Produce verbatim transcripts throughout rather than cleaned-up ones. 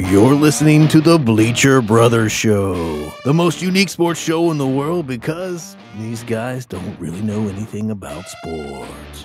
You're listening to the Bleacher Brothers Show, the most unique sports show in the world because these guys don't really know anything about sports.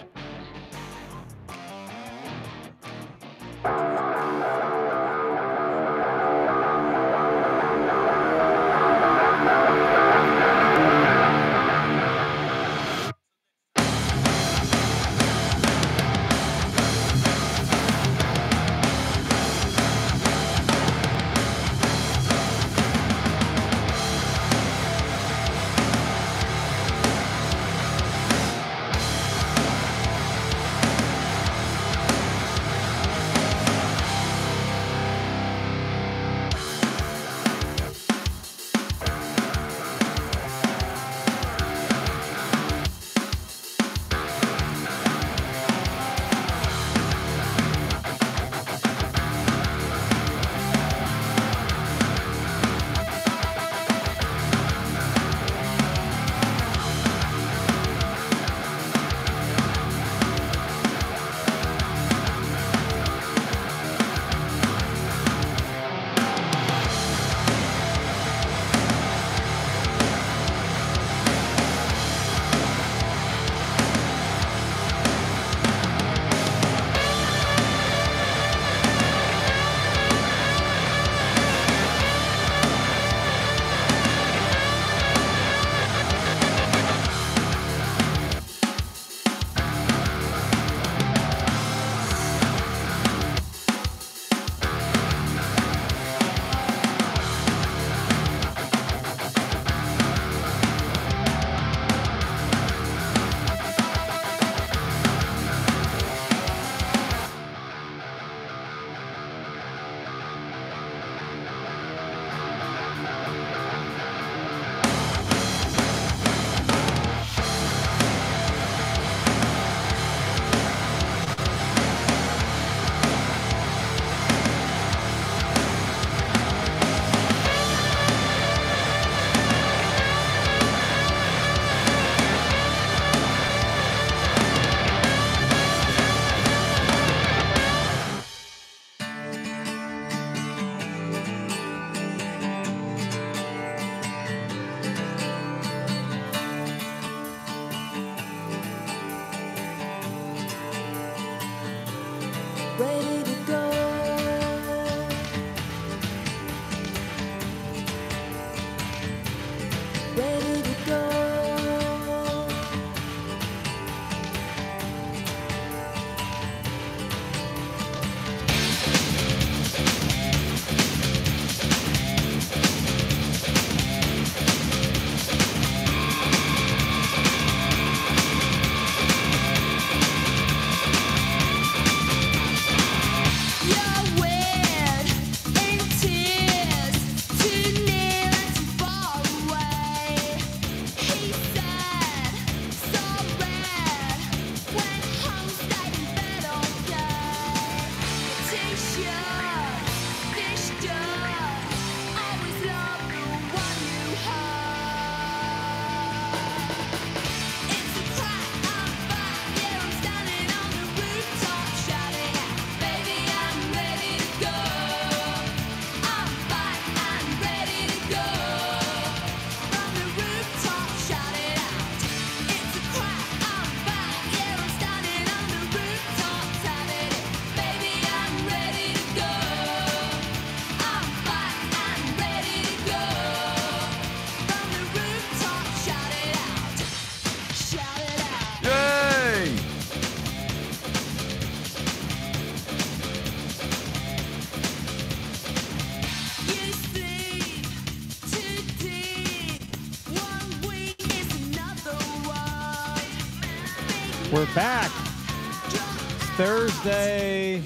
We're back. It's Thursday,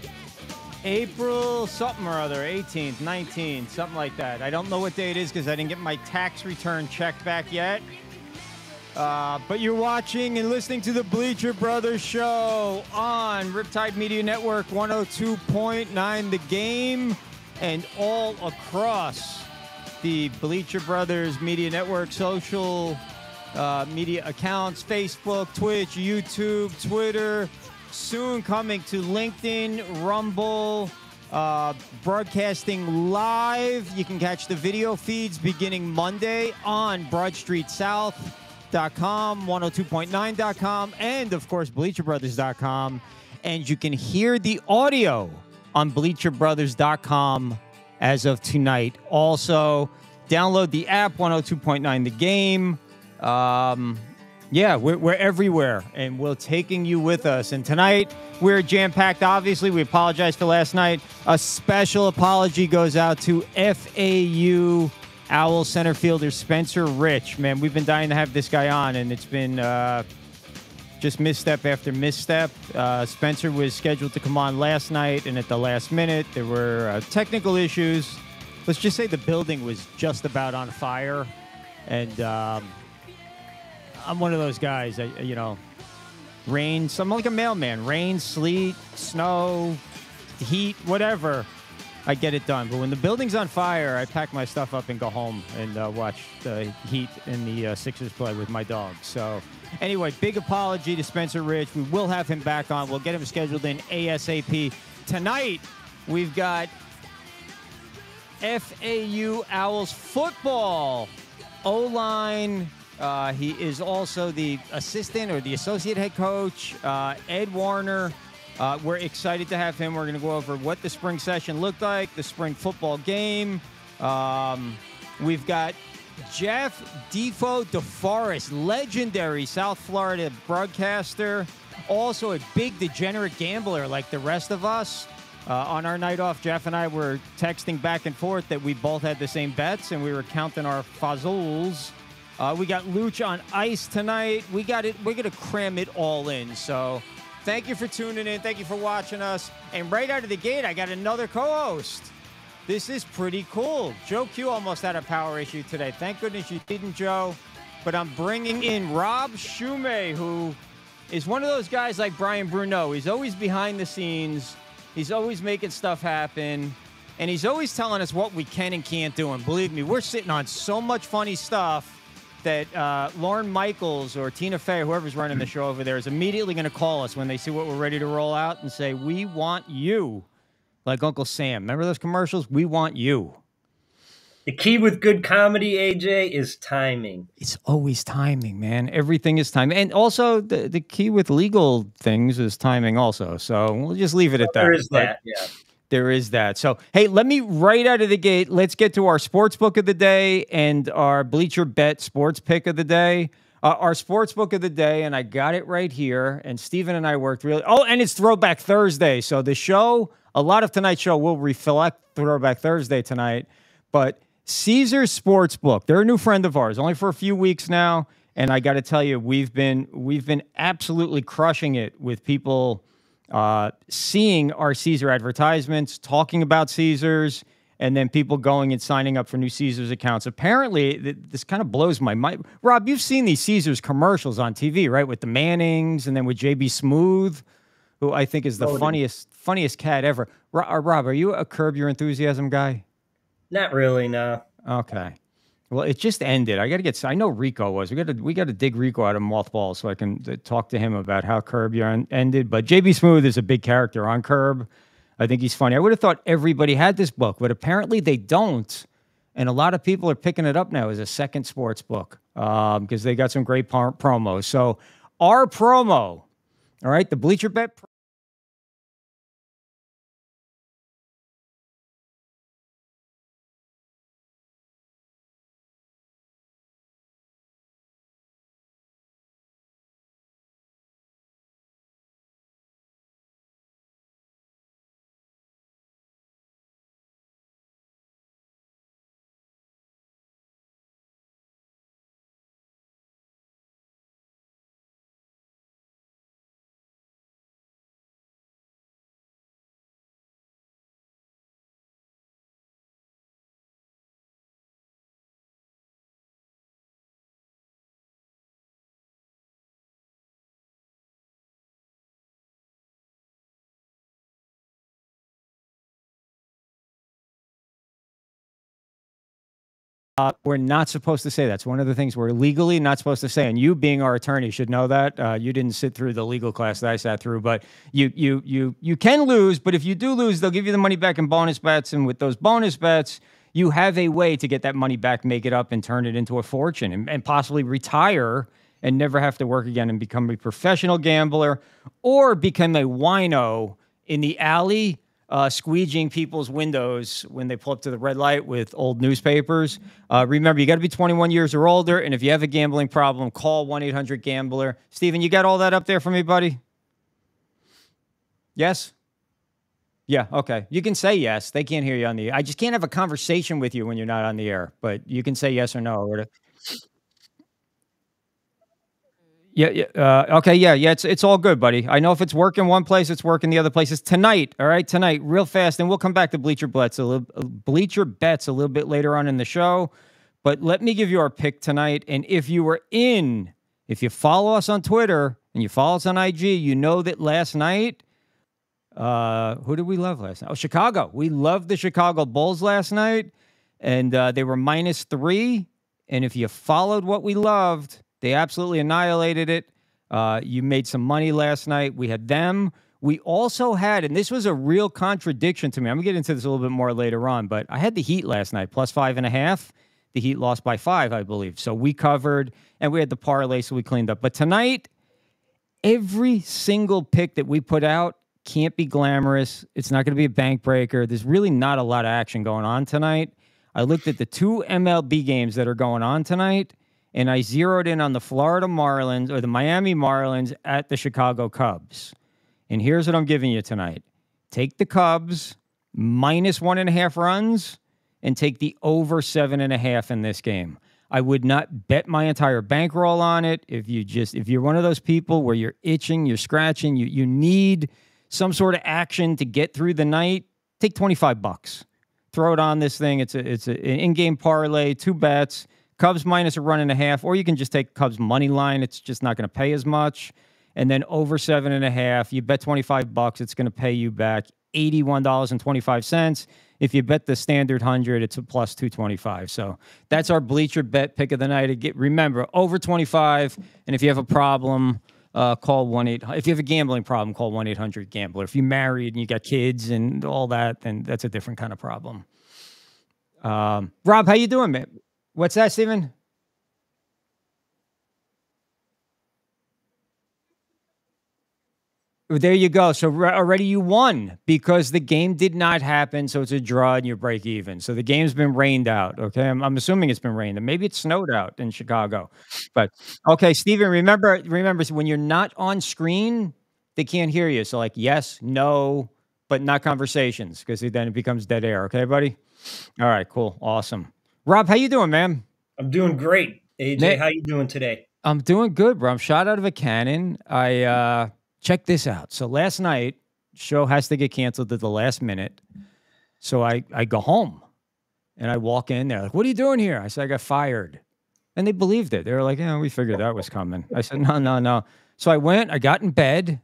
April something or other, eighteenth, nineteenth, something like that. I don't know what day it is because I didn't get my tax return check back yet. Uh, but you're watching and listening to the Bleacher Brothers Show on Riptide Media Network, one oh two point nine The Game, and all across the Bleacher Brothers Media Network social uh, media accounts, Facebook, Twitch, YouTube, Twitter, soon coming to LinkedIn, Rumble, Uh, broadcasting live. You can catch the video feeds beginning Monday on broad street south dot com, one oh two point nine dot com, and, of course, bleacher brothers dot com. And you can hear the audio on bleacher brothers dot com as of tonight. Also, download the app, one oh two point nine The Game. Um, yeah, we're, we're everywhere, and we're taking you with us. And tonight, we're jam-packed, obviously. We apologize for last night. A special apology goes out to F A U Owl center fielder Spencer Rich. Man, we've been dying to have this guy on, and it's been uh, just misstep after misstep. Uh, Spencer was scheduled to come on last night, and at the last minute, there were uh, technical issues. Let's just say the building was just about on fire, and um, I'm one of those guys, I, you know, rain, so I'm like a mailman. Rain, sleet, snow, heat, whatever, I get it done. But when the building's on fire, I pack my stuff up and go home and uh, watch the Heat and the uh, Sixers play with my dog. So anyway, big apology to Spencer Rich. We will have him back on. We'll get him scheduled in ASAP. Tonight, we've got F A U Owls football O-line. Uh, he is also the assistant or the associate head coach, uh, Ed Warinner. Uh, we're excited to have him. We're going to go over what the spring session looked like, the spring football game. Um, we've got Jeff Defo DeForrest, legendary South Florida broadcaster, also a big degenerate gambler like the rest of us. Uh, on our night off, Jeff and I were texting back and forth that we both had the same bets, and we were counting our fazools. Uh, we got Looch on ice tonight. We got it. We're going to cram it all in. So thank you for tuning in. Thank you for watching us. And right out of the gate, I got another co-host. This is pretty cool. Joe Q almost had a power issue today. Thank goodness you didn't, Joe. But I'm bringing in Rob Shumay, who is one of those guys like Brian Bruno. He's always behind the scenes. He's always making stuff happen. And he's always telling us what we can and can't do. And believe me, we're sitting on so much funny stuff that uh, Lauren Michaels or Tina Fey, whoever's running the show over there, is immediately going to call us when they see what we're ready to roll out and say, we want you, like Uncle Sam. Remember those commercials? We want you. The key with good comedy, A J, is timing. It's always timing, man. Everything is timing. And also, the, the key with legal things is timing also. So we'll just leave it at that. There is But that, yeah. there is that. So, hey, let me right out of the gate, let's get to our sports book of the day and our Bleacher Bet sports pick of the day. Uh, our sports book of the day, and I got it right here, and Steven and I worked really... Oh, and it's Throwback Thursday. So the show, a lot of tonight's show will reflect Throwback Thursday tonight, but Caesars Sportsbook, they're a new friend of ours, only for a few weeks now, and I got to tell you, we've been we've been absolutely crushing it with people uh, seeing our Caesar advertisements, talking about Caesars, and then people going and signing up for new Caesars accounts. Apparently, th- this kind of blows my mind. Rob, you've seen these Caesars commercials on T V, right? With the Mannings and then with J B Smooth, who I think is the Oh, funniest funniest cat ever. Ro- uh, Rob, are you a Curb Your Enthusiasm guy? Not really, no. Okay. Well, it just ended. I got to get. I know Rico was. We got to. We got to dig Rico out of mothballs so I can uh, talk to him about how Curb Your en- ended. But J B Smooth is a big character on Curb. I think he's funny. I would have thought everybody had this book, but apparently they don't. And a lot of people are picking it up now as a second sports book um, because they got some great par- promos. So our promo, all right, the Bleacher Bet. Uh, we're not supposed to say that. It's one of the things we're legally not supposed to say. And you, being our attorney, should know that. Uh, you didn't sit through the legal class that I sat through, but you you you you can lose. But if you do lose, they'll give you the money back in bonus bets. And with those bonus bets, you have a way to get that money back, make it up, and turn it into a fortune, and, and possibly retire and never have to work again and become a professional gambler, or become a wino in the alley, Uh, squeegeeing people's windows when they pull up to the red light with old newspapers. Uh, remember, you got to be twenty-one years or older, and if you have a gambling problem, call one eight hundred gambler. Steven, you got all that up there for me, buddy? Yes? Yeah, okay. You can say yes. They can't hear you on the air. I just can't have a conversation with you when you're not on the air, but you can say yes or no. Or Yeah, yeah. Uh, okay, yeah, yeah. It's it's all good, buddy. I know if it's working one place, it's working the other places. Tonight, all right, tonight, real fast, and we'll come back to Bleacher Bets a little, Bleacher Bets a little bit later on in the show. But let me give you our pick tonight. And if you were in, if you follow us on Twitter and you follow us on I G, you know that last night, uh, who did we love last night? Oh, Chicago. We loved the Chicago Bulls last night, and uh, they were minus three. And if you followed what we loved, they absolutely annihilated it. Uh, you made some money last night. We had them. We also had, and this was a real contradiction to me. I'm going to get into this a little bit more later on, but I had the Heat last night, plus five and a half. The Heat lost by five, I believe. So we covered, and we had the parlay, so we cleaned up. But tonight, every single pick that we put out can't be glamorous. It's not going to be a bank breaker. There's really not a lot of action going on tonight. I looked at the two M L B games that are going on tonight, and I zeroed in on the Florida Marlins or the Miami Marlins at the Chicago Cubs. And here's what I'm giving you tonight. Take the Cubs minus one and a half runs and take the over seven and a half in this game. I would not bet my entire bankroll on it. If you just, if you're one of those people where you're itching, you're scratching, you, you need some sort of action to get through the night, take twenty-five bucks. Throw it on this thing. It's a, it's a, an in-game parlay, two bets. Cubs minus a run and a half, or you can just take Cubs money line. It's just not going to pay as much. And then over seven and a half, you bet twenty-five bucks, it's going to pay you back eighty-one dollars and twenty-five cents. If you bet the standard one hundred, it's a plus two twenty-five. So that's our Bleacher Bet pick of the night. Again, remember, over twenty-five, and if you have a problem, uh, call one eight hundred. If you have a gambling problem, call one eight hundred gambler. If you're married and you got kids and all that, then that's a different kind of problem. Um, Rob, how you doing, man? What's that, Steven? There you go. So already you won because the game did not happen. So it's a draw and you break even. So the game's been rained out. Okay. I'm, I'm assuming it's been rained. And maybe it snowed out in Chicago. But okay, Steven, remember, remember when you're not on screen, they can't hear you. So like, yes, no, but not conversations because then it becomes dead air. Okay, buddy? All right, cool. Awesome. Rob, how you doing, man? I'm doing great. A J, how you doing today? I'm doing good, bro. I'm shot out of a cannon. I uh, check this out. So last night, show has to get canceled at the last minute. So I, I go home, and I walk in. They're like, what are you doing here? I said, I got fired. And they believed it. They were like, yeah, we figured that was coming. I said, no, no, no. So I went. I got in bed.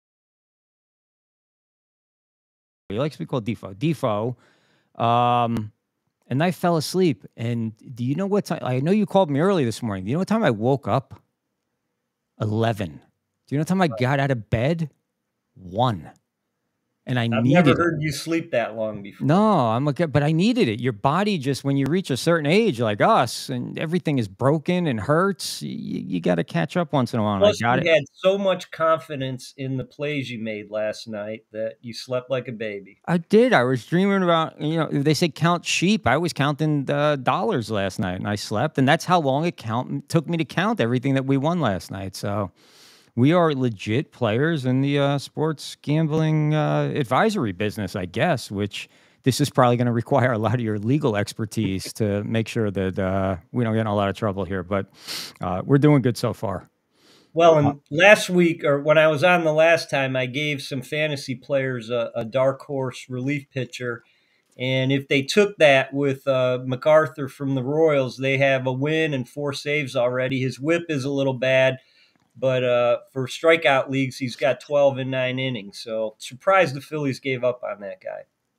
He likes to be called Defo. Defo. Um... And I fell asleep. And do you know what time? I know you called me early this morning. Do you know what time I woke up? eleven. Do you know what time I got out of bed? one. And I I've needed never heard it. you sleep that long before. No, I'm like, but I needed it. Your body just, when you reach a certain age like us and everything is broken and hurts, you, you got to catch up once in a while. Plus, I got you it. had so much confidence in the plays you made last night that you slept like a baby. I did. I was dreaming about, you know, they say count sheep. I was counting the dollars last night and I slept. And that's how long it count took me to count everything that we won last night. So we are legit players in the uh, sports gambling uh, advisory business, I guess, which this is probably going to require a lot of your legal expertise to make sure that uh, we don't get in a lot of trouble here. But uh, we're doing good so far. Well, and last week, or when I was on the last time, I gave some fantasy players a, a dark horse relief pitcher. And if they took that with uh, MacArthur from the Royals, they have a win and four saves already. His whip is a little bad. But uh, for strikeout leagues, he's got twelve in nine innings. So surprised the Phillies gave up on that guy.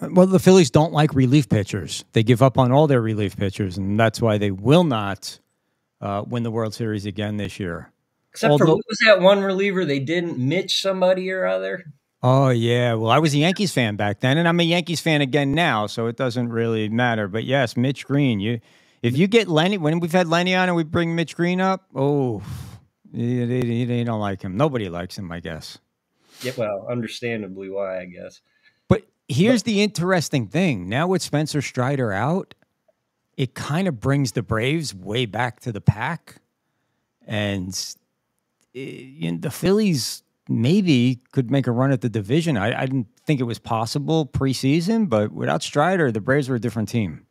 Well, the Phillies don't like relief pitchers. They give up on all their relief pitchers, and that's why they will not uh, win the World Series again this year. Except Although, for, what was that one reliever they didn't? Mitch somebody or other? Oh, yeah. Well, I was a Yankees fan back then, and I'm a Yankees fan again now, so it doesn't really matter. But, yes, Mitch Green. You, If you get Lenny, when we've had Lenny on and we bring Mitch Green up, oh, you, you, you don't like him. Nobody likes him, I guess. Yeah, well, understandably why, I guess. But here's the interesting thing. Now with Spencer Strider out, it kind of brings the Braves way back to the pack. And it, you know, the Phillies maybe could make a run at the division. I, I didn't think it was possible preseason, but without Strider, the Braves were a different team.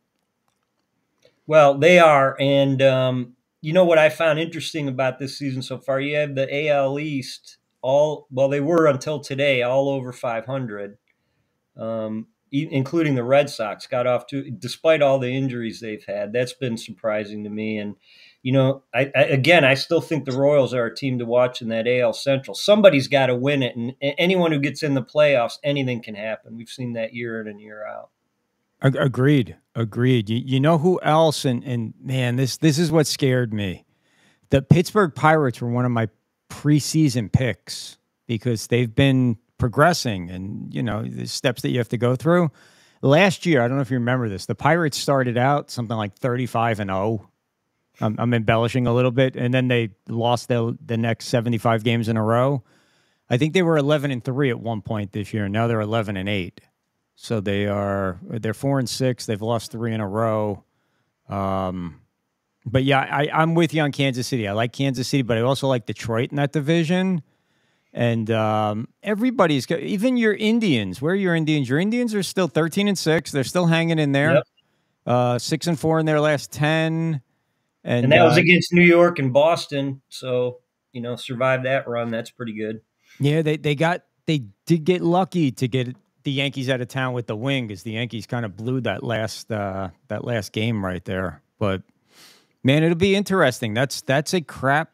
Well, they are. And um, you know what I found interesting about this season so far? You have the A L East, all, well, they were until today, all over five hundred. Um, including the Red Sox, got off to, despite all the injuries they've had. That's been surprising to me. And, you know, I, I again, I still think the Royals are a team to watch in that A L Central. Somebody's got to win it. And anyone who gets in the playoffs, anything can happen. We've seen that year in and year out. Agreed. Agreed. You, you know who else? And, and man, this, this is what scared me. The Pittsburgh Pirates were one of my preseason picks because they've been progressing and, you know, the steps that you have to go through. Last year, I don't know if you remember this, the Pirates started out something like thirty-five and oh. I'm, I'm embellishing a little bit. And then they lost the, the next seventy-five games in a row. I think they were eleven and three at one point this year. And now they're eleven and eight. So they are, they're four and six. They've lost three in a row. Um, but yeah, I, I'm with you on Kansas City. I like Kansas City, but I also like Detroit in that division. And um, everybody's, even your Indians. Where are your Indians? Your Indians are still thirteen and six. They're still hanging in there. Yep. Uh, six and four in their last ten. And, and that uh, was against New York and Boston. So, you know, survived that run. That's pretty good. Yeah, they, they got, they did get lucky to get the Yankees out of town with the win because the Yankees kind of blew that last, uh, that last game right there. But man, it'll be interesting. That's, that's a crap.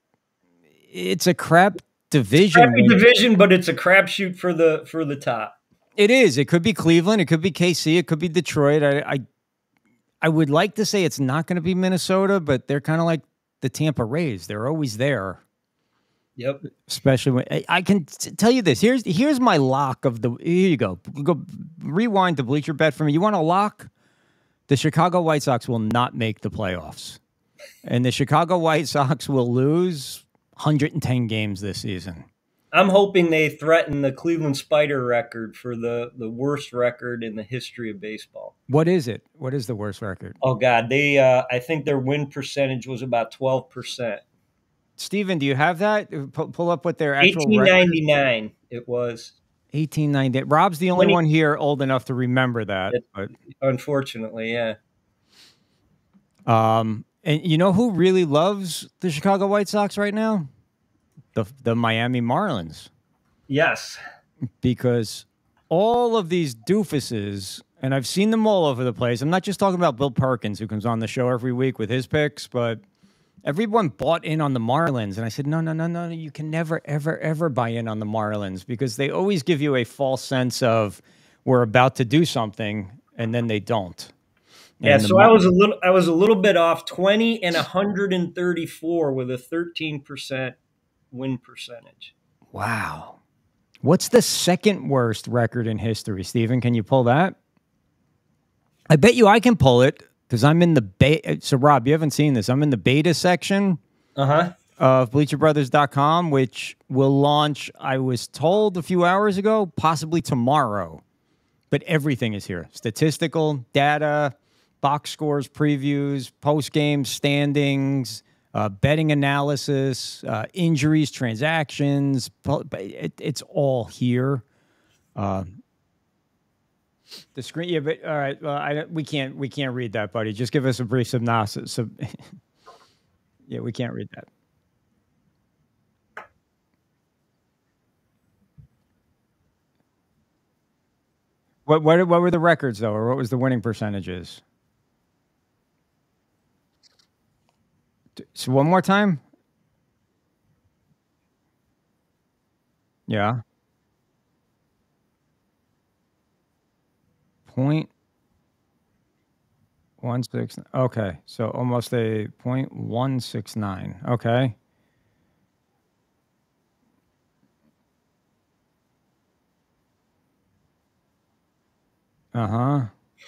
It's a crap division. Crappy division, but it's a crapshoot for the for the top. It is. It could be Cleveland. It could be K C. It could be Detroit. I I, I would like to say it's not going to be Minnesota, but they're kind of like the Tampa Rays. They're always there. Yep. Especially when I, I can t- tell you this. Here's here's my lock of the. Here you go. Go rewind the Bleacher Bet for me. You want a lock? The Chicago White Sox will not make the playoffs, and the Chicago White Sox will lose one hundred ten games this season. I'm hoping they threaten the Cleveland Spider record for the, the worst record in the history of baseball. What is it? What is the worst record? Oh, God. They, uh, I think their win percentage was about twelve percent. Steven, do you have that? Pull, pull up what their actual eighteen ninety-nine record. It was. eighteen ninety. Rob's the only one here old enough to remember that. But unfortunately, yeah. Um, and you know who really loves the Chicago White Sox right now? The the Miami Marlins. Yes. Because all of these doofuses, and I've seen them all over the place. I'm not just talking about Bill Perkins, who comes on the show every week with his picks, but everyone bought in on the Marlins. And I said, no, no, no, no, you can never, ever, ever buy in on the Marlins because they always give you a false sense of we're about to do something, and then they don't. Yeah, so I was a little I was a little bit off, twenty and one hundred thirty-four with a thirteen percent win percentage. Wow. What's the second worst record in history, Steven? Can you pull that? I bet you I can pull it because I'm in the beta. So, Rob, you haven't seen this. I'm in the beta section uh-huh. of Bleacher Brothers dot com, which will launch, I was told a few hours ago, possibly tomorrow. But everything is here. Statistical data, box scores, previews, post-game standings, uh, betting analysis, uh, injuries, transactions. It, it's all here. Uh, the screen, yeah, but all right. Well, I, we can't, we can't read that, buddy. Just give us a brief synopsis. So, yeah, we can't read that. What, what, what were the records though, or what was the winning percentages? So one more time. Yeah. point one six. Okay, so almost a point one six nine. Okay. Uh huh.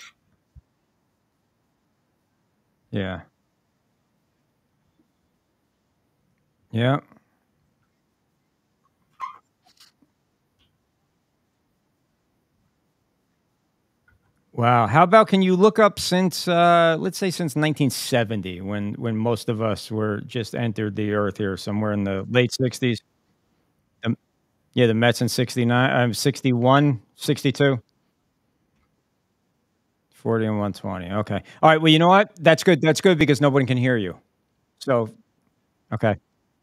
Yeah. Yeah. Wow. How about can you look up since uh let's say since nineteen seventy when when most of us were just entered the earth here somewhere in the late sixties? Um, yeah, the Mets in sixty-nine, um sixty-one, sixty-two, forty and one twenty. Okay. All right, well, you know what? That's good. That's good because nobody can hear you. So, okay.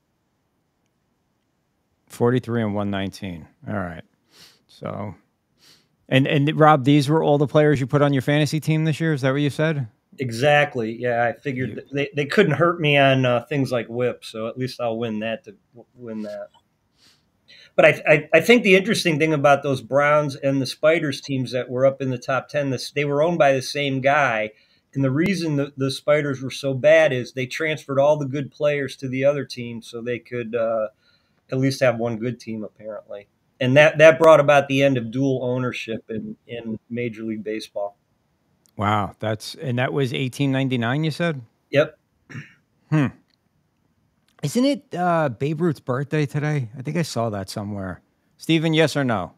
forty-three and one nineteen. All right. So, and and Rob, these were all the players you put on your fantasy team this year? Is that what you said? Exactly. Yeah, I figured You, that they, they couldn't hurt me on uh, things like whip, so at least I'll win that to w- win that. But I, I I think the interesting thing about those Browns and the Spiders teams that were up in the top ten, this they were owned by the same guy. And the reason the, the Spiders were so bad is they transferred all the good players to the other team so they could uh, at least have one good team, apparently. And that, that brought about the end of dual ownership in, in Major League Baseball. wow, that's and that was eighteen ninety-nine, you said? Yep. Hmm. Isn't it uh, Babe Ruth's birthday today? I think I saw that somewhere. Steven, yes or no?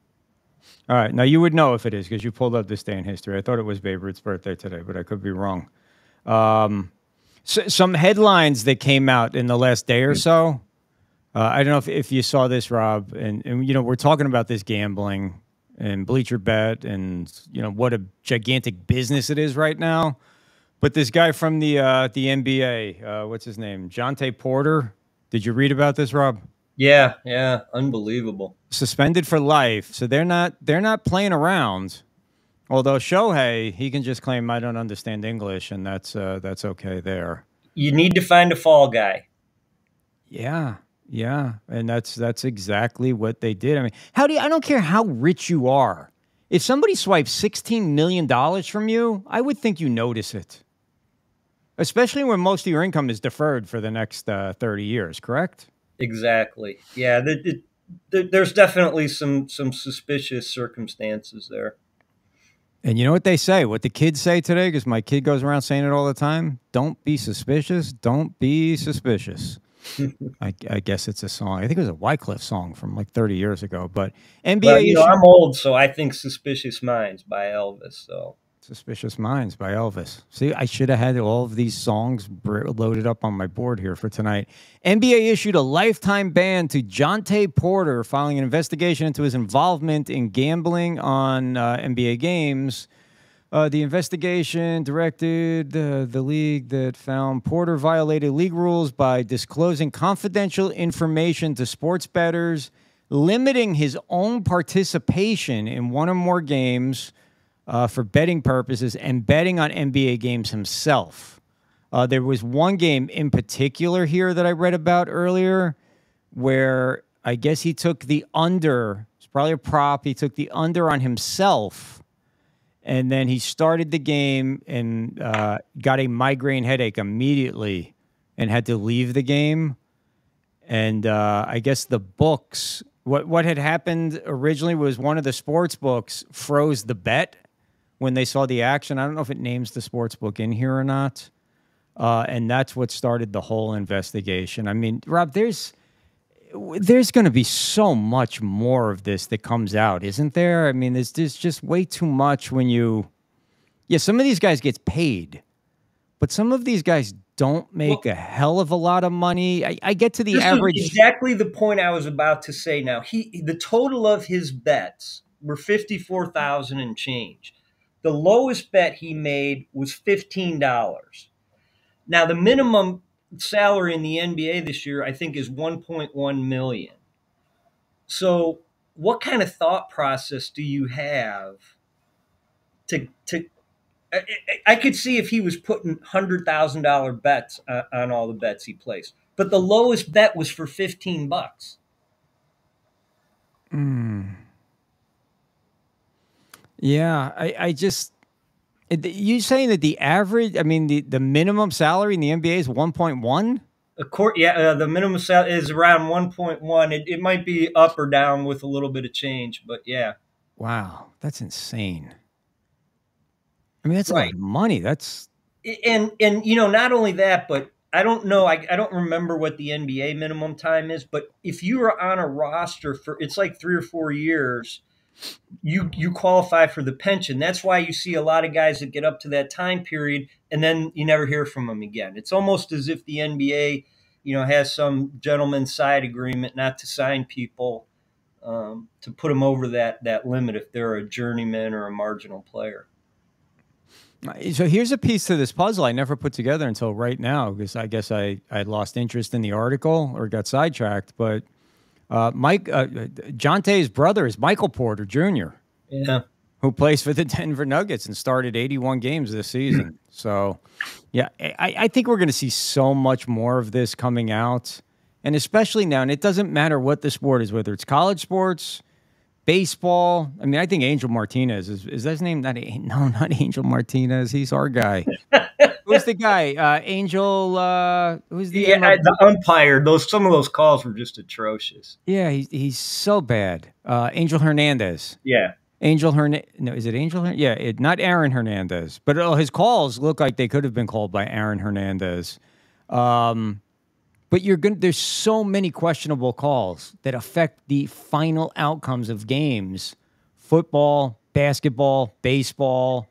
All right. Now, you would know if it is because you pulled up this day in history. I thought it was Babe Ruth's birthday today, but I could be wrong. Um, so, some headlines that came out in the last day or so. Uh, I don't know if, if you saw this, Rob. And, and, you know, we're talking about this gambling and BleacherBet and, you know, what a gigantic business it is right now. But this guy from the uh, the N B A, uh, what's his name? Jonte Porter. Did you read about this, Rob? Yeah, yeah, unbelievable. Suspended for life. So they're not they're not playing around. Although Shohei, he can just claim I don't understand English, and that's uh, that's okay there. You need to find a fall guy. Yeah, yeah, and that's that's exactly what they did. I mean, how do you, I don't care how rich you are. If somebody swipes sixteen million dollars from you, I would think you notice it. Especially when most of your income is deferred for the next uh, thirty years, correct? Exactly. Yeah, the, the, the, there's definitely some some suspicious circumstances there. And you know what they say, what the kids say today, because my kid goes around saying it all the time, don't be suspicious, don't be suspicious. I, I guess it's a song. I think it was a Wycliffe song from like thirty years ago. But N B A Well, you know, issue- I'm old, so I think Suspicious Minds by Elvis. So Suspicious Minds by Elvis. See, I should have had all of these songs loaded up on my board here for tonight. N B A issued a lifetime ban to Jonte Porter following an investigation into his involvement in gambling on uh, N B A games. Uh, the investigation directed uh, the league that found Porter violated league rules by disclosing confidential information to sports bettors, limiting his own participation in one or more games uh, for betting purposes, and betting on N B A games himself. Uh, there was one game in particular here that I read about earlier where I guess he took the under. It's probably a prop. He took the under on himself. And then he started the game and uh, got a migraine headache immediately and had to leave the game. And uh, I guess the books, what, what had happened originally was one of the sports books froze the bet when they saw the action. I don't know if it names the sports book in here or not. Uh, and that's what started the whole investigation. I mean, Rob, there's... There's going to be so much more of this that comes out, isn't there? I mean, there's, there's just way too much when you... Yeah, some of these guys get paid, but some of these guys don't make well, a hell of a lot of money. I, I get to the this average... is exactly the point I was about to say now. He The total of his bets were fifty-four thousand dollars and change. The lowest bet he made was fifteen dollars. Now, the minimum salary in the N B A this year, I think, is one point one million dollars. So what kind of thought process do you have to, to I, I could see if he was putting one hundred thousand dollars bets on, on all the bets he placed, but the lowest bet was for fifteen bucks. Mm. Yeah, I, I just you saying that the average, I mean, the, the minimum salary in the N B A is one point one? Of course, yeah, uh, the minimum salary is around one point one. It, it might be up or down with a little bit of change, but yeah. Wow, that's insane. I mean, that's a lot Right. of money. That's And, and you know, not only that, but I don't know, I, I don't remember what the N B A minimum time is, but if you are on a roster for, it's like three or four years, you you qualify for the pension. That's why you see a lot of guys that get up to that time period and then you never hear from them again. It's almost as if the N B A, you know, has some gentleman's side agreement not to sign people um, to put them over that that limit if they're a journeyman or a marginal player. so. Here's a piece to this puzzle I never put together until right now, because I guess I I lost interest in the article or got sidetracked. But uh, Mike uh, Jonte's brother is Michael Porter Junior Yeah. who plays for the Denver Nuggets and started eighty-one games this season. So, yeah, I, I think we're going to see so much more of this coming out. And especially now, and it doesn't matter what the sport is, whether it's college sports, baseball. I mean, I think Angel Martinez, is, is that his name? Not, no, not Angel Martinez. He's our guy. Who's the guy? Uh, Angel, uh, who's the... Yeah, M L B? the umpire, those some of those calls were just atrocious. Yeah, he's, he's so bad. Uh, Angel Hernandez. Yeah. Angel Hernandez. No, is it Angel? Her- yeah, it, not Aaron Hernandez. But uh, his calls look like they could have been called by Aaron Hernandez. Um, but you're going. There's so many questionable calls that affect the final outcomes of games: football, basketball, baseball.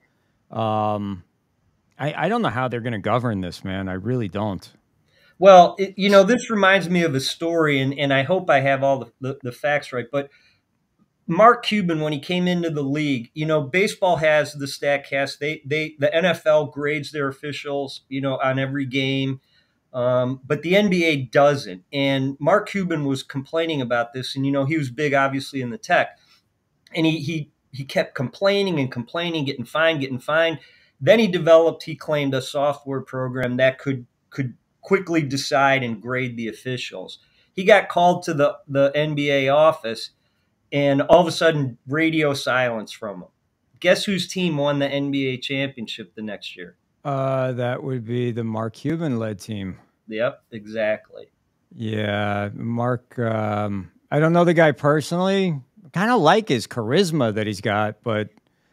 Um, I, I don't know how they're going to govern this, man. I really don't. Well, it, you know, this reminds me of a story, and, and I hope I have all the, the, the facts right, but Mark Cuban, when he came into the league, you know, baseball has the StatCast. They, they, the N F L grades their officials, you know, on every game, um, but the N B A doesn't. And Mark Cuban was complaining about this, and you know, he was big, obviously, in the tech, and he he he kept complaining and complaining, getting fined, getting fined. Then he developed, he claimed, a software program that could could quickly decide and grade the officials. He got called to the the N B A office. And all of a sudden, radio silence from him. Guess whose team won the N B A championship the next year? Uh, that would be the Mark Cuban-led team. Yep, exactly. Yeah, Mark. Um, I don't know the guy personally. Kind of like his charisma that he's got, but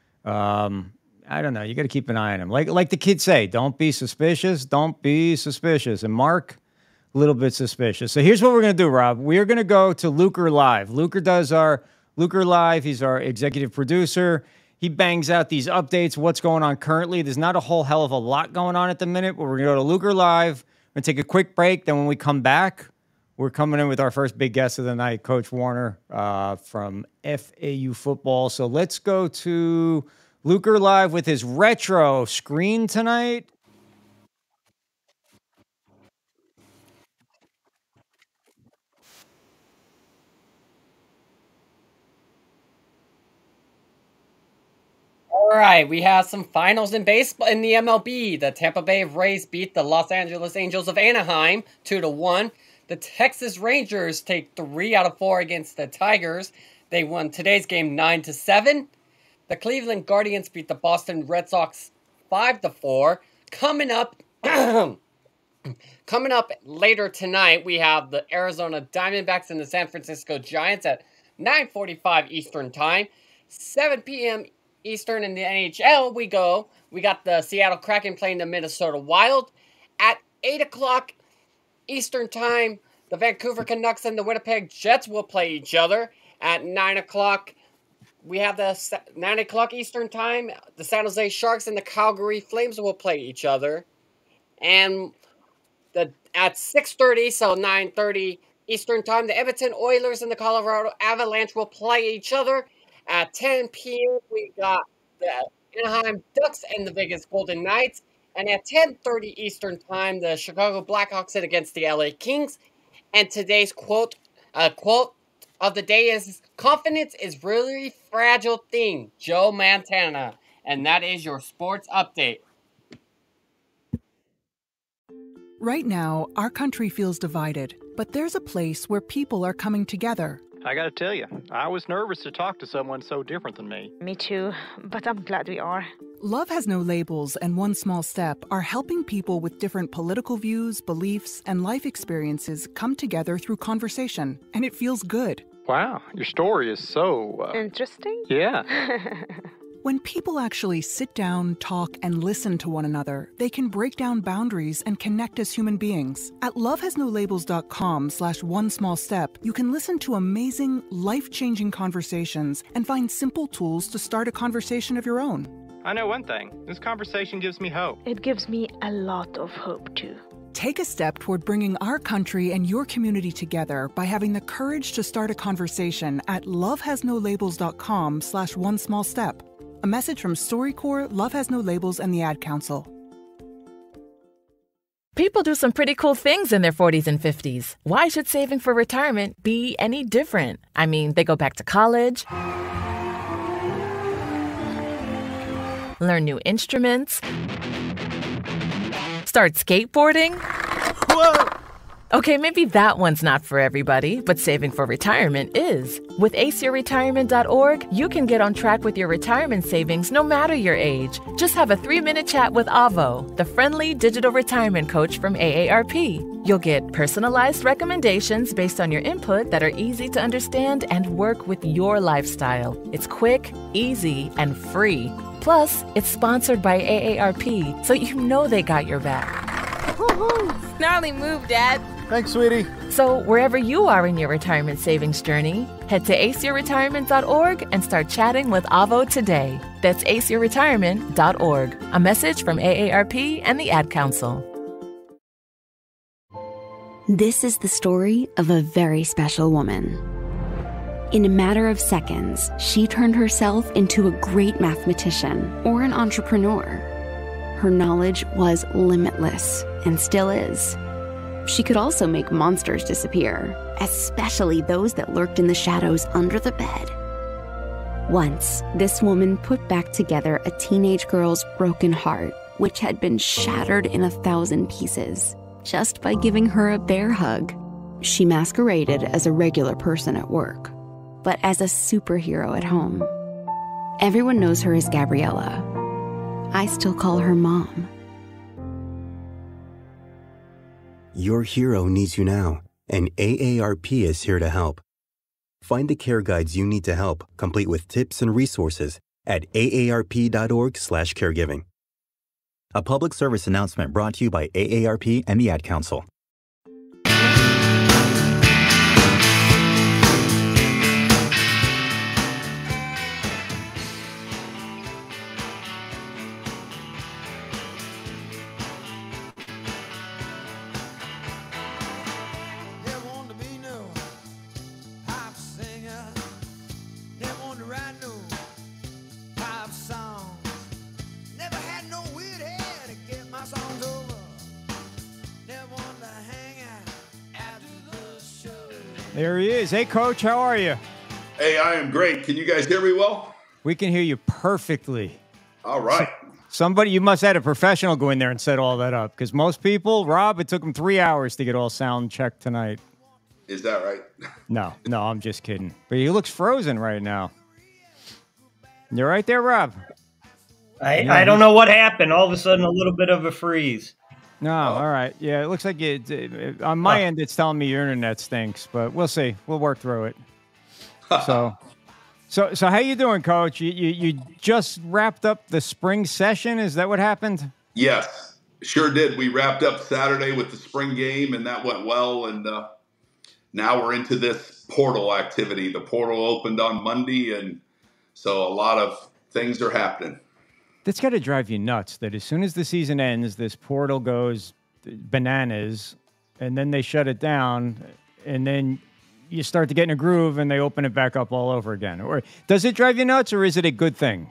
um, I don't know. You got to keep an eye on him. Like like the kids say, don't be suspicious. Don't be suspicious. And Mark, a little bit suspicious. So here's what we're going to do, Rob. We are going to go to Luker Live. Luker does our Luker Live. He's our executive producer. He bangs out these updates, what's going on currently. There's not a whole hell of a lot going on at the minute, but we're going to go to Luker Live. We're going to take a quick break. Then when we come back, we're coming in with our first big guest of the night, Coach Warinner uh, from F A U football. So let's go to Luker Live with his retro screen tonight. All right, we have some finals in baseball in the M L B. The Tampa Bay Rays beat the Los Angeles Angels of Anaheim two to one. The Texas Rangers take three out of four against the Tigers. They won today's game nine to seven. The Cleveland Guardians beat the Boston Red Sox five to four. Coming up Coming up later tonight, we have the Arizona Diamondbacks and the San Francisco Giants at nine forty-five Eastern Time. seven p.m. Eastern in the N H L, we go. We got the Seattle Kraken playing the Minnesota Wild. At eight o'clock Eastern Time, the Vancouver Canucks and the Winnipeg Jets will play each other. At nine o'clock, we have the nine o'clock Eastern Time, the San Jose Sharks and the Calgary Flames will play each other. And the at six thirty, so nine thirty Eastern Time, the Edmonton Oilers and the Colorado Avalanche will play each other. At ten p.m., we got the Anaheim Ducks and the Vegas Golden Knights. And at ten thirty Eastern Time, the Chicago Blackhawks hit against the L A Kings. And today's quote uh, quote of the day is, "Confidence is really fragile thing, Joe Montana." And that is your sports update. Right now, our country feels divided, but there's a place where people are coming together. I gotta tell you, I was nervous to talk to someone so different than me. Me too, but I'm glad we are. Love Has No Labels and One Small Step are helping people with different political views, beliefs, and life experiences come together through conversation, and it feels good. Wow, your story is so... Uh, Interesting? yeah. When people actually sit down, talk, and listen to one another, they can break down boundaries and connect as human beings. At lovehasnolabels.com slash one small step, you can listen to amazing, life-changing conversations and find simple tools to start a conversation of your own. I know one thing. This conversation gives me hope. It gives me a lot of hope, too. Take a step toward bringing our country and your community together by having the courage to start a conversation at lovehasnolabels.com slash one small step. A message from StoryCorps, Love Has No Labels, and the Ad Council. People do some pretty cool things in their forties and fifties. Why should saving for retirement be any different? I mean, they go back to college, learn new instruments, start skateboarding. Whoa! Okay, maybe that one's not for everybody, but saving for retirement is. With ace your retirement dot org, you can get on track with your retirement savings no matter your age. Just have a three-minute chat with Avo, the friendly digital retirement coach from A A R P. You'll get personalized recommendations based on your input that are easy to understand and work with your lifestyle. It's quick, easy, and free. Plus, it's sponsored by A A R P, so you know they got your back. Woo-hoo! Gnarly move, Dad. Thanks, sweetie. So wherever you are in your retirement savings journey, head to ace your retirement dot org and start chatting with Avo today. That's ace your retirement dot org. A message from A A R P and the Ad Council. This is the story of a very special woman. In a matter of seconds, she turned herself into a great mathematician or an entrepreneur. Her knowledge was limitless and still is. She could also make monsters disappear, especially those that lurked in the shadows under the bed. Once, this woman put back together a teenage girl's broken heart, which had been shattered in a thousand pieces, just by giving her a bear hug. She masqueraded as a regular person at work, but as a superhero at home. Everyone knows her as Gabriella. I still call her Mom. Your hero needs you now, and A A R P is here to help. Find the care guides you need to help, complete with tips and resources at A A R P dot org slash caregiving. A public service announcement brought to you by A A R P and the Ad Council. There he is. Hey, Coach, how are you? Hey, I am great. Can you guys hear me well? We can hear you perfectly. All right. Somebody, you must have had a professional go in there and set all that up, because most people, Rob, it took them three hours to get all sound checked tonight. Is that right? No, no, I'm just kidding. But he looks frozen right now. You're right there, Rob. I, yeah, I don't know what happened. All of a sudden, a little bit of a freeze. No, oh. All right. Yeah, it looks like it, it on my oh. end, it's telling me your internet stinks, but we'll see. We'll work through it. so, so, so how you doing, Coach? You, you, you just wrapped up the spring session. Is that what happened? Yes, sure did. We wrapped up Saturday with the spring game, and that went well. And uh, now we're into this portal activity. The portal opened on Monday, and so a lot of things are happening. That's got to drive you nuts that as soon as the season ends, this portal goes bananas, and then they shut it down, and then you start to get in a groove, and they open it back up all over again. Or does it drive you nuts, or is it a good thing?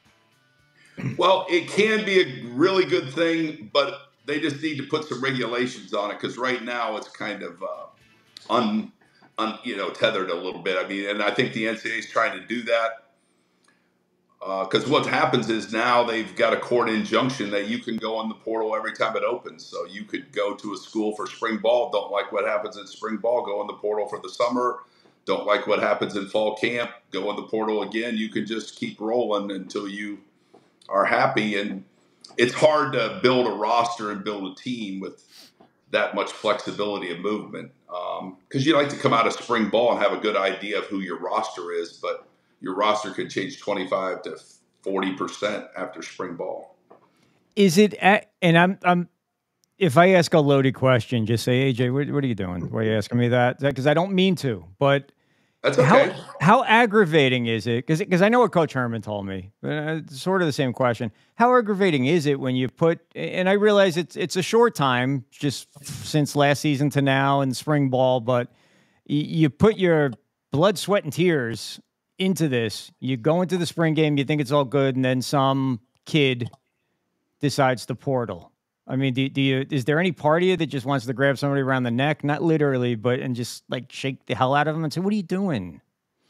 Well, it can be a really good thing, but they just need to put some regulations on it, because right now it's kind of uh, un, un, you know, tethered a little bit. I mean, and I think the N C double A is trying to do that. Because uh, what happens is now they've got a court injunction that you can go on the portal every time it opens. So you could go to a school for spring ball, don't like what happens in spring ball, go in the portal for the summer, don't like what happens in fall camp, go in the portal again. You can just keep rolling until you are happy. And it's hard to build a roster and build a team with that much flexibility and movement. Um, cause you like to come out of spring ball and have a good idea of who your roster is, but your roster could change twenty-five to forty percent after spring ball. Is it, at, and I'm, I'm, if I ask a loaded question, just say, A J, what, what are you doing? Why are you asking me that? Because I don't mean to, but that's okay. How, how aggravating is it? Because because I know what Coach Herman told me. Uh, it's sort of the same question. How aggravating is it when you put? And I realize it's it's a short time, just since last season to now and spring ball, but you, you put your blood, sweat, and tears into this. You go into the spring game, you think it's all good, and then some kid decides to portal. I mean, do, do you? Is there any part of you that just wants to grab somebody around the neck, not literally, but and just like shake the hell out of them and say, "What are you doing?"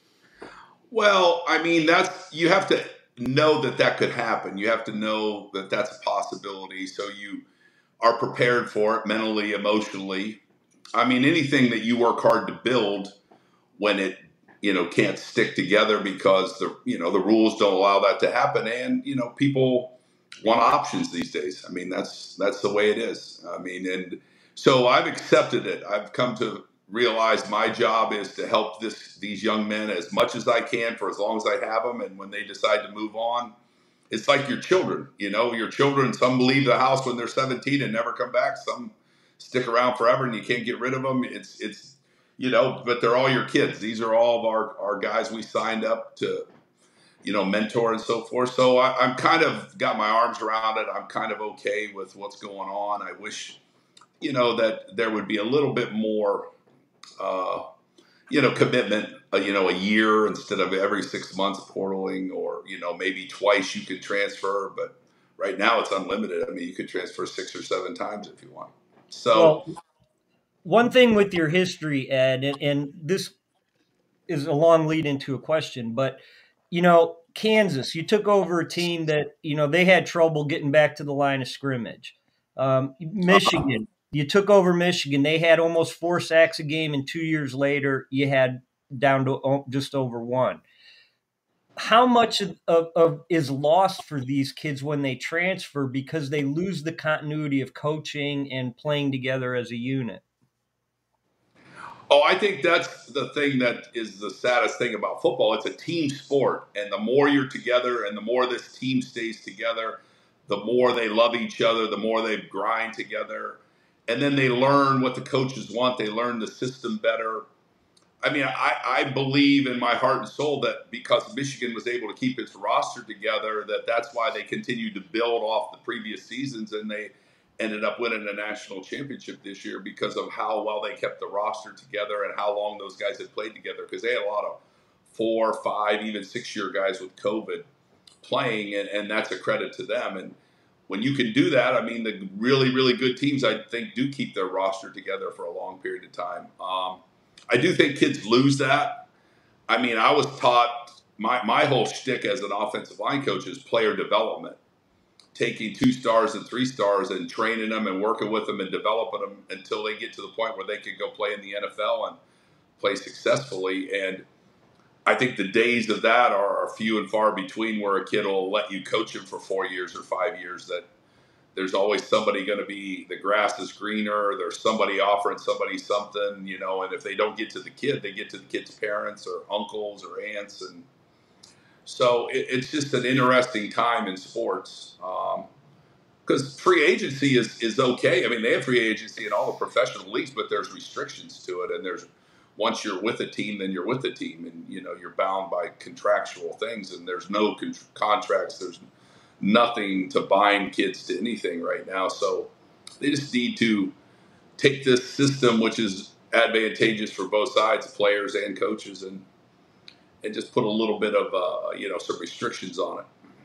Well, I mean, that's you have to know that that could happen. You have to know that that's a possibility, so you are prepared for it mentally, emotionally. I mean, anything that you work hard to build, when it you know can't stick together because the you know the rules don't allow that to happen, and you know people want options these days. I mean, that's that's the way it is. I mean, and so I've accepted it. I've come to realize my job is to help this these young men as much as I can for as long as I have them. And when they decide to move on, it's like your children. You know, your children, some leave the house when they're seventeen and never come back. Some stick around forever and you can't get rid of them. It's, it's you know, but they're all your kids. These are all of our, our guys we signed up to, you know, mentor and so forth. So I, I'm kind of got my arms around it. I'm kind of okay with what's going on. I wish, you know, that there would be a little bit more, uh, you know, commitment, uh, you know, a year instead of every six months portaling, or, you know, maybe twice you could transfer. But right now it's unlimited. I mean, you could transfer six or seven times if you want. So well, one thing with your history, Ed, and, and this is a long lead into a question, but you know, Kansas, you took over a team that, you know, they had trouble getting back to the line of scrimmage. Um, Michigan, you took over Michigan. They had almost four sacks a game, and two years later, you had down to just over one. How much of, of, of is lost for these kids when they transfer because they lose the continuity of coaching and playing together as a unit? Oh, I think that's the thing that is the saddest thing about football. It's a team sport, and the more you're together and the more this team stays together, the more they love each other, the more they grind together, and then they learn what the coaches want. They learn the system better. I mean, I, I believe in my heart and soul that because Michigan was able to keep its roster together, that that's why they continued to build off the previous seasons, and they ended up winning a national championship this year because of how well they kept the roster together and how long those guys had played together, because they had a lot of four, five, even six-year guys with COVID playing, and, and that's a credit to them. And when you can do that, I mean, the really, really good teams, I think, do keep their roster together for a long period of time. Um, I do think kids lose that. I mean, I was taught, my, my whole shtick as an offensive line coach is player development. Taking two stars and three stars and training them and working with them and developing them until they get to the point where they can go play in the N F L and play successfully. And I think the days of that are, are few and far between, where a kid will let you coach him for four years or five years. That there's always somebody going to be, the grass is greener. There's somebody offering somebody something, you know, and if they don't get to the kid, they get to the kid's parents or uncles or aunts. And so it, it's just an interesting time in sports, because um, free agency is, is okay. I mean, they have free agency in all the professional leagues, but there's restrictions to it. And there's, once you're with a team, then you're with the team, and, you know, you're bound by contractual things, and there's no con- contracts. There's nothing to bind kids to anything right now. So they just need to take this system, which is advantageous for both sides, players and coaches, and and just put a little bit of, uh, you know, some restrictions on it.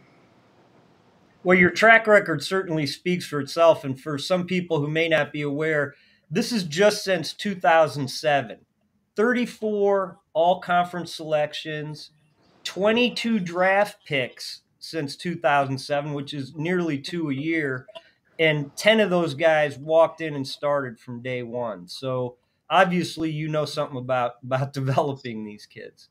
Well, your track record certainly speaks for itself. And for some people who may not be aware, this is just since two thousand seven. thirty-four all-conference selections, twenty-two draft picks since two thousand seven, which is nearly two a year. And ten of those guys walked in and started from day one. So obviously you know something about about developing these kids.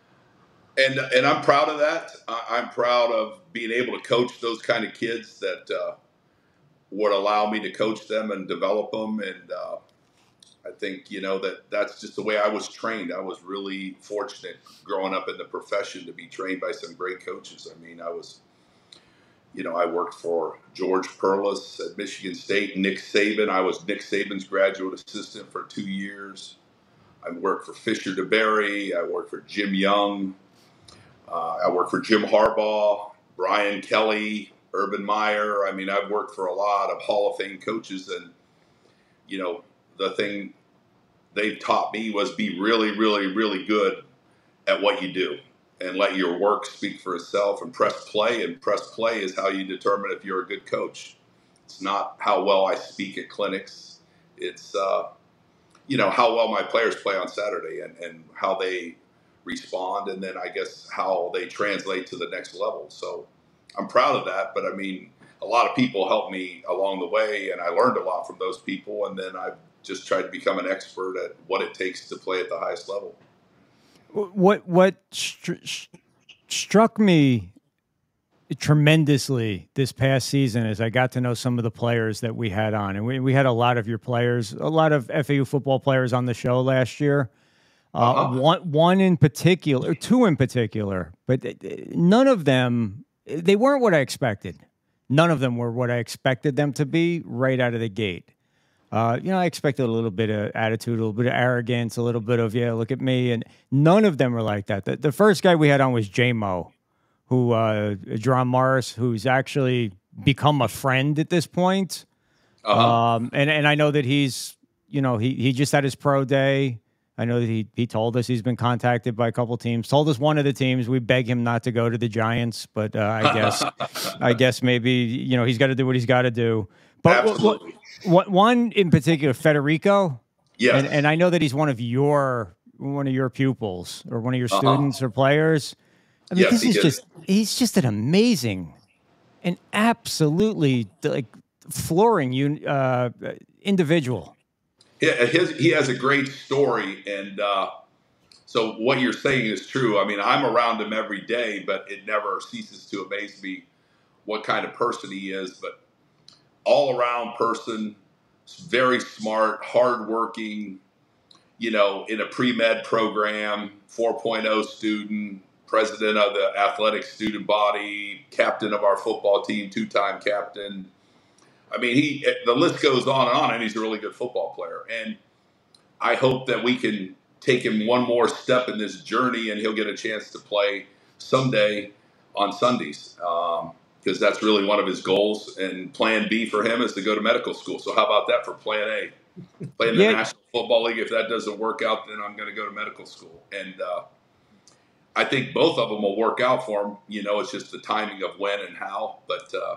And and I'm proud of that. I'm proud of being able to coach those kind of kids that uh, would allow me to coach them and develop them. And uh, I think, you know, that that's just the way I was trained. I was really fortunate growing up in the profession to be trained by some great coaches. I mean, I was, you know, I worked for George Perlis at Michigan State, Nick Saban. I was Nick Saban's graduate assistant for two years. I worked for Fisher DeBerry. I worked for Jim Young. Uh, I worked for Jim Harbaugh, Brian Kelly, Urban Meyer. I mean, I've worked for a lot of Hall of Fame coaches, and, you know, the thing they've taught me was be really, really, really good at what you do and let your work speak for itself and press play. And press play is how you determine if you're a good coach. It's not how well I speak at clinics. It's, uh, you know, how well my players play on Saturday and, and how they respond, and then I guess how they translate to the next level. So I'm proud of that. But I mean, a lot of people helped me along the way, and I learned a lot from those people. And then I've just tried to become an expert at what it takes to play at the highest level. What what str- struck me tremendously this past season as I got to know some of the players that we had on, and we we had a lot of your players, a lot of F A U football players on the show last year. Uh, uh-huh. One, one in particular, two in particular, but none of them, they weren't what I expected. None of them were what I expected them to be right out of the gate. Uh, you know, I expected a little bit of attitude, a little bit of arrogance, a little bit of, yeah, look at me. And none of them were like that. The, the first guy we had on was J-Mo, who, uh, Jerron Morris, who's actually become a friend at this point. Uh-huh. Um, and, and I know that he's, you know, he, he just had his pro day. I know that he, he told us he's been contacted by a couple teams, told us one of the teams. We beg him not to go to the Giants, but uh, I guess I guess maybe, you know, he's got to do what he's got to do. But Absolutely. What, what, one in particular, Federico. Yes. And, and I know that he's one of your one of your pupils or one of your uh-huh. students or players. I mean, yes, this he is did. just he's just an amazing and absolutely like flooring you uh, individual. Yeah, his, he has a great story, and uh, so what you're saying is true. I mean, I'm around him every day, but it never ceases to amaze me what kind of person he is. But all-around person, very smart, hardworking, you know, in a pre-med program, four point oh student, president of the athletic student body, captain of our football team, two-time captain. I mean, he the list goes on and on, and he's a really good football player. And I hope that we can take him one more step in this journey, and he'll get a chance to play someday on Sundays, because um, that's really one of his goals. And plan B for him is to go to medical school. So how about that for plan A? Play in the Yeah. National Football League. If that doesn't work out, then I'm going to go to medical school. And uh, I think both of them will work out for him. You know, it's just the timing of when and how. But uh,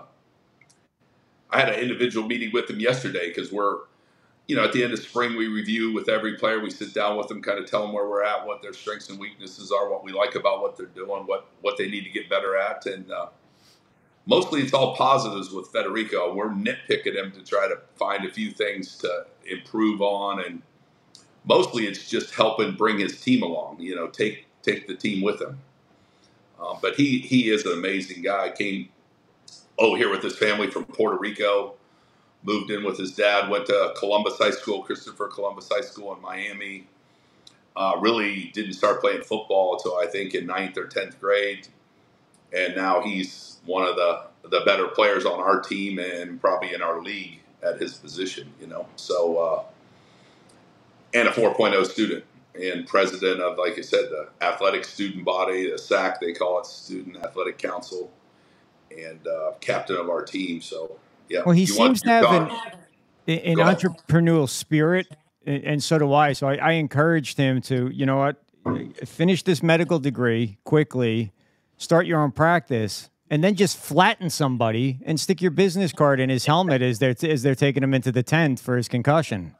I had an individual meeting with him yesterday because we're, you know, at the end of spring, we review with every player. We sit down with them, kind of tell them where we're at, what their strengths and weaknesses are, what we like about what they're doing, what, what they need to get better at. And uh, mostly it's all positives with Federico. We're nitpicking him to try to find a few things to improve on. And mostly it's just helping bring his team along, you know, take take the team with him. Uh, but he, he is an amazing guy. Came oh, here with his family from Puerto Rico, moved in with his dad, went to Columbus High School, Christopher Columbus High School in Miami. Uh, really didn't start playing football until I think in ninth or tenth grade. And now he's one of the, the better players on our team and probably in our league at his position, you know. So, uh, and a four point oh student and president of, like I said, the athletic student body, the S A C, they call it, Student Athletic Council, and uh, captain of our team. So, yeah. Well, he You seems to have an, an Go ahead. entrepreneurial spirit, and, and so do I. So I, I encouraged him to, you know what, finish this medical degree quickly, start your own practice, and then just flatten somebody and stick your business card in his helmet as they're, as they're taking him into the tent for his concussion.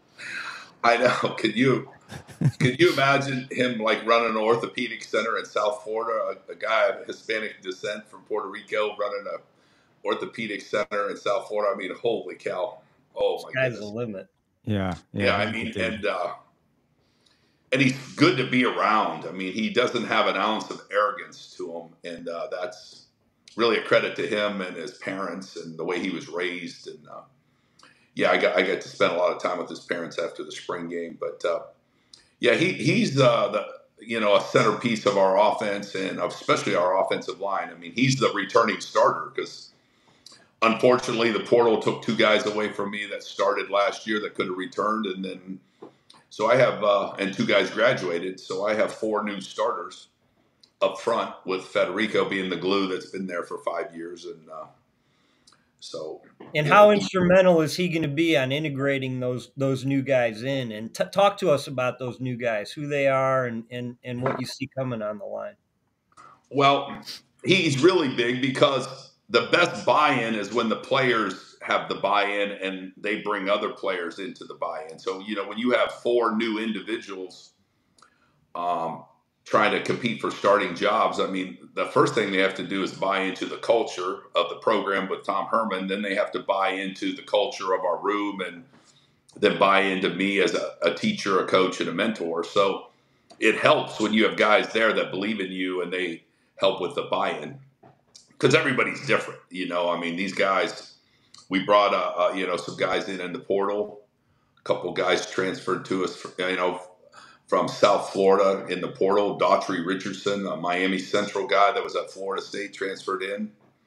I know. Could you could you imagine him like running an orthopedic center in South Florida? A, a guy of Hispanic descent from Puerto Rico running a orthopedic center in South Florida. I mean, holy cow! Oh my Sky's goodness! the limit. Yeah, yeah. Yeah, I mean, and uh, and he's good to be around. I mean, he doesn't have an ounce of arrogance to him, and uh, that's really a credit to him and his parents and the way he was raised. And uh, yeah, I got I got to spend a lot of time with his parents after the spring game. But uh, yeah, he he's uh, the you know a centerpiece of our offense and especially our offensive line. I mean, he's the returning starter because unfortunately the portal took two guys away from me that started last year that could have returned, and then so I have uh, and two guys graduated, so I have four new starters up front with Federico being the glue that's been there for five years, and uh, so. And how know, instrumental is he going to be on integrating those those new guys in? And t- talk to us about those new guys, who they are, and and and what you see coming on the line. Well, he's really big because the best buy-in is when the players have the buy-in and they bring other players into the buy-in. So you know when you have four new individuals um, trying to compete for starting jobs, I mean, the first thing they have to do is buy into the culture of the program with Tom Herman. Then they have to buy into the culture of our room and then buy into me as a, a teacher, a coach, and a mentor. So it helps when you have guys there that believe in you and they help with the buy-in because everybody's different. You know, I mean, these guys, we brought, uh, uh, you know, some guys in in the portal, a couple guys transferred to us, for, you know, from South Florida in the portal. Daughtry Richardson, a Miami Central guy that was at Florida State, transferred in.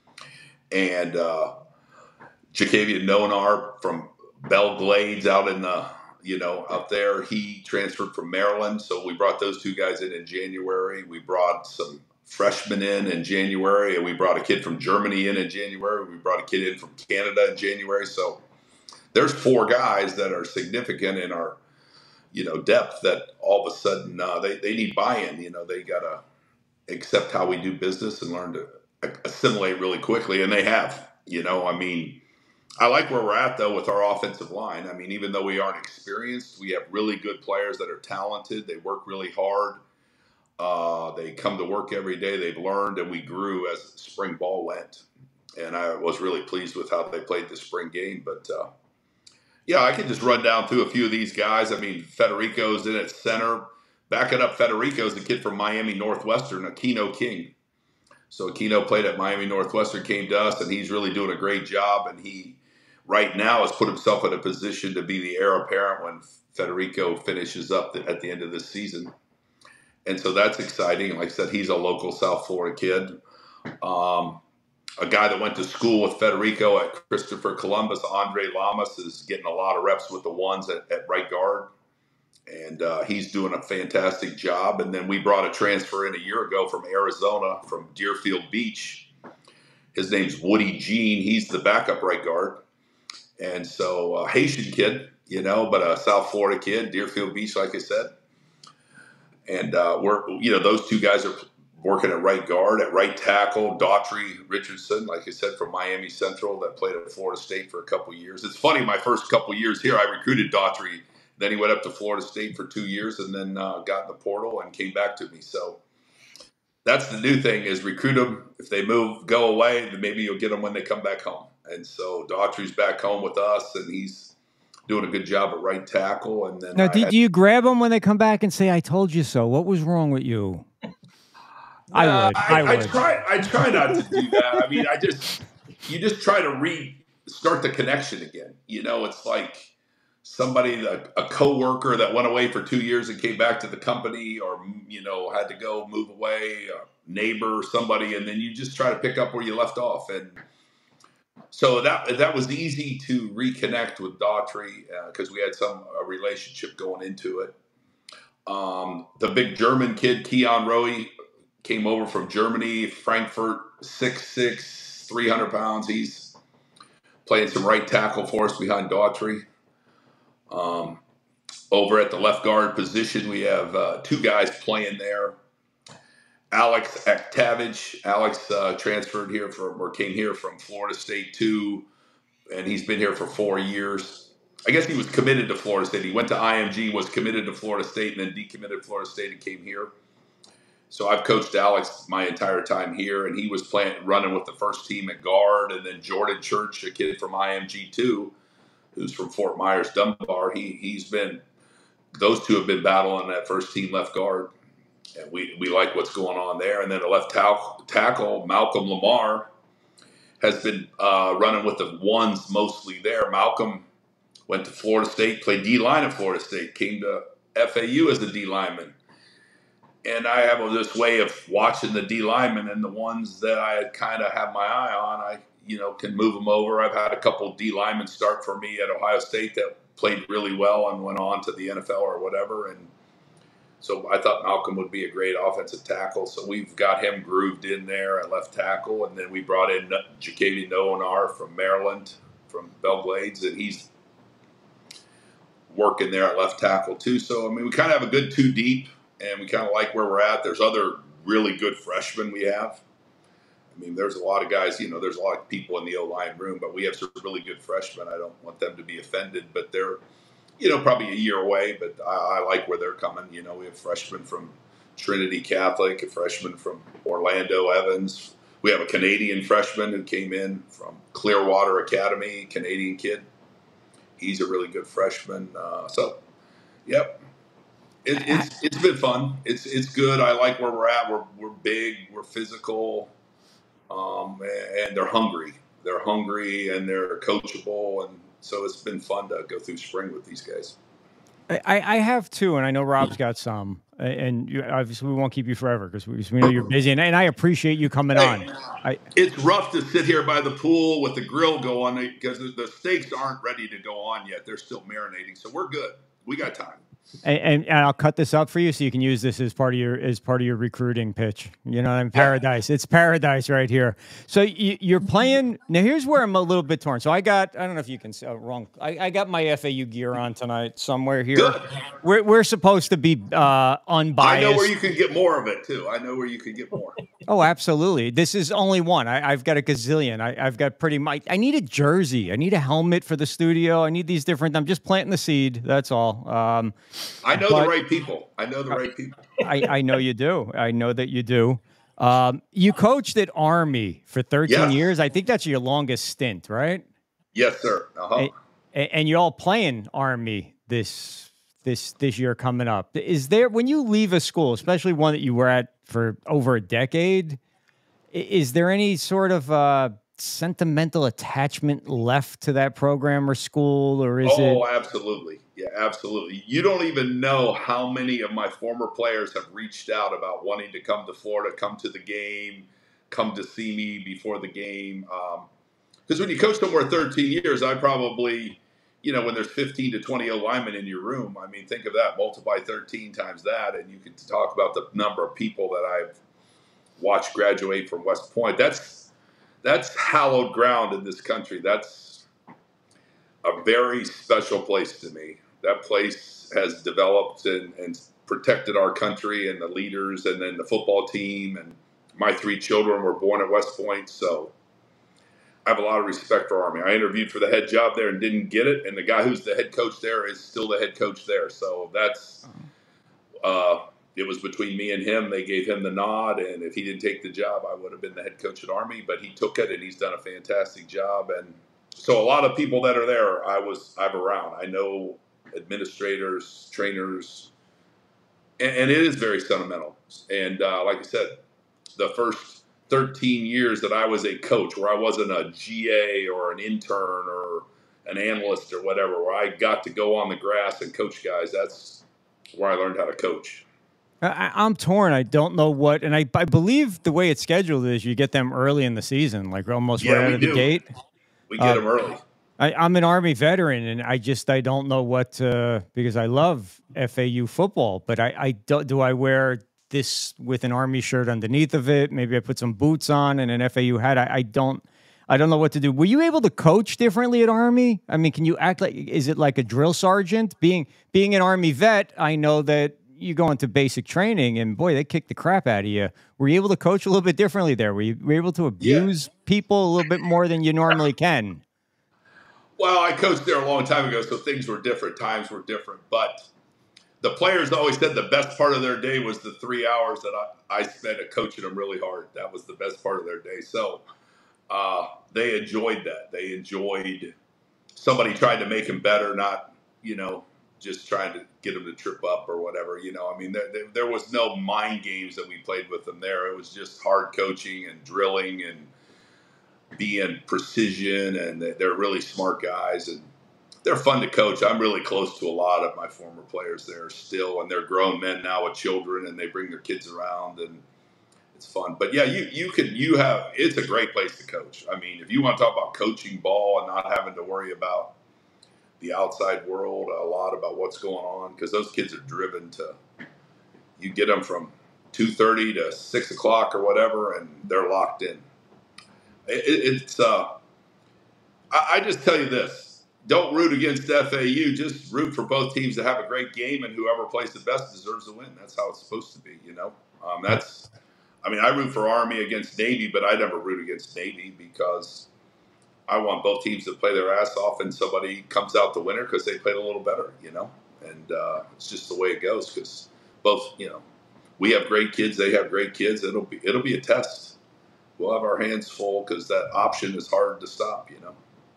And uh, Jacavian Nonar from Belle Glades out in the, you know, out there. He transferred from Maryland. So we brought those two guys in in January. We brought some freshmen in in January. And we brought a kid from Germany in in January. We brought a kid in from Canada in January. So there's four guys that are significant in our, you know, depth that all of a sudden uh, they, they need buy-in. You know, they got to accept how we do business and learn to assimilate really quickly. And they have, you know, I mean, I like where we're at, though, with our offensive line. I mean, even though we aren't experienced, we have really good players that are talented. They work really hard. Uh, they come to work every day. They've learned, and we grew as spring ball went. And I was really pleased with how they played the spring game. But, uh, yeah, I can just run down through a few of these guys. I mean, Federico's in at center. Backing up Federico's the kid from Miami Northwestern, Aquino King. So Aquino played at Miami Northwestern, came to us, and he's really doing a great job. And he, right now, has put himself in a position to be the heir apparent when Federico finishes up at the end of this season. And so that's exciting. Like I said, he's a local South Florida kid. Um, a guy that went to school with Federico at Christopher Columbus, Andre Lamas, is getting a lot of reps with the ones at, at right guard. And uh, he's doing a fantastic job. And then we brought a transfer in a year ago from Arizona, from Deerfield Beach. His name's Woody Jean. He's the backup right guard. And so a Haitian kid, you know, but a South Florida kid, Deerfield Beach, like I said. And uh, we're, you know, those two guys are working at right guard, at right tackle. Daughtry Richardson, like I said, from Miami Central, that played at Florida State for a couple of years. It's funny, my first couple of years here, I recruited Daughtry. Then he went up to Florida State for two years and then uh, got in the portal and came back to me. So that's the new thing is recruit them. If they move, go away, then maybe you'll get them when they come back home. And so Daughtry's back home with us, and he's doing a good job at right tackle. And then now, do, had, do you grab them when they come back and say, "I told you so"? What was wrong with you? I uh, would. I, I, would. I try. I try not to do that. I mean, I just you just try to re start the connection again. You know, it's like somebody, a, a coworker that went away for two years and came back to the company, or you know, had to go move away, a neighbor, somebody, and then you just try to pick up where you left off. And so that that was easy to reconnect with Daughtry because uh, we had some a relationship going into it. Um, the big German kid, Keon Rowe, came over from Germany, Frankfurt, six six, three hundred pounds. He's playing some right tackle for us behind Daughtry. Um, over at the left guard position, we have uh, two guys playing there. Alex Aktavich. Alex uh, transferred here from, or came here from Florida State too, and he's been here for four years. I guess he was committed to Florida State. He went to I M G, was committed to Florida State, and then decommitted to Florida State and came here. So I've coached Alex my entire time here, and he was playing, running with the first team at guard, and then Jordan Church, a kid from I M G too, who's from Fort Myers, Dunbar. He he's been those two have been battling that first team left guard, and we we like what's going on there. And then the left tackle, tackle Malcolm Lamar has been uh, running with the ones mostly there. Malcolm went to Florida State, played D line at Florida State, came to F A U as a D lineman. And I have this way of watching the D linemen, and the ones that I kind of have my eye on, I you know can move them over. I've had a couple D linemen start for me at Ohio State that played really well and went on to the N F L or whatever. And so I thought Malcolm would be a great offensive tackle. So we've got him grooved in there at left tackle. And then we brought in Jacavian Noenar from Maryland, from Belglades, and he's working there at left tackle too. So, I mean, we kind of have a good two deep, and we kind of like where we're at. There's other really good freshmen we have. I mean, there's a lot of guys, you know, there's a lot of people in the O-line room, but we have some really good freshmen. I don't want them to be offended, but they're, you know, probably a year away, but I, I like where they're coming. You know, we have freshmen from Trinity Catholic, a freshman from Orlando Evans. We have a Canadian freshman who came in from Clearwater Academy, Canadian kid. He's a really good freshman. Uh, so, yep. It, it's it's been fun. It's it's good. I like where we're at. We're we're big. We're physical. Um, and they're hungry. They're hungry and they're coachable, and so it's been fun to go through spring with these guys. I, I have two, and I know Rob's got some, and you, obviously we won't keep you forever because we, we know you're busy, and, and I appreciate you coming hey, on. I, it's rough to sit here by the pool with the grill going because the steaks aren't ready to go on yet. They're still marinating, so we're good. We got time. And, and, and I'll cut this up for you so you can use this as part of your as part of your recruiting pitch. You know, in paradise. It's paradise right here. So you, you're playing now. Here's where I'm a little bit torn. So I got I don't know if you can see, oh, wrong. I, I got my F A U gear on tonight somewhere here. Good. We're we're supposed to be uh, unbiased. I know where you can get more of it too. I know where you can get more. Oh, absolutely. This is only one. I, I've got a gazillion. I, I've got pretty much. I need a jersey. I need a helmet for the studio. I need these different. I'm just planting the seed. That's all. Um, I know but, the right people. I know the right people. I, I know you do. I know that you do. Um, you coached at Army for thirteen yes. years. I think that's your longest stint, right? Yes, sir. Uh-huh. And, and you're all playing Army this this this year coming up. Is there, when you leave a school, especially one that you were at for over a decade, is there any sort of uh, sentimental attachment left to that program or school, or is oh, it? Oh, absolutely. Yeah, absolutely. You don't even know how many of my former players have reached out about wanting to come to Florida, come to the game, come to see me before the game. Because um, when you coach somewhere thirteen years, I probably, you know, when there's fifteen to twenty O-linemen in your room, I mean, think of that, multiply thirteen times that, and you can talk about the number of people that I've watched graduate from West Point. That's that's hallowed ground in this country. That's a very special place to me. That place has developed and, and protected our country and the leaders and then the football team. And my three children were born at West Point, so I have a lot of respect for Army. I interviewed for the head job there and didn't get it, and the guy who's the head coach there is still the head coach there. So that's uh, it was between me and him. They gave him the nod, and if he didn't take the job, I would have been the head coach at Army. But he took it, and he's done a fantastic job. And so a lot of people that are there, I was I'm around. I know administrators, trainers, and, and it is very sentimental. And uh, like I said, the first thirteen years that I was a coach, where I wasn't a G A or an intern or an analyst or whatever, where I got to go on the grass and coach guys, that's where I learned how to coach. I, I'm torn. I don't know what, and I, I believe the way it's scheduled is you get them early in the season, like almost yeah, right out of the do. gate. We get uh, them early. I, I'm an Army veteran, and I just I don't know what uh, because I love F A U football, but I, I don't, do I wear this with an Army shirt underneath of it? Maybe I put some boots on and an F A U hat. I, I don't I don't know what to do. Were you able to coach differently at Army? I mean, can you act like, is it like a drill sergeant? Being being an Army vet, I know that you go into basic training, and boy, they kick the crap out of you. Were you able to coach a little bit differently there? Were you, were you able to abuse yeah. people a little bit more than you normally can? Well, I coached there a long time ago, so things were different. Times were different. But the players always said the best part of their day was the three hours that I, I spent at coaching them really hard. That was the best part of their day. So uh, they enjoyed that. They enjoyed somebody tried to make him better, not, you know, just trying to get him to trip up or whatever. You know, I mean, there, there, there was no mind games that we played with them there. It was just hard coaching and drilling and being precision, and they're really smart guys, and they're fun to coach. I'm really close to a lot of my former players there still, and they're grown men now with children, and they bring their kids around, and it's fun. But yeah, you you can you have it's a great place to coach. I mean, if you want to talk about coaching ball and not having to worry about the outside world a lot about what's going on, because those kids are driven to, you get them from two thirty to six o'clock or whatever, and they're locked in. It, it's uh, I, I just tell you this: don't root against F A U. Just root for both teams to have a great game, and whoever plays the best deserves to win. That's how it's supposed to be, you know. Um, that's, I mean, I root for Army against Navy, but I never root against Navy because I want both teams to play their ass off, and somebody comes out the winner because they played a little better, you know. And uh, it's just the way it goes because both, you know, we have great kids, they have great kids. It'll be it'll be a test. We'll have our hands full because that option is hard to stop, you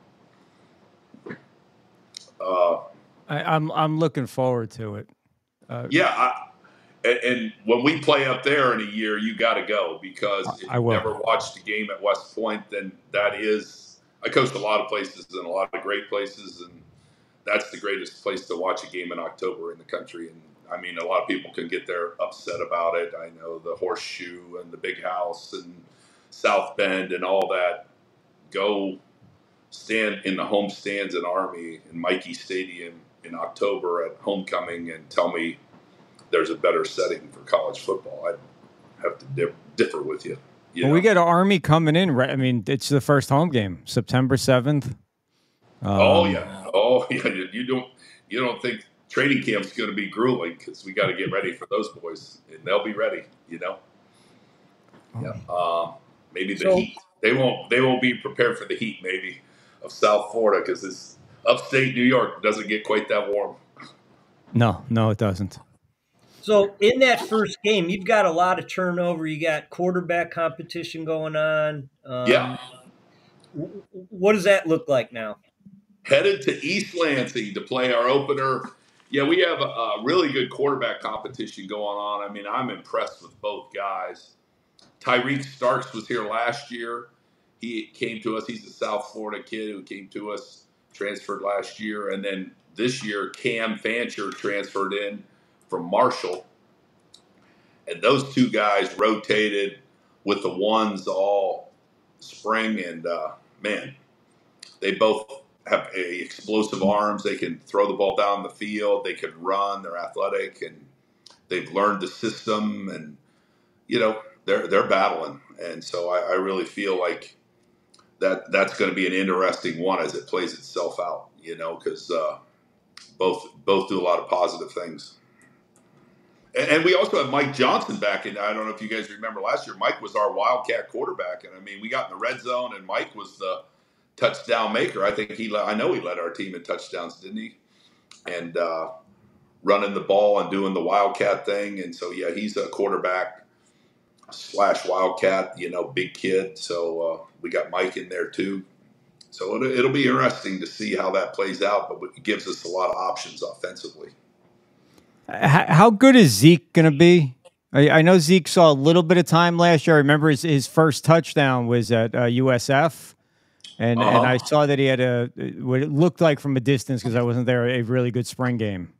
know. Uh, I, I'm I'm looking forward to it. Uh, yeah, I, and, and when we play up there in a year, you got to go because if I you've will. never watched a game at West Point, then that is. I coached a lot of places and a lot of great places, and that's the greatest place to watch a game in October in the country. And I mean, a lot of people can get there upset about it. I know the Horseshoe and the Big House and South Bend and all that. Go stand in the home stands in Army in Mikey Stadium in October at homecoming and tell me there's a better setting for college football. I'd have to dif- differ with you. you well, know? we get Army coming in, right? I mean, it's the first home game, September seventh. Um, oh yeah, oh yeah. You, you don't you don't think training camp's going to be grueling because we got to get ready for those boys, and they'll be ready. You know. Yeah. Uh, maybe the So- heat. They won't. They won't be prepared for the heat. Maybe of South Florida because this upstate New York doesn't get quite that warm. No, no, it doesn't. So in that first game, you've got a lot of turnover. You got quarterback competition going on. Um, Yeah. w- What does that look like now? Headed to East Lansing to play our opener. Yeah, we have a, a really good quarterback competition going on. I mean, I'm impressed with both guys. Tyreek Starks was here last year. He came to us. He's a South Florida kid who came to us, transferred last year. And then this year, Cam Fancher transferred in from Marshall. And those two guys rotated with the ones all spring. And, uh, man, they both have a explosive arms. They can throw the ball down the field. They can run. They're athletic. And they've learned the system. And, you know, they're they're battling. And so I, I really feel like that that's going to be an interesting one as it plays itself out, you know, because uh, both both do a lot of positive things. And, and we also have Mike Johnson back in. I don't know if you guys remember last year. Mike was our Wildcat quarterback, and I mean, we got in the red zone, and Mike was the touchdown maker. I think he, I know he led our team in touchdowns, didn't he? And uh, running the ball and doing the Wildcat thing. And so, yeah, he's a quarterback slash Wildcat, you know, big kid. So uh, we got Mike in there too. So it'll, it'll be interesting to see how that plays out, but it gives us a lot of options offensively. How, how good is Zeke going to be? I, I know Zeke saw a little bit of time last year. I remember his, his first touchdown was at uh, U S F. And, Uh-huh. and I saw that he had a, what it looked like from a distance, because I wasn't there, a really good spring game.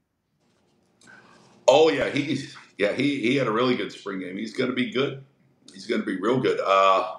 Oh yeah, he's yeah he he had a really good spring game. He's going to be good. He's going to be real good. Uh,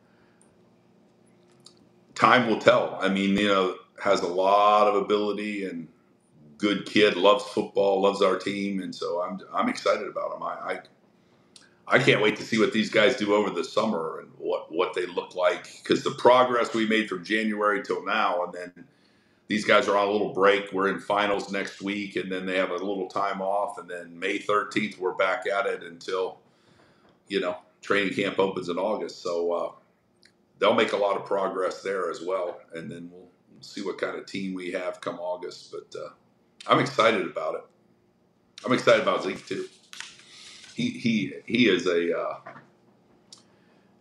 time will tell. I mean, you know, has a lot of ability and good kid. Loves football. Loves our team, and so I'm I'm excited about him. I I, I can't wait to see what these guys do over the summer and what what they look like, because the progress we made from January till now, and then. These guys are on a little break. We're in finals next week, and then they have a little time off. And then May thirteenth, we're back at it until, you know, training camp opens in August. So uh, they'll make a lot of progress there as well. And then we'll, we'll see what kind of team we have come August. But uh, I'm excited about it. I'm excited about Zeke too. He he he is a uh,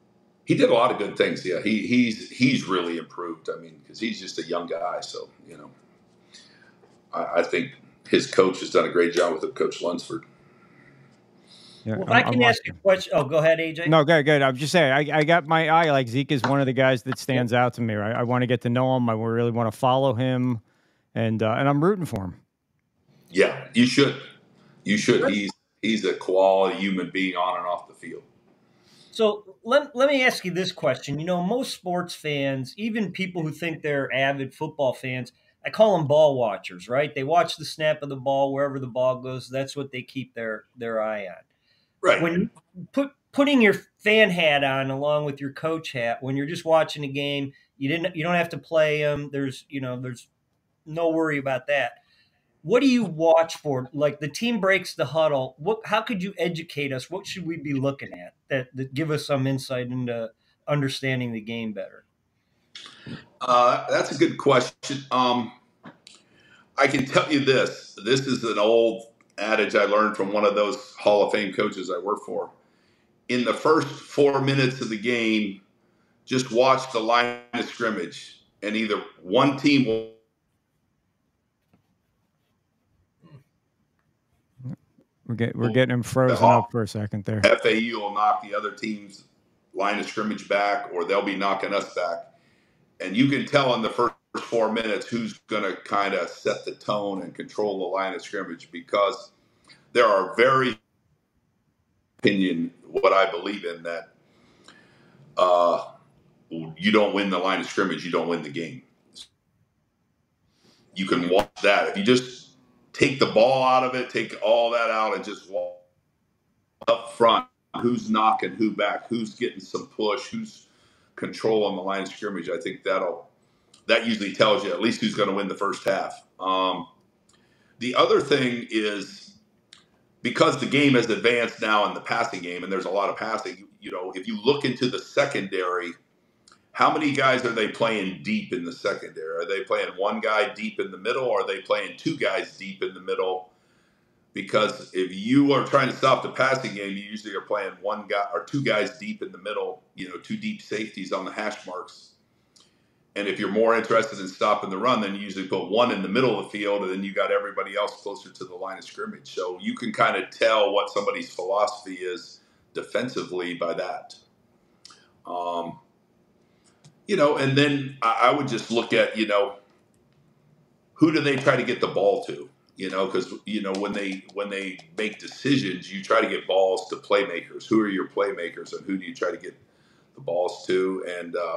he did a lot of good things. Yeah, he he's he's really improved. I mean, because he's just a young guy, so you know, I, I think his coach has done a great job with him, Coach Lunsford. Yeah, Well, if I'm, I can I'm ask you a question. Oh, go ahead, A J. No, good, good. I'm just saying, I, I got my eye. Like Zeke is one of the guys that stands out to me. Right? I want to get to know him. I really want to follow him, and uh, and I'm rooting for him. Yeah, you should. You should. He's he's a quality human being on and off the field. So let, let me ask you this question. You know, most sports fans, even people who think they're avid football fans, I call them ball watchers, right? They watch the snap of the ball, wherever the ball goes. That's what they keep their, their eye on. Right. When you put putting your fan hat on along with your coach hat, when you're just watching a game, you didn't you don't have to play them. There's you know there's no worry about that. What do you watch for? Like the team breaks the huddle. What? How could you educate us? What should we be looking at that, that give us some insight into understanding the game better? Uh, that's a good question. Um, I can tell you this. This is an old adage I learned from one of those Hall of Fame coaches I work for. In the first four minutes of the game, just watch the line of scrimmage, and either one team will We're get, we're getting him frozen up for a second there. F A U will knock the other team's line of scrimmage back, or they'll be knocking us back. And you can tell in the first four minutes who's going to kind of set the tone and control the line of scrimmage, because there are very opinion, what I believe in, that uh, you don't win the line of scrimmage, you don't win the game. You can watch that. If you just take the ball out of it, take all that out, and just walk up front, who's knocking who back, who's getting some push, who's controlling the line of scrimmage, I think that'll that usually tells you at least who's going to win the first half. Um, the other thing is, because the game has advanced now in the passing game, and there's a lot of passing, you know, if you look into the secondary, how many guys are they playing deep in the secondary? Are they playing one guy deep in the middle, or are they playing two guys deep in the middle? Because if you are trying to stop the passing game, you usually are playing one guy or two guys deep in the middle, you know, two deep safeties on the hash marks. And if you're more interested in stopping the run, then you usually put one in the middle of the field, and then you got everybody else closer to the line of scrimmage. So you can kind of tell what somebody's philosophy is defensively by that. Um, you know, and then I, I would just look at, you know, who do they try to get the ball to? You know, because, you know, when they when they make decisions, you try to get balls to playmakers. Who are your playmakers, and who do you try to get the balls to? And uh,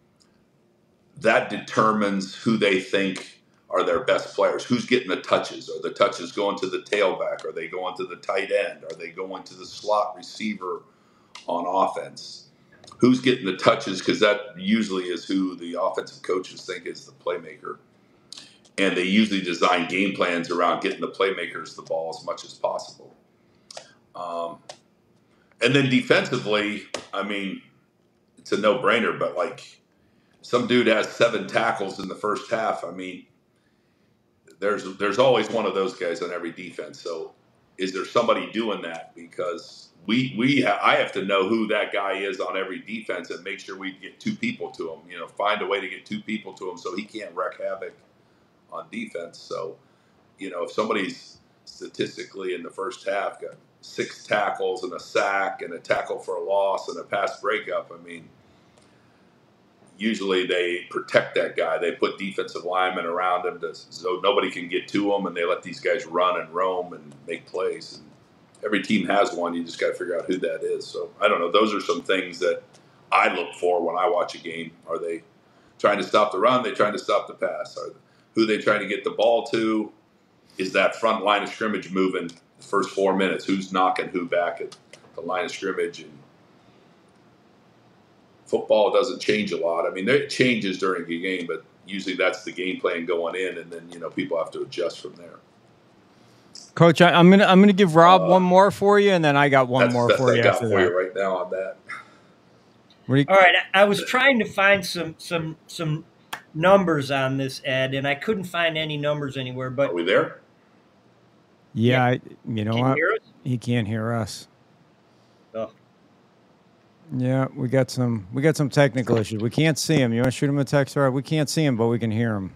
that determines who they think are their best players. Who's getting the touches? Are the touches going to the tailback? Are they going to the tight end? Are they going to the slot receiver on offense? Who's getting the touches? Because that usually is who the offensive coaches think is the playmaker. And they usually design game plans around getting the playmakers the ball as much as possible. Um, and then defensively, I mean, it's a no-brainer, but like some dude has seven tackles in the first half. I mean, there's there's always one of those guys on every defense. So is there somebody doing that? Because we we ha- I have to know who that guy is on every defense and make sure we get two people to him. You know, find a way to get two people to him so he can't wreak havoc on defense. So, you know, if somebody's statistically in the first half got six tackles and a sack and a tackle for a loss and a pass breakup, I mean, usually they protect that guy. They put defensive linemen around him to, so nobody can get to him, and they let these guys run and roam and make plays. And every team has one. You just got to figure out who that is. So I don't know. Those are some things that I look for when I watch a game. Are they trying to stop the run? Are they trying to stop the pass? Are they, who they trying to get the ball to? Is that front line of scrimmage moving the first four minutes? Who's knocking who back at the line of scrimmage? And football doesn't change a lot. I mean, it changes during the game, but usually that's the game plan going in, and then, you know, people have to adjust from there. Coach, I, I'm gonna I'm gonna give Rob uh, one more for you, and then I got one that's more the best for I you got after for that. you right now on that. You- All right, I was trying to find some some some numbers on this, Ed, and I couldn't find any numbers anywhere. But are we there? Yeah, I, you know Can you what? hear us? He can't hear us. Oh. Yeah, we got some we got some technical issues. We can't see him. You want to shoot him a text? All right, we can't see him, but we can hear him.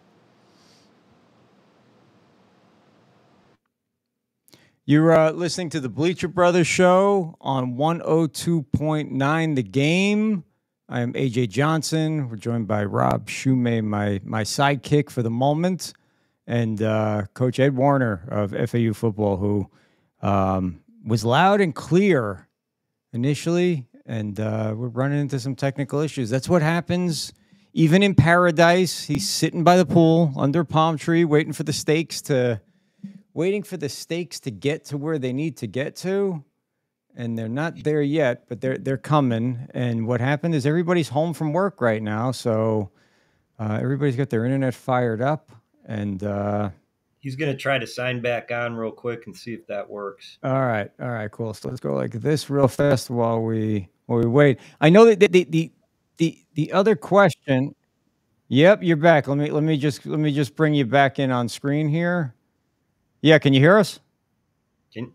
You're uh, listening to the Bleacher Brothers show on one oh two point nine The Game. I am A J Johnson. We're joined by Rob Shumay, my my sidekick for the moment, and uh, Coach Ed Warinner of F A U football, who um, was loud and clear initially, and uh, we're running into some technical issues. That's what happens even in paradise. He's sitting by the pool under a palm tree, waiting for the stakes to waiting for the stakes to get to where they need to get to. And they're not there yet, but they're they're coming. And what happened is everybody's home from work right now, so uh, everybody's got their internet fired up. And uh, he's going to try to sign back on real quick and see if that works. All right, all right, cool. So let's go like this real fast while we while we wait. I know that the the the the, the other question. Yep, you're back. Let me let me just let me just bring you back in on screen here. Yeah, can you hear us? Can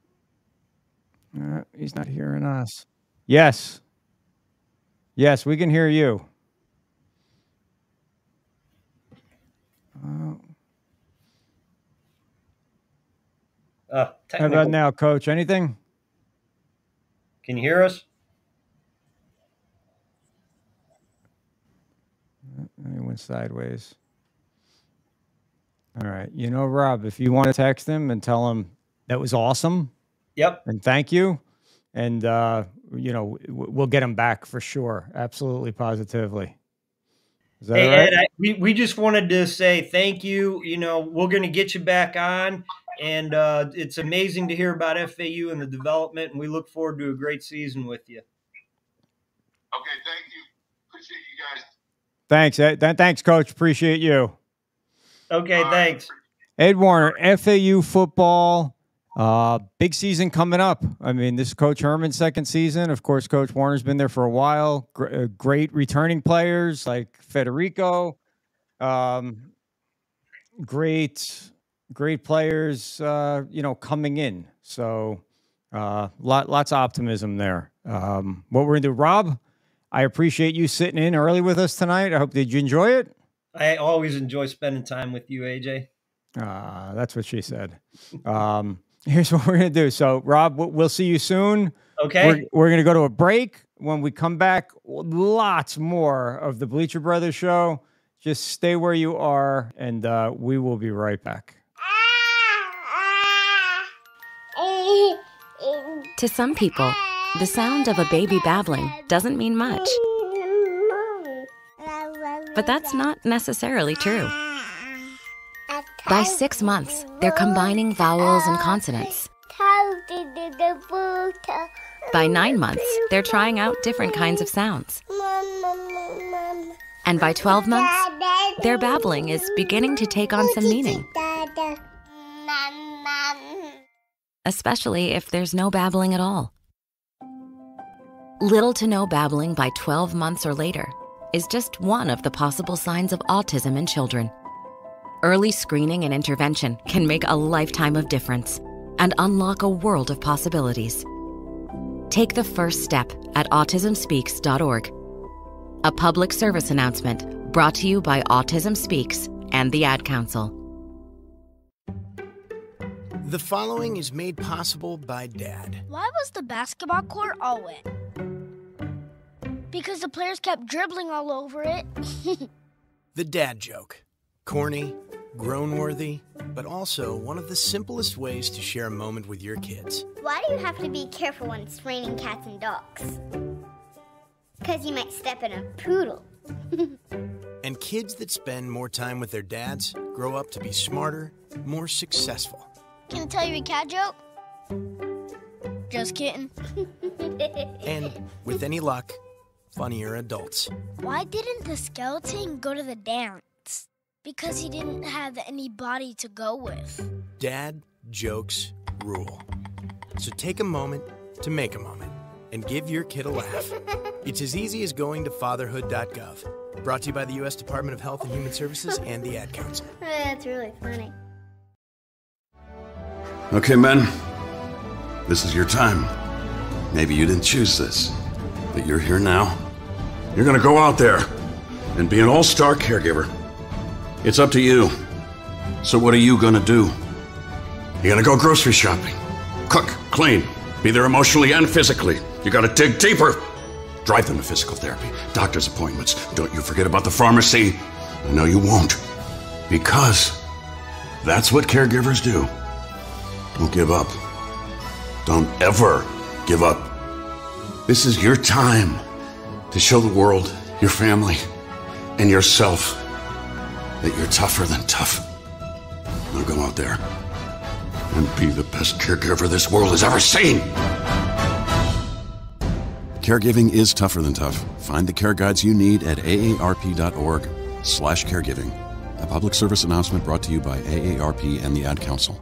Uh, he's not hearing us. Yes. Yes, we can hear you. Uh, uh, how about now, Coach? Anything? Can you hear us? He went sideways. All right. You know, Rob, if you want to text him and tell him that was awesome. Yep. And thank you. And, uh, you know, we'll get him back for sure. Absolutely, positively. Is that hey, right? Ed, I, we, we just wanted to say thank you. You know, we're going to get you back on. And uh, it's amazing to hear about F A U and the development. And we look forward to a great season with you. Okay, thank you. Appreciate you guys. Thanks, Ed. Th- thanks, Coach. Appreciate you. Okay, thanks. Ed Warinner, F A U football. Uh, big season coming up. I mean, this is Coach Herman's second season. Of course, Coach Warner's been there for a while. Gr- uh, great returning players like Federico. Um, great, great players, uh, you know, coming in. So uh, lot, lots of optimism there. Um, what we're going to do, Rob, I appreciate you sitting in early with us tonight. I hope, did you enjoy it? I always enjoy spending time with you, A J. Uh, that's what she said. Um, here's what we're going to do. So, Rob, we'll see you soon. Okay. We're, we're going to go to a break. When we come back, lots more of the Bleacher Brothers show. Just stay where you are, and uh, we will be right back. To some people, the sound of a baby babbling doesn't mean much. But that's not necessarily true. By six months, they're combining vowels and consonants. By nine months, they're trying out different kinds of sounds. And by twelve months, their babbling is beginning to take on some meaning. Especially if there's no babbling at all. Little to no babbling by twelve months or later is just one of the possible signs of autism in children. Early screening and intervention can make a lifetime of difference and unlock a world of possibilities. Take the first step at autism speaks dot org. A public service announcement brought to you by Autism Speaks and the Ad Council. The following is made possible by Dad. Why was the basketball court all wet? Because the players kept dribbling all over it. The dad joke. Corny, grown-worthy, but also one of the simplest ways to share a moment with your kids. Why do you have to be careful when it's raining cats and dogs? Because you might step in a poodle. And kids that spend more time with their dads grow up to be smarter, more successful. Can I tell you a cat joke? Just kidding. And with any luck, funnier adults. Why didn't the skeleton go to the dance? Because he didn't have any body to go with. Dad jokes rule. So take a moment to make a moment and give your kid a laugh. It's as easy as going to fatherhood dot gov. Brought to you by the U S Department of Health and Human Services and the Ad Council. That's really funny. Okay, men. This is your time. Maybe you didn't choose this, But you're here now. You're gonna go out there and be an all-star caregiver. It's up to you. So what are you gonna do? You're gonna go grocery shopping, cook, clean, be there emotionally and physically. You gotta dig deeper. Drive them to physical therapy, doctor's appointments. Don't you forget about the pharmacy. I know you won't. Because that's what caregivers do. Don't give up. Don't ever give up. This is your time to show the world, your family, and yourself that you're tougher than tough. Now go out there and be the best caregiver this world has ever seen. Caregiving is tougher than tough. Find the care guides you need at aarp.org slash caregiving. A public service announcement brought to you by A A R P and the Ad Council.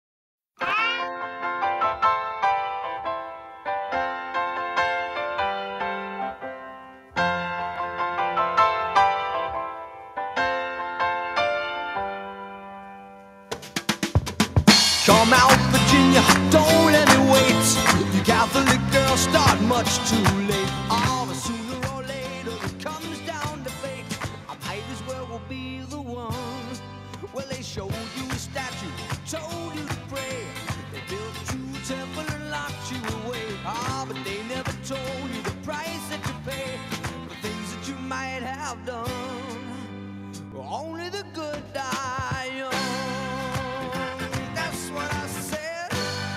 Come out, Virginia, don't let me wait. You Catholic girls start much too late. Oh, but sooner or later it comes down to fate. I might as well will be the one. Well, they showed you a statue, told you to pray. They built you a temple and locked you away. Ah, oh, but they never told you the price that you pay for things that you might have done. Well, only the good die young. What I said,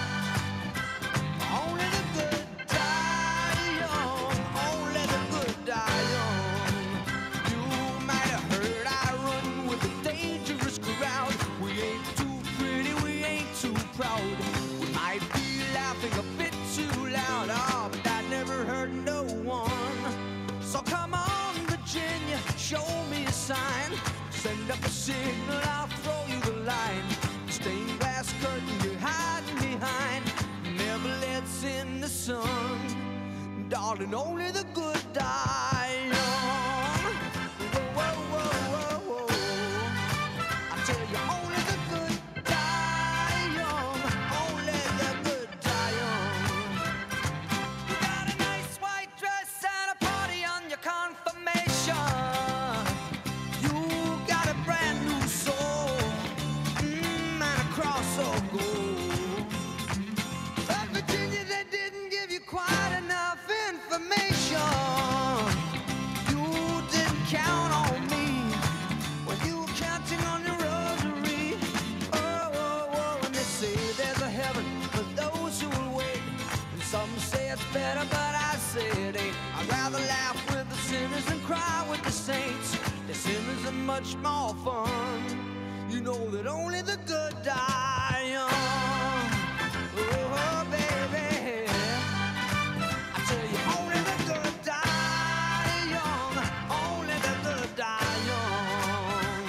only the good die young, only the good die young. You might have heard I run with a dangerous crowd. We ain't too pretty, we ain't too proud. We might be laughing a bit too loud, oh, but that never hurt no one. So come on, Virginia, show me a sign. Send up a signal, I'll throw you the line. Stained glass curtain you're hiding behind never lets in the sun. Darling, only the good die young. Whoa, whoa, whoa, whoa, whoa. I tell you, only the good die young. Only the good die young. You got a nice white dress and a party on your confirmation. You got a brand new soul. Cross or gold. But Virginia, they didn't give you quite enough information. You didn't count on me when you were counting on your rosary. Oh, oh, oh, and they say there's a heaven for those who will wait. And some say it's better, but I say it ain't. I'd rather laugh with the sinners than cry with the saints. The sinners are much more fun. You know that only the good die young. Oh, baby. I tell you, only the good die young. Only the good die young.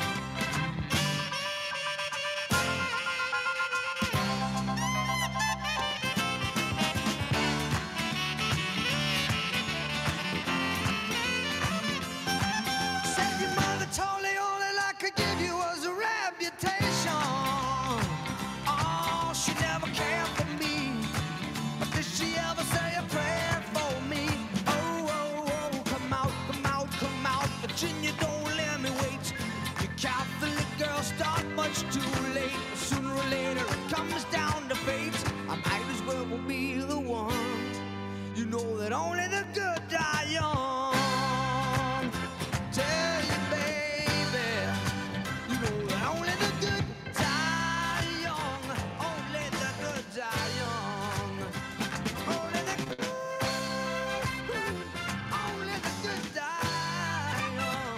Said your mother told you all that I could give you was a reputation. Oh, she never cared for me. But did she ever say a prayer for me? Oh, oh, oh, come out, come out, come out. Virginia, don't let me wait. You Catholic girls start much too late. Sooner or later it comes down to fate. I might as well will be the one. You know that only the good die young. Tell you, baby. You know that only the good die young. Only the good die young. Only the good, only the good die young.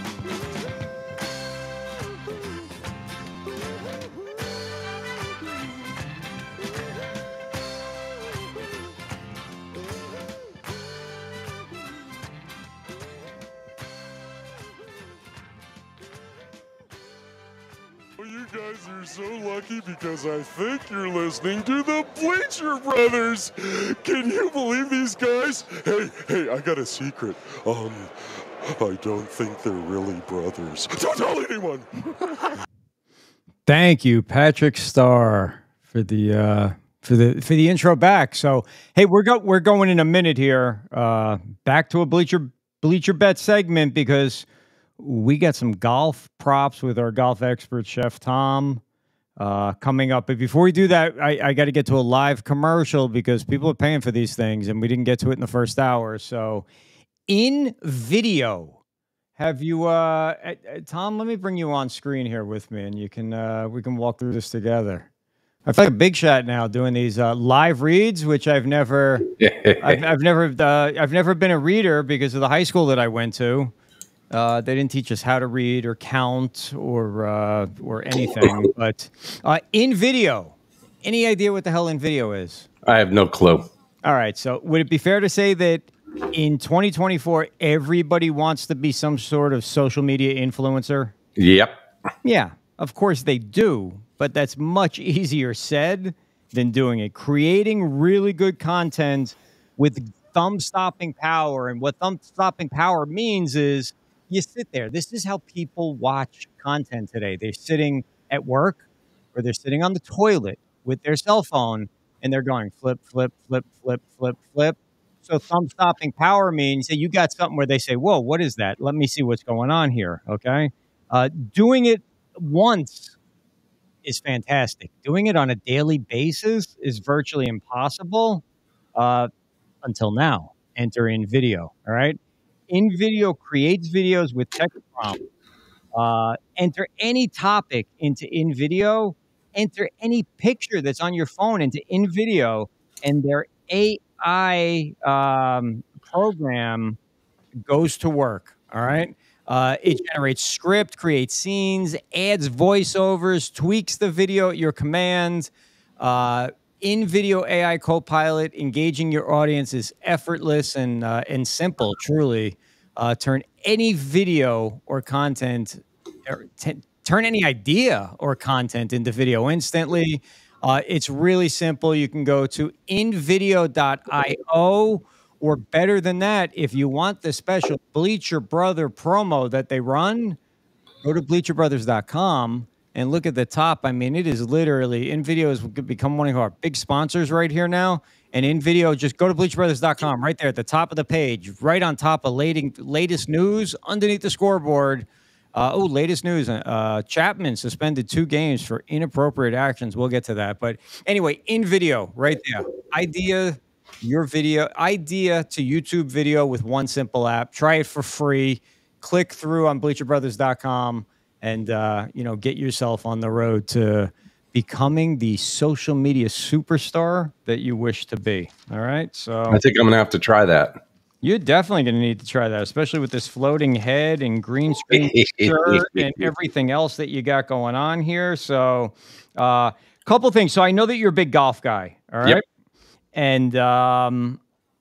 Well, you guys are so lucky because I think you're listening to the Bleacher Brothers. Can you believe these guys? Hey, hey, I got a secret. Um, I don't think they're really brothers. Don't tell anyone. Thank you, Patrick Starr, for the uh, for the for the intro back. So hey, we're go we're going in a minute here. Uh, back to a bleacher bleacher bet segment because we got some golf props with our golf expert Chef Tom uh, coming up. But before we do that, I, I got to get to a live commercial because people are paying for these things, and we didn't get to it in the first hour. So in video, have you, uh, uh, Tom? Let me bring you on screen here with me, and you can uh, we can walk through this together. I feel like a big shot now doing these uh, live reads, which I've never, I've, I've never, uh, I've never been a reader because of the high school that I went to. Uh, they didn't teach us how to read or count or uh, or anything. But uh, in video, any idea what the hell in video is? I have no clue. All right. So would it be fair to say that in twenty twenty-four, everybody wants to be some sort of social media influencer? Yep. Yeah, of course they do. But that's much easier said than doing it. Creating really good content with thumb-stopping power. And what thumb-stopping power means is you sit there. This is how people watch content today. They're sitting at work or they're sitting on the toilet with their cell phone and they're going flip, flip, flip, flip, flip, flip. So thumb-stopping power means that you got something where they say, whoa, what is that? Let me see what's going on here, okay? Uh, doing it once is fantastic. Doing it on a daily basis is virtually impossible uh, until now. Enter in video, all right? In video creates videos with text prompts. Uh, enter any topic into in video. Enter any picture that's on your phone into in video, and their A I um, program goes to work, all right? Uh, it generates script, creates scenes, adds voiceovers, tweaks the video at your command. Uh, in-video A I Copilot, engaging your audience is effortless and uh, and simple, truly. Uh, turn any video or content, or turn any idea or content into video instantly. Uh, it's really simple. You can go to in video dot i o. Or better than that, if you want the special Bleacher Brother promo that they run, go to bleacher brothers dot com and look at the top. I mean, it is literally, InVideo has become one of our big sponsors right here now. And InVideo, just go to bleacher brothers dot com right there at the top of the page, right on top of latest, latest news, underneath the scoreboard. Uh, oh, latest news. Uh, Chapman suspended two games for inappropriate actions. We'll get to that. But anyway, InVideo right there. Idea... Your video idea to YouTube video with one simple app. Try it for free. Click through on bleacher brothers dot com and uh, you know, get yourself on the road to becoming the social media superstar that you wish to be. All right. So I think I'm gonna have to try that. You're definitely gonna need to try that, especially with this floating head and green screen shirt and everything else that you got going on here. So a uh, couple things. So I know that you're a big golf guy. All right. Yep. And um,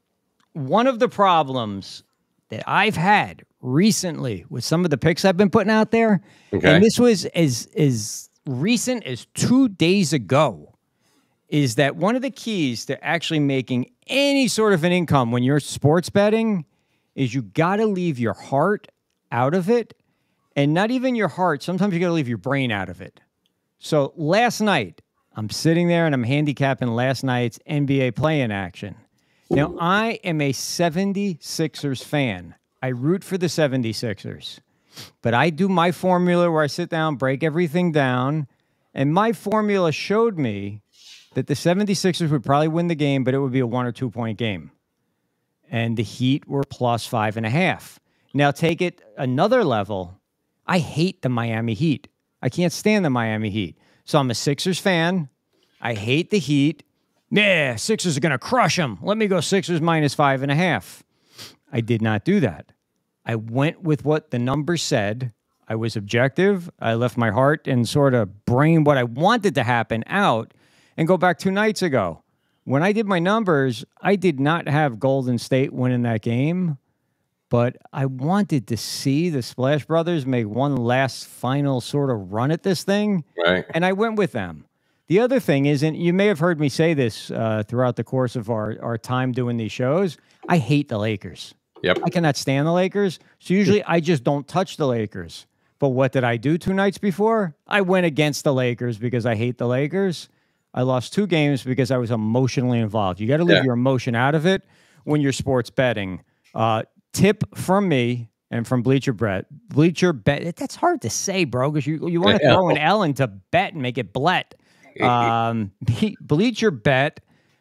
one of the problems that I've had recently with some of the picks I've been putting out there, okay. and this was as, as recent as two days ago, is that one of the keys to actually making any sort of an income when you're sports betting is you got to leave your heart out of it. And not even your heart. Sometimes you got to leave your brain out of it. So last night, I'm sitting there and I'm handicapping last night's N B A play-in action. Now, I am a seventy-sixers fan. I root for the seventy-sixers. But I do my formula where I sit down, break everything down, and my formula showed me that the seventy-sixers would probably win the game, but it would be a one or two point game. And the Heat were plus five and a half. Now, take it another level. I hate the Miami Heat. I can't stand the Miami Heat. So I'm a Sixers fan. I hate the Heat. Yeah, Sixers are going to crush them. Let me go Sixers minus five and a half. I did not do that. I went with what the numbers said. I was objective. I left my heart and sort of brain what I wanted to happen out and go back two nights ago. When I did my numbers, I did not have Golden State winning that game. But I wanted to see the Splash Brothers make one last final sort of run at this thing. Right. And I went with them. The other thing is, and you may have heard me say this uh, throughout the course of our, our time doing these shows, I hate the Lakers. Yep. I cannot stand the Lakers. So usually I just don't touch the Lakers. But what did I do two nights before? I went against the Lakers because I hate the Lakers. I lost two games because I was emotionally involved. You got to leave Yeah. your emotion out of it when you're sports betting. Uh, tip from me and from Bleacher Bet. Bleacher Bet. That's hard to say, bro, because you, you want to throw an L into bet and make it blet. Um, Bleacher Bet.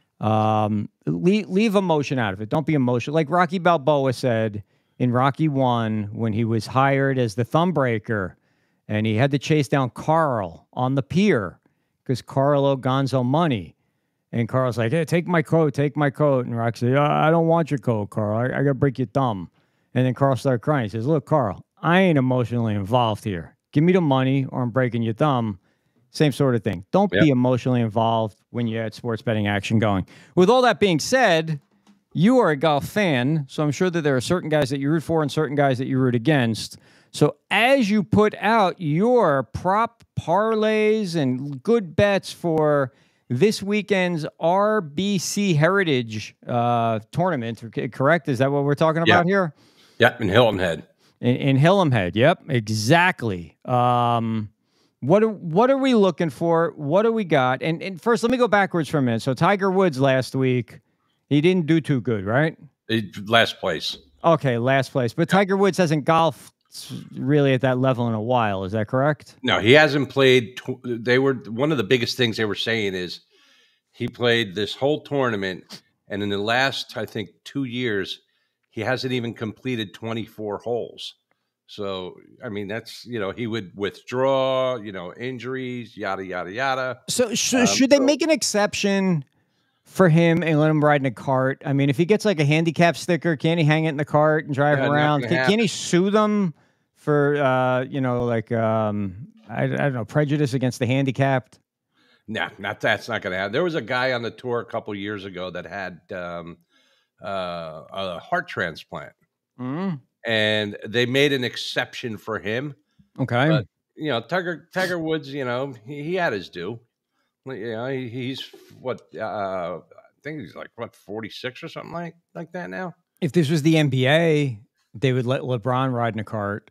Um, leave, leave emotion out of it. Don't be emotional. Like Rocky Balboa said in Rocky One when he was hired as the thumb breaker and he had to chase down Carl on the pier because Carl owed Gonzo money. And Carl's like, hey, take my coat, take my coat. And Rocky said, I don't want your coat, Carl. I, I got to break your thumb. And then Carl started crying. He says, look, Carl, I ain't emotionally involved here. Give me the money or I'm breaking your thumb. Same sort of thing. Don't Yep. be emotionally involved when you had sports betting action going. With all that being said, you are a golf fan, so I'm sure that there are certain guys that you root for and certain guys that you root against. So as you put out your prop parlays and good bets for this weekend's R B C Heritage uh, tournament, correct? Is that what we're talking about Yeah. here? Yep, in Hilton Head. In, in Hilton Head, yep, exactly. Um, what are, what are we looking for? What do we got? And, and first, let me go backwards for a minute. So Tiger Woods last week, he didn't do too good, right? It- last place. Okay, last place. But Tiger Woods hasn't golfed really at that level in a while. Is that correct? No, he hasn't played. Tw- they were one of the biggest things they were saying is he played this whole tournament, and in the last, I think, two years, he hasn't even completed twenty-four holes. So, I mean, that's, you know, he would withdraw, you know, injuries, yada, yada, yada. So sh- Um, should they so- make an exception for him and let him ride in a cart? I mean, if he gets like a handicap sticker, can he hang it in the cart and drive Yeah, not around? gonna Can, happen. can he sue them for, uh, you know, like, um, I, I don't know, prejudice against the handicapped? Nah, not that's not going to happen. There was a guy on the tour a couple years ago that had um, uh, a heart transplant, Mm. and they made an exception for him. Okay. But, you know, Tiger Tiger Woods, you know, he, he had his due. Like, you know, he, he's what uh, I think he's like what forty-six or something like like that now. If this was the N B A, they would let LeBron ride in a cart.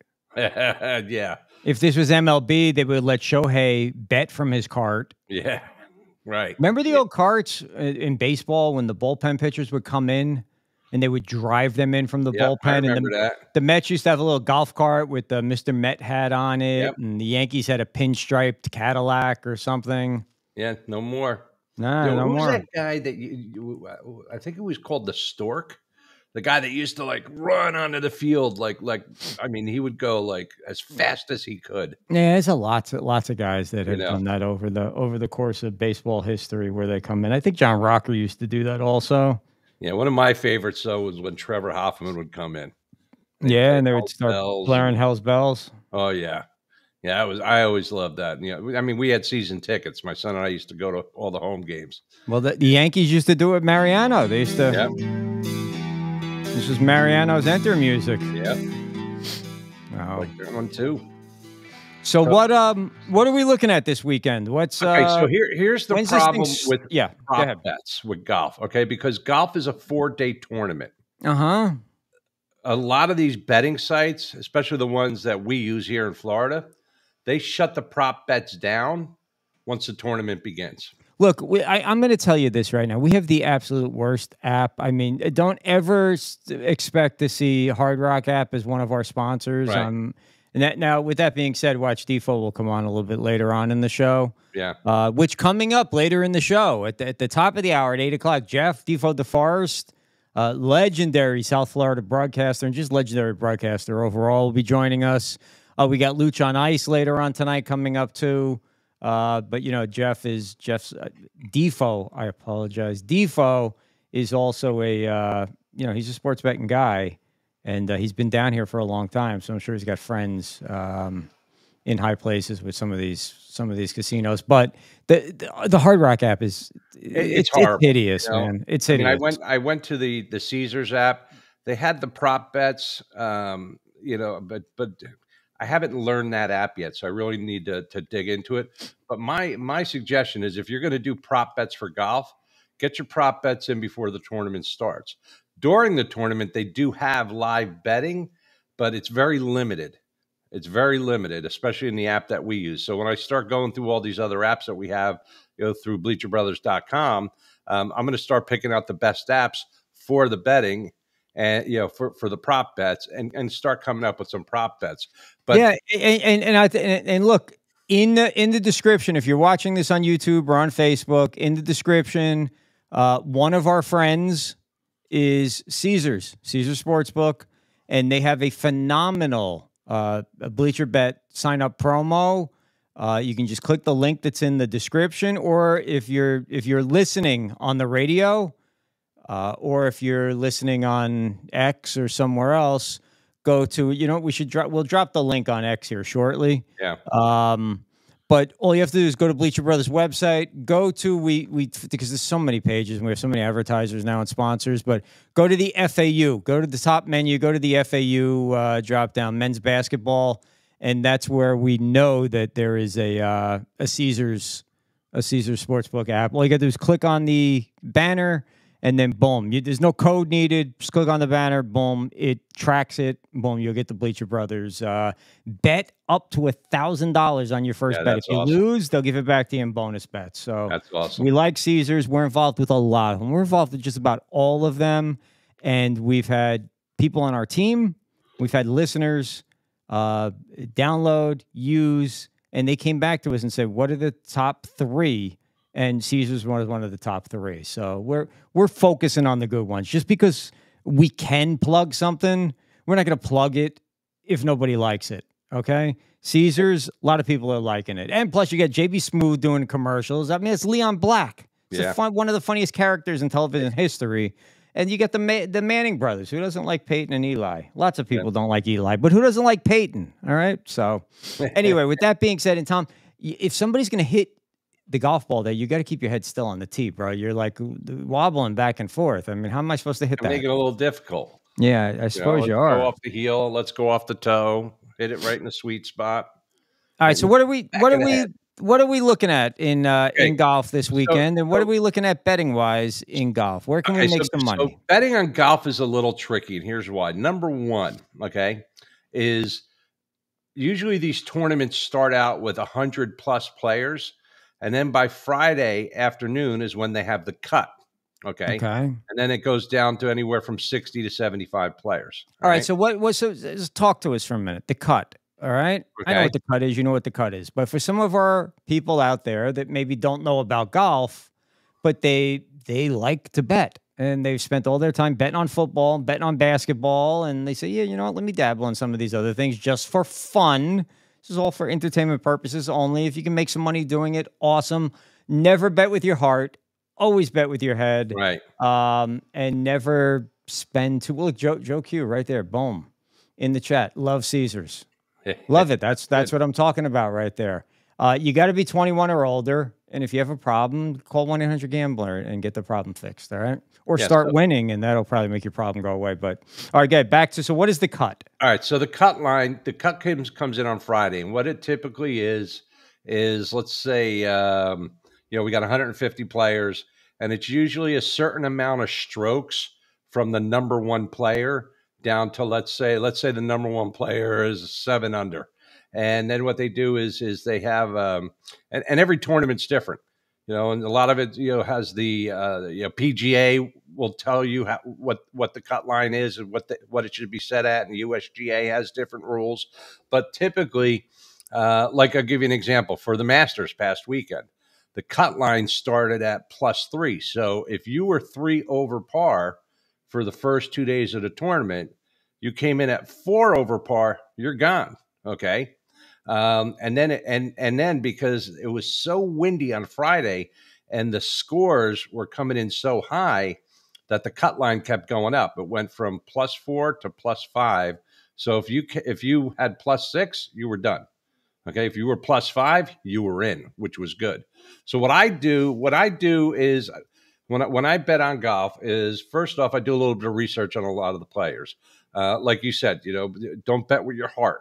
Yeah, If this was M L B, they would let Shohei bet from his cart. yeah, right. Remember the old carts uh, in baseball when the bullpen pitchers would come in and they would drive them in from the Yep, I bullpen? And remember the, that. the Mets used to have a little golf cart with the Mister Met hat on it. Yep. And the Yankees had a pinstriped Cadillac or something. Yeah, no more. Nah, You know, no who was more. that guy that you, you? I think it was called the Stork. The guy that used to like run onto the field, like like I mean, he would go like as fast as he could. Yeah, there's a lots of lots of guys that You have know. done that over the over the course of baseball history where they come in. I think John Rocker used to do that also. Yeah, one of my favorites though was when Trevor Hoffman would come in. Yeah, and they would Hell's start Bells blaring and- Hell's Bells. Oh yeah, yeah. I was I always loved that. You know, I mean, we had season tickets. My son and I used to go to all the home games. Well, the, the Yankees used to do it. Mariano. They used to. Yep. This is Mariano's enter music. Yep. Wow. Like that one too. So what um what are we looking at this weekend? What's uh, Okay, so here here's the when's this problem thing s- with yeah, go prop ahead. bets with golf. Okay, because golf is a four day tournament. Uh huh. A lot of these betting sites, especially the ones that we use here in Florida, they shut the prop bets down once the tournament begins. Look, we, I, I'm going to tell you this right now. We have the absolute worst app. I mean, don't ever s- expect to see Hard Rock app as one of our sponsors. Right. Um, and that, now, with that being said, Watch Defo will come on a little bit later on in the show. Yeah. Uh, which coming up later in the show at the, at the top of the hour at eight o'clock, Jeff Defo DeForrest, uh, legendary South Florida broadcaster and just legendary broadcaster overall, will be joining us. Uh, we got Looch on Ice later on tonight coming up too. Uh, but you know, Jeff is Jeff's uh, Defo. I apologize. Defo is also a uh, you know he's a sports betting guy, and uh, he's been down here for a long time. So I'm sure he's got friends um, in high places with some of these some of these casinos. But the the, the Hard Rock app is It- it's, it's horrible. hideous, you know? man. It's I mean, hideous. I went I went to the the Caesars app. They had the prop bets, um, you know, but but I haven't learned that app yet, so I really need to to dig into it. But my my suggestion is if you're going to do prop bets for golf, get your prop bets in before the tournament starts. During the tournament, they do have live betting, but it's very limited. It's very limited, especially in the app that we use. So when I start going through all these other apps that we have, you know, through Bleacher Brothers dot com, um, I'm going to start picking out the best apps for the betting and, you know, for, for the prop bets and, and start coming up with some prop bets. But yeah, and and and, I th- and and look in the in the description, if you're watching this on YouTube or on Facebook, in the description, uh, one of our friends is Caesars, Caesars Sportsbook, and they have a phenomenal uh, BleacherBet sign up promo. Uh, you can just click the link that's in the description, or if you're if you're listening on the radio, uh, or if you're listening on X or somewhere else, go to, you know, we should drop, we'll drop the link on X here shortly. Yeah. Um, but all you have to do is go to Bleacher Brothers website, go to, we, we, because there's so many pages and we have so many advertisers now and sponsors, but go to the F A U, go to the top menu, go to the F A U uh, drop down, men's basketball. And that's where we know that there is a, uh, a Caesars, a Caesars Sportsbook app. All you got to do is click on the banner, and then boom, you, there's no code needed. Just click on the banner, boom, it tracks it, boom, you'll get the Bleacher Brothers. Uh, bet up to a thousand dollars on your first Yeah, bet. If that's you awesome. lose, they'll give it back to you in bonus bets. So That's awesome. we like Caesars. We're involved with a lot of them. We're involved with just about all of them, and we've had people on our team. We've had listeners uh, download, use, and they came back to us and said, "What are the top three?" And Caesars was one of the top three. So we're we're focusing on the good ones. Just because we can plug something, we're not going to plug it if nobody likes it, okay? Caesars, a lot of people are liking it. And plus you get J B Smooth doing commercials. I mean, it's Leon Black. It's Yeah. a fun, one of the funniest characters in television history. And you get the Ma- the Manning brothers. Who doesn't like Peyton and Eli? Lots of people don't like Eli, but who doesn't like Peyton? All right? So anyway, with that being said, and Tom, y- if somebody's going to hit the golf ball there, you got to keep your head still on the tee, bro. You're like wobbling back and forth. I mean, how am I supposed to hit that? Make it a little difficult. Yeah, I You know, suppose let's you are. Go off the heel. Let's go off the toe. Hit it right in the sweet spot. All right. So what are we? Back What of are the we? head. What are we looking at in uh, Okay. in golf this weekend? and what so- are we looking at betting wise in golf? Where can we Okay, make so- some money? So betting on golf is a little tricky, and here's why. Number one, okay, is usually these tournaments start out with one hundred plus players, and then by Friday afternoon is when they have the cut, okay? Okay. And then it goes down to anywhere from sixty to seventy-five players. All right. So what? What? So just talk to us for a minute. The cut. All right. I know Okay. what the cut is. You know what the cut is. But for some of our people out there that maybe don't know about golf, but they they like to bet, and they've spent all their time betting on football, betting on basketball, and they say, yeah, you know what? Let me dabble in some of these other things just for fun. This is all for entertainment purposes only. If you can make some money doing it, awesome. Never bet with your heart. Always bet with your head. Right. Um, and never spend too. Look, Joe Joe Q right there. Boom, in the chat. Love Caesars. Love it. That's that's what I'm talking about right there. Uh, you got to be twenty-one or older, and if you have a problem, call one eight hundred gambler and get the problem fixed. All right, or Yeah, start so- winning, and that'll probably make your problem go away. But all right, get back to so. What is the cut? All right, so the cut line, the cut comes comes in on Friday, and what it typically is is let's say um, you know we got one hundred fifty players, and it's usually a certain amount of strokes from the number one player down to let's say let's say the number one player is seven under, and then what they do is is they have um, and, and every tournament's different, you know, and a lot of it you know has the uh, you know P G A will tell you how, what what the cut line is and what the, what it should be set at, and U S G A has different rules, but typically, uh, like I'll give you an example for the Masters past weekend, the cut line started at plus three. So if you were three over par for the first two days of the tournament, you came in at four over par, you're gone. Okay. Um, and then, and, and then because it was so windy on Friday and the scores were coming in so high that the cut line kept going up. It went from plus four to plus five. So if you, ca- if you had plus six, you were done. Okay. If you were plus five, you were in, which was good. So what I do, what I do is when I, when I bet on golf is first off, I do a little bit of research on a lot of the players. Uh, like you said, you know, don't bet with your heart.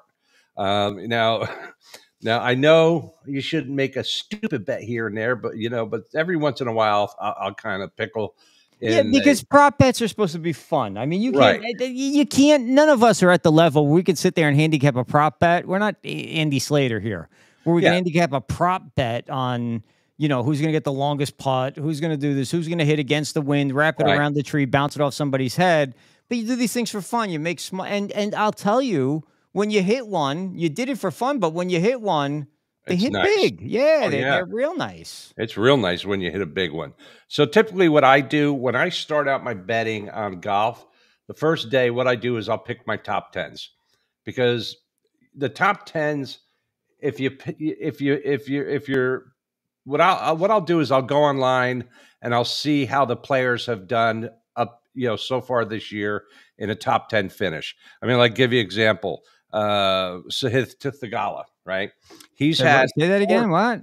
Um, now, now I know you shouldn't make a stupid bet here and there, but you know, but every once in a while I'll, I'll kind of pickle, Yeah, in because a, prop bets are supposed to be fun. I mean, you can't, Right. you you can't, none of us are at the level where we can sit there and handicap a prop bet. We're not Andy Slater here, where we can Yeah. handicap a prop bet on, you know, who's going to get the longest putt, who's going to do this, who's going to hit against the wind, wrap it Right. around the tree, bounce it off somebody's head. But you do these things for fun. You make small, and, and I'll tell you, when you hit one, you did it for fun, but when you hit one, they It's hit nice. big. Yeah, Oh, they, yeah. they're real nice. It's real nice when you hit a big one. So typically what I do when I start out my betting on golf, the first day, what I do is I'll pick my top tens, because the top tens, if you, pi- if you, if you, if you're, what I'll, what I'll do is I'll go online and I'll see how the players have done up, you know, so far this year in a top ten finish. I mean, like, give you an example, uh, Sahith Theegala, right? He's Say, had what- say that again. What?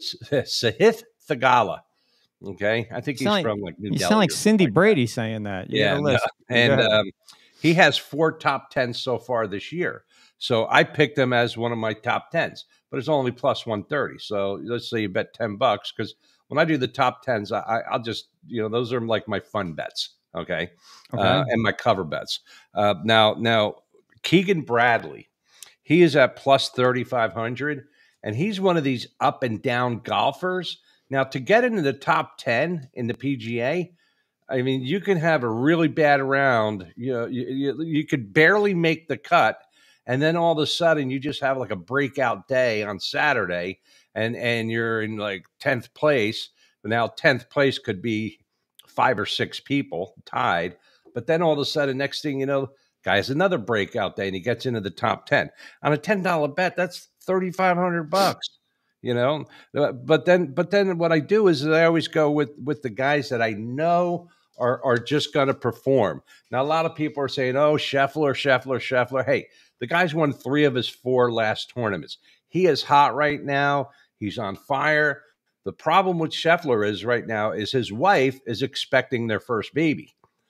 Sahith Theegala. Okay, I think You he's sound like- from like New You Delhi. sound like or Cindy Brady saying that. You yeah, gotta no. listen. Go and ahead. um, he has four top tens so far this year. So I picked him as one of my top tens, but it's only plus one thirty. So let's say you bet ten bucks, because when I do the top tens, I, I- I'll just, you know, those are like my fun bets. Okay. Okay. Uh, and my cover bets. Uh, now, now Keegan Bradley, he is at plus thirty-five hundred, and he's one of these up and down golfers. Now, to get into the top ten in the P G A, I mean, you can have a really bad round. You know, you, you, you could barely make the cut, and then all of a sudden you just have like a breakout day on Saturday, and and you're in like tenth place. Now, tenth place could be five or six people tied, but then all of a sudden, next thing you know, guy has another breakout day and he gets into the top ten. On a ten dollar bet, that's thirty-five hundred bucks. You know, but then, but then what I do is I always go with with the guys that I know are are just going to perform. Now, a lot of people are saying, "Oh, Scheffler, Scheffler, Scheffler." Hey, the guy's won three of his four last tournaments. He is hot right now. He's on fire. The problem with Scheffler is right now is his wife is expecting their first baby.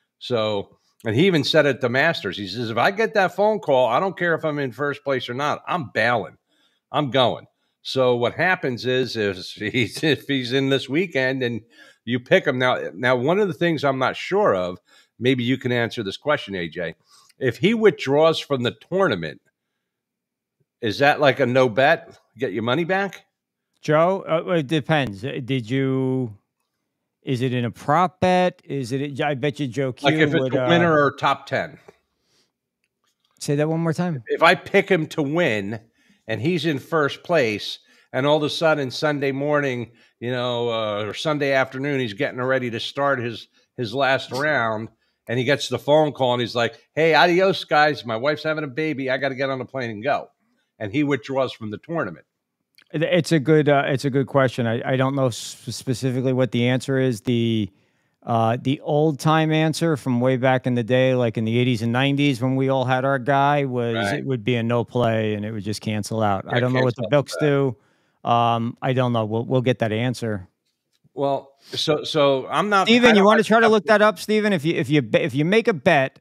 So, and he even said at the Masters, he says, "If I get that phone call, I don't care if I'm in first place or not. I'm bailing. I'm going." So what happens is, is he's, if he's in this weekend and you pick him now, now, one of the things I'm not sure of, maybe you can answer this question, A J, if he withdraws from the tournament, is that like a no bet? Get your money back? Joe, uh, it depends. Uh, Did you, is it in a prop bet? Is it, I bet you Joe Q Like if it's would, a winner uh, or top ten. say that one more time. If I pick him to win and he's in first place, and all of a sudden Sunday morning, you know, uh, or Sunday afternoon, he's getting ready to start his his last round, and he gets the phone call, and he's like, "Hey, adios, guys. My wife's having a baby. I got to get on the plane and go," and he withdraws from the tournament. It- It's a good, uh, it's a good question. I, I don't know sp- specifically what the answer is. The, uh, the old time answer from way back in the day, like in the eighties and nineties, when we all had our guy, was Right. it would be a no play and it would just cancel out. I Yeah, don't know what the cancel out books do. Um, I don't know. We'll we'll get that answer. Well, so so I'm not. I Steven, you don't- want to try to look that up, Steven? If you if you be- if you make a bet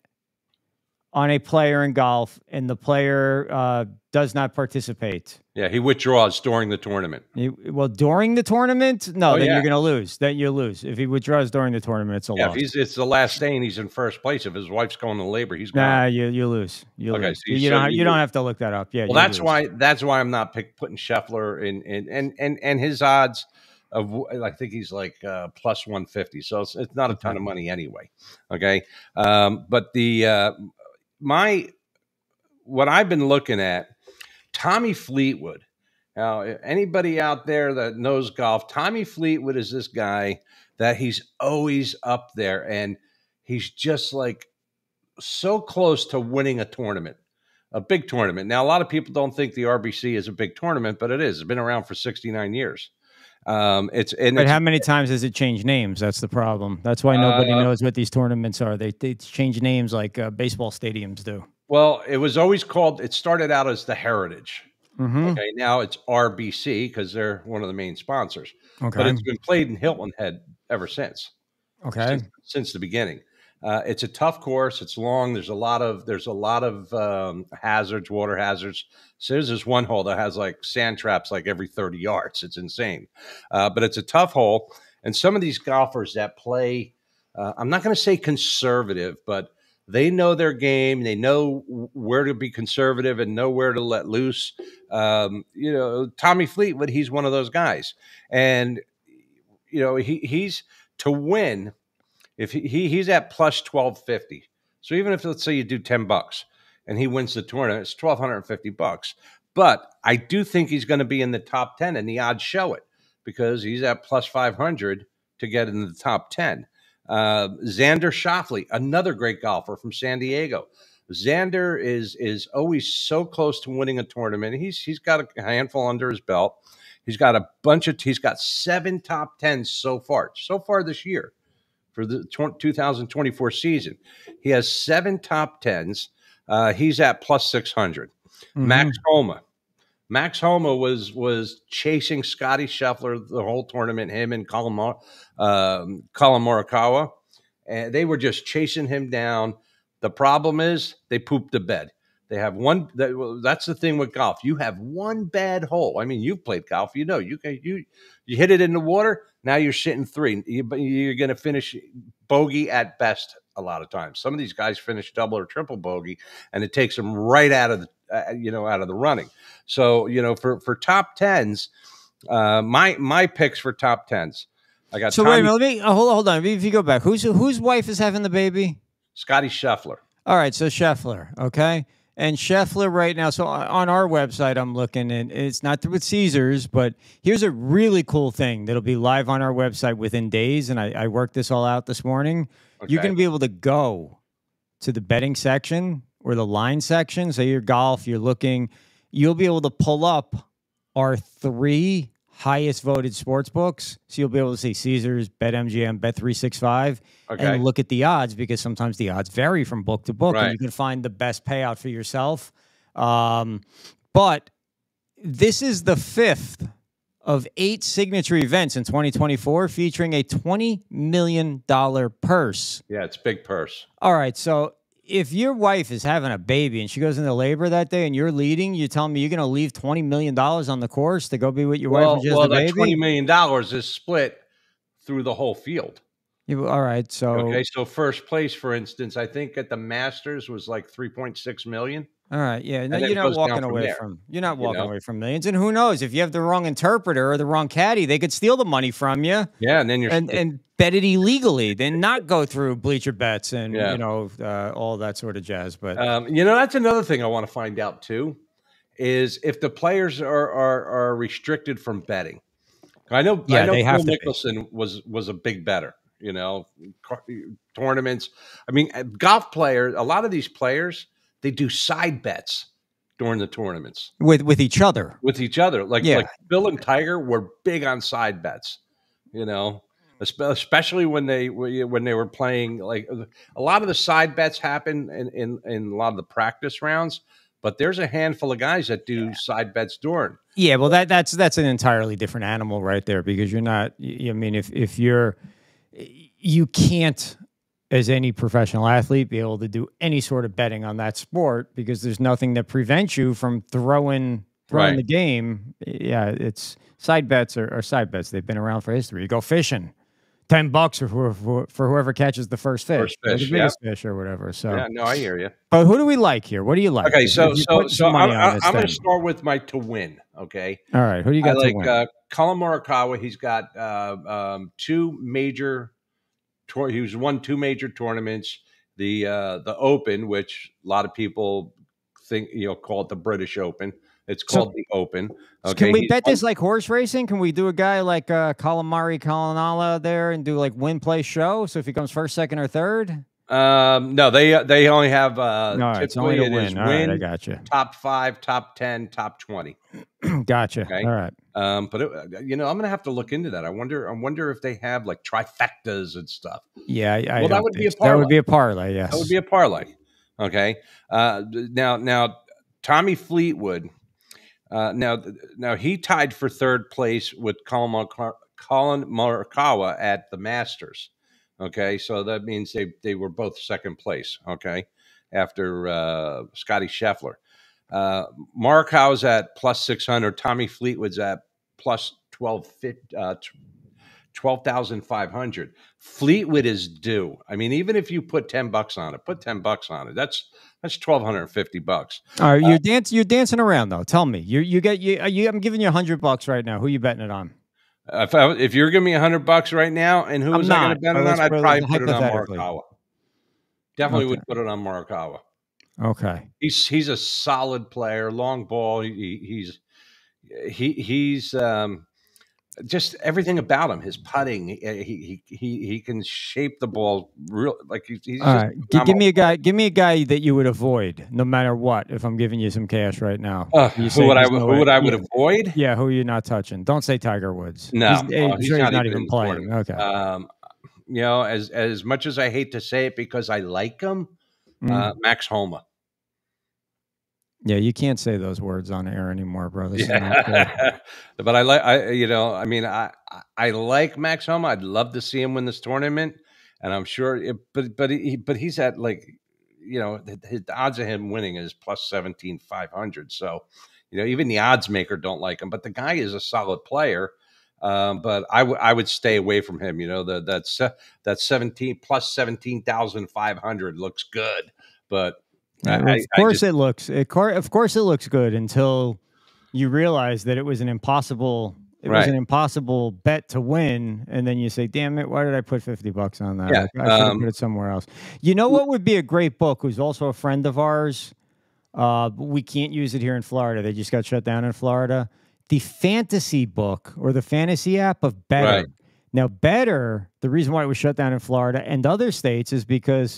on a player in golf and the player uh, does not participate, Yeah, he withdraws during the tournament. you, well, during the tournament, no, Oh, then yeah. you're going to lose. Then you lose. If he withdraws during the tournament, it's a Yeah, if loss. he's it's the last day and he's in first place. If his wife's going to labor, he's Nah, gone. you you lose. You Okay, lose. so You, you- don't so have, you you don't lose. have to look that up. Yeah. Well, you that's lose. why that's why I'm not pick, putting Scheffler in, in and and and his odds of I think he's like uh, plus one fifty. So it's, it's not a ton of money anyway. Okay, um, but the uh, my what I've been looking at, Tommy Fleetwood. Now, anybody out there that knows golf, Tommy Fleetwood is this guy that he's always up there, and he's just like so close to winning a tournament, a big tournament. Now, a lot of people don't think the R B C is a big tournament, but it is. It's been around for sixty-nine years. Um, it's and But it's, how many times has it changed names? That's the problem. That's why nobody Uh, knows what these tournaments are. They they change names like uh, baseball stadiums do. well, it was always called. It started out as the Heritage. Mhm. Okay, now it's R B C because they're one of the main sponsors. But Okay. it's been played in Hilton Head ever since. Okay. Since, since the beginning. Uh, it's a tough course. It's long. There's a lot of there's a lot of um, hazards, water hazards. So there's this one hole that has like sand traps like every thirty yards. It's insane, uh, but it's a tough hole. And some of these golfers that play uh, I'm not going to say conservative, but they know their game. They know where to be conservative and know where to let loose. Um, you know, Tommy Fleetwood, he's one of those guys. And, you know, he he's to win. If he, he he's at plus twelve fifty. So even if, let's say, you do ten bucks and he wins the tournament, it's twelve fifty bucks. But I do think he's going to be in the top ten, and the odds show it because he's at plus five hundred to get in the top ten. Uh, Xander Schauffele, another great golfer from San Diego. Xander is is always so close to winning a tournament. He's he's got a handful under his belt. He's got a bunch of he's got seven top tens so far, so far this year for the two thousand twenty-four season. He has seven top tens. Uh, he's at plus six hundred. Mm-hmm. Max Homa. Max Homa was was chasing Scotty Scheffler the whole tournament, him and Colin, Mor- um, Colin Morikawa, and they were just chasing him down. The problem is they pooped the bed. They have one. That, well, that's the thing with golf. You have one bad hole. I mean, you've played golf. You know, you can you you hit it in the water. Now you're sitting three. You, you're going to finish bogey at best a lot of times. Some of these guys finish double or triple bogey, and it takes them right out of the uh, you know out of the running. So you know, for for top tens, uh, my my picks for top tens. I got. So Tommy, wait a minute. Let me uh, hold on. Hold on. If you go back, who's whose wife is having the baby? Scotty Scheffler. All right, so Scheffler. Okay. And Scheffler right now, so on our website, I'm looking, and it's not through with Caesars, but here's a really cool thing that'll be live on our website within days, and I, I worked this all out this morning. Okay. You're going to be able to go to the betting section or the line section. So you're golf, you're looking, you'll be able to pull up our three highest voted sports books. So you'll be able to see Caesars, BetMGM, Bet three sixty-five, okay, and look at the odds because sometimes the odds vary from book to book, right, and you can find the best payout for yourself. Um, but this is the fifth of eight signature events in twenty twenty-four featuring a twenty million dollars purse. Yeah, it's a big purse. All right, so if your wife is having a baby and she goes into labor that day and you're leading, you tell me you're going to leave twenty million dollars on the course to go be with your well, wife when she has well, the baby? Well, that twenty million dollars is split through the whole field. You, all right, so... Okay, so first place, for instance, I think at the Masters was like three point six million dollars. All right, yeah, no, you're not walking away from, from you're not walking you know? away from millions, and who knows if you have the wrong interpreter or the wrong caddy, they could steal the money from you. Yeah, and then you're and, and bet it illegally, then not go through Bleacher Bets and yeah. you know uh, all that sort of jazz. But um, you know, that's another thing I want to find out too, is if the players are are, are restricted from betting. I know, yeah, I know they have Phil to Mickelson be. was was a big better. You know, tournaments. I mean, golf players. A lot of these players, they do side bets during the tournaments with with each other. With each other, like yeah. like Bill and Tiger were big on side bets. You know, especially when they when they were playing. Like a lot of the side bets happen in in, in a lot of the practice rounds. But there's a handful of guys that do yeah. side bets during. Yeah, well, that that's that's an entirely different animal right there because you're not. I mean, if if you're, you can't, as any professional athlete, be able to do any sort of betting on that sport because there's nothing that prevents you from throwing throwing right. the game. Yeah, it's side bets are, are side bets. They've been around for history. You go fishing. Ten bucks for, for for whoever catches the first fish, first fish or the biggest yeah. fish, or whatever. So yeah, no, I hear you. But who do we like here? What do you like? Okay, so you so so I'm, I'm going to start with my to win. Okay, all right. Who do you got I like, to win? Uh, Colin Morikawa. He's got uh, um, two major. Tour, he was won two major tournaments. The uh, the Open, which a lot of people think you know call it the British Open. It's called so, the Open. Okay, can we He's bet won- this like horse racing? Can we do a guy like uh, Calamari Calinala there and do like win, play, show? So if he comes first, second, or third? Um, no, they they only have uh, no, it's only it a is win. All win, right, I got you. Top five, top ten, top twenty. Gotcha. Okay? All right. Um, but it, you know, I'm gonna have to look into that. I wonder. I wonder if they have like trifectas and stuff. Yeah, I, I well, that would be a so. parlay. That would be a parlay. Yes, that would be a parlay. Okay. Uh, now, now, Tommy Fleetwood. Uh, now, now he tied for third place with Colin, Mar- Colin Morikawa at the Masters. Okay, so that means they they were both second place. Okay, after uh, Scotty Scheffler, uh, Morikawa's at plus six hundred. Tommy Fleetwood's at plus twelve twelve thousand five hundred. Fleetwood is due. I mean, even if you put ten bucks on it, put ten bucks on it. That's that's twelve fifty bucks. All right, you're Uh, dancing. You're dancing around though. Tell me, you you get you, you. I'm giving you a hundred bucks right now. Who you betting it on? if, I, if you're giving me a hundred bucks right now, and who I'm was I going not, to bet but it let's on? I'd put it probably put it on hypothetically. Morikawa. Definitely Okay. would put it on Morikawa. Okay. He's he's a solid player, long ball. He, he, he's he he's um, just everything about him. His putting, he he he he can shape the ball real like he's, he's All just right, G- give phenomenal. me a guy. Give me a guy that you would avoid, no matter what. If I'm giving you some cash right now, Uh, You who say would I there's no who way- would I would yeah. avoid? Yeah, who are you not touching? Don't say Tiger Woods. No, he's, uh, I'm he's sure not he's not even even in the playing. tournament. Okay. Um, you know, as as much as I hate to say it because I like him, uh, Mm. Max Homa. Yeah, you can't say those words on air anymore, bro. This is not good. Yeah. But I like I you know, I mean, I I- I like Max Homa. I'd love to see him win this tournament, and I'm sure. It, but but he but he's at like, you know, the, the odds of him winning is plus seventeen five hundred. So, you know, even the odds maker don't like him. But the guy is a solid player. Um, but I would I would stay away from him. You know, the that se- that seventeen plus seventeen thousand five hundred looks good, but Yeah, I, of I- I course just- it looks. It, cor- of course it looks good until you realize that it was an impossible. It was Right. an impossible bet to win, and then you say, "Damn it! Why did I put fifty bucks on that? Yeah, I, I should have um, put it somewhere else." You know what would be a great book? Who's also a friend of ours. Uh, but we can't use it here in Florida. They just got shut down in Florida. The fantasy book or the fantasy app of Better. Right. Now, Better. The reason why it was shut down in Florida and other states is because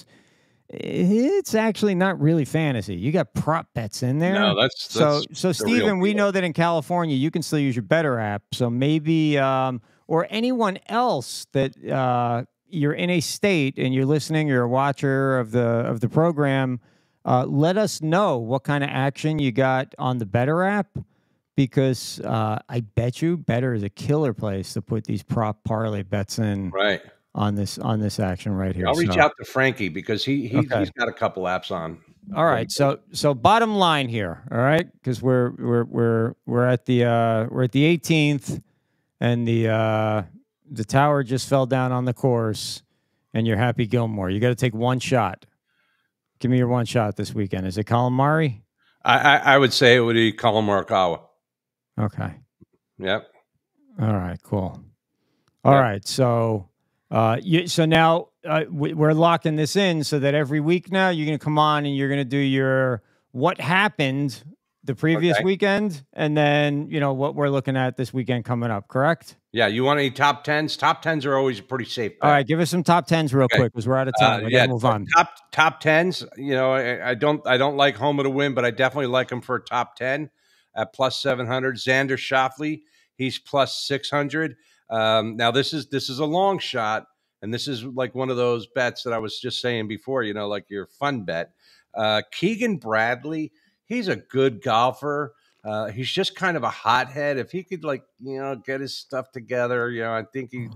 it's actually not really fantasy. You got prop bets in there. No, that's- so that's so the real Steven, we deal. know that in California you can still use your Better app. So maybe um, or anyone else that uh, you're in a state and you're listening, you're a watcher of the of the program. Uh, let us know what kind of action you got on the Better app, because uh, I bet you Better is a killer place to put these prop parlay bets in. Right. On this on this action right here. I'll reach So- out to Frankie because he, he Okay. he's got a couple apps on. All right, so so bottom line here, all right, because we're we're we're we're at the uh, we're at the eighteenth, and the uh, the tower just fell down on the course, and you're Happy Gilmore. You got to take one shot. Give me your one shot this weekend. Is it Colin Murray? I, I, I would say it would be Colin Morikawa. Okay. Yep. All right. Cool. All right. So, uh, you, so now uh, we, we're locking this in so that every week now you're going to come on and you're going to do your what happened the previous Okay. weekend, and then you know what we're looking at this weekend coming up. Correct? Yeah. You want any top tens? Top tens are always a pretty safe bet. All right. Give us some top tens real Okay. quick because we're out of time. Uh, we yeah, gotta move on. top top tens. You know, I, I don't I don't like Homa to win, but I definitely like him for a top ten at plus seven hundred. Xander Schauffele, he's plus six hundred. Um, now this is this is a long shot, and this is like one of those bets that I was just saying before. You know, like your fun bet. Uh, Keegan Bradley, he's a good golfer. Uh, he's just kind of a hothead. If he could, like, you know, get his stuff together, you know, I think he.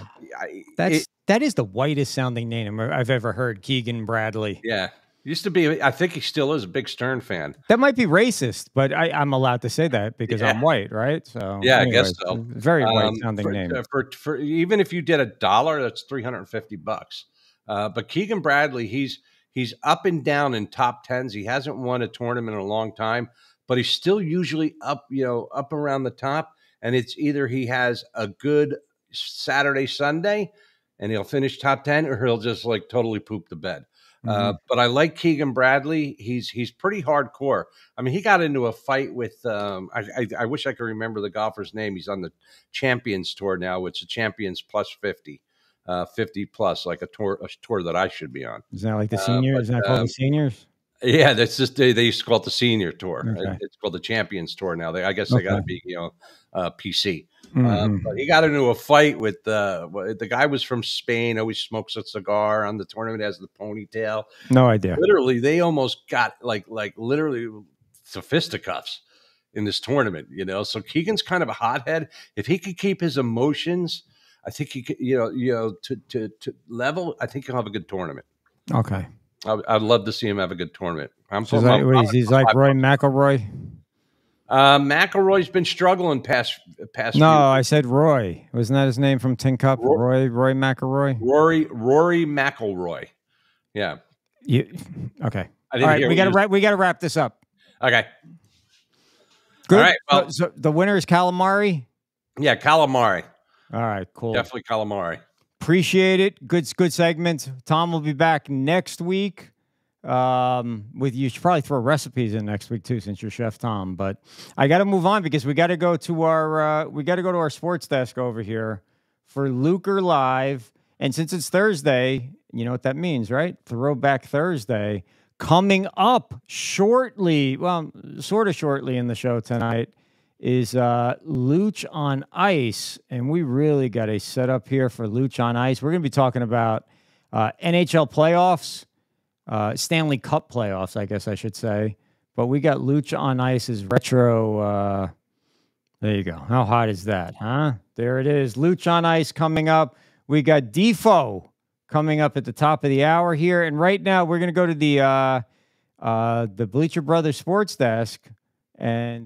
I- That's it- that is the whitest sounding name I've ever heard. Keegan Bradley. Yeah. Used to be, I think he still is a big Stern fan. That might be racist, but I, I'm allowed to say that because Yeah. I'm white, right? So Yeah, I anyways, guess so. Very white Um, sounding for, name. uh, For, for even if you did a dollar, that's three hundred fifty bucks. Uh, but Keegan Bradley, he's he's up and down in top tens. He hasn't won a tournament in a long time, but he's still usually up, you know, up around the top. And it's either he has a good Saturday, Sunday, and he'll finish top ten, or he'll just like totally poop the bed. Uh, Mhm. but I like Keegan Bradley. He's he's pretty hardcore. I mean, he got into a fight with. Um, I, I I wish I could remember the golfer's name. He's on the Champions Tour now, which is Champions Plus fifty, uh, fifty plus, like a tour a tour that I should be on. Is that like the Uh, seniors? but, Isn't that called um, the seniors? Yeah, that's just they, they used to call it the Senior Tour. Okay. It's called the Champions Tour now. They, I guess they got to Okay. be, you know, uh, P C. Mhm. Um, but he got into a fight with uh, wh- the guy was from Spain. Always smokes a cigar on the tournament. Has the ponytail. No idea. Literally, they almost got like like literally to fisticuffs in this tournament. You know, so Keegan's kind of a hothead. If he could keep his emotions, I think he could. You know, you know, to to, to level. I think he'll have a good tournament. Okay. I, I'd love to see him have a good tournament. I'm So is putting that, my- what is, he's like Roy McIlroy. Uh, McElroy's been struggling past past. No, few I said Roy. Wasn't that his name from Tin Cup? Ro- Roy Roy McElroy. Rory Rory McIlroy. Yeah. You okay? I didn't All right, hear we what got to you- wrap. We got to wrap this up. Okay. Good. All right. Well, so, so the winner is calamari. yeah, calamari. All right, cool. Definitely calamari. Appreciate it. Good, good segment. Tom will be back next week. Um, with you should probably throw recipes in next week too, since you're Chef Tom. But I got to move on because we got to go to our uh, we got to go to our sports desk over here for Lucre Live. And since it's Thursday, you know what that means, right? Throwback Thursday coming up shortly. Well, sort of shortly in the show tonight is uh, Looch on Ice, and we really got a setup here for Looch on Ice. We're going to be talking about uh, N H L playoffs. Uh, Stanley Cup playoffs, I guess I should say. But we got Looch on Ice's retro. Uh, there you go. How hot is that, huh? There it is. Looch on Ice coming up. We got Defo coming up at the top of the hour here. And right now, we're going to go to the uh, uh, the Bleacher Brothers Sports Desk. And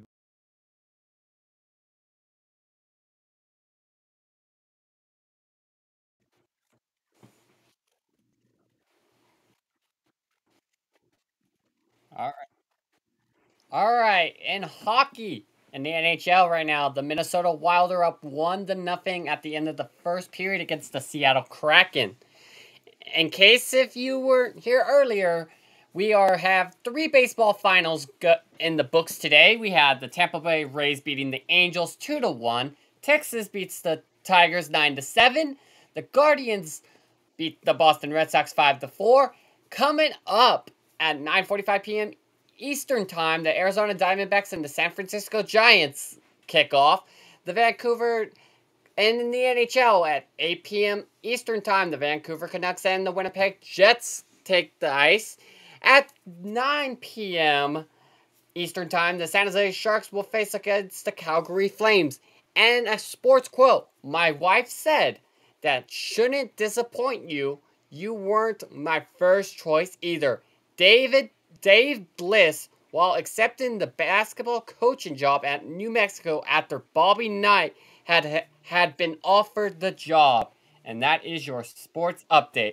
All right. All right. In hockey, in the N H L right now, the Minnesota Wild are up one to nothing at the end of the first period against the Seattle Kraken. In case if you weren't here earlier, we are have three baseball finals go in the books today. We had the Tampa Bay Rays beating the Angels two to one. Texas beats the Tigers nine to seven. The Guardians beat the Boston Red Sox five to four. Coming up at nine forty-five p.m. Eastern Time, the Arizona Diamondbacks and the San Francisco Giants kick off. The Vancouver, and in the N H L at eight p.m. Eastern Time, the Vancouver Canucks and the Winnipeg Jets take the ice. At nine p.m. Eastern Time, the San Jose Sharks will face against the Calgary Flames. And a sports quote, my wife said that shouldn't disappoint you. You weren't my first choice either. David Dave Bliss, while accepting the basketball coaching job at New Mexico after Bobby Knight had had been offered the job. And that is your sports update.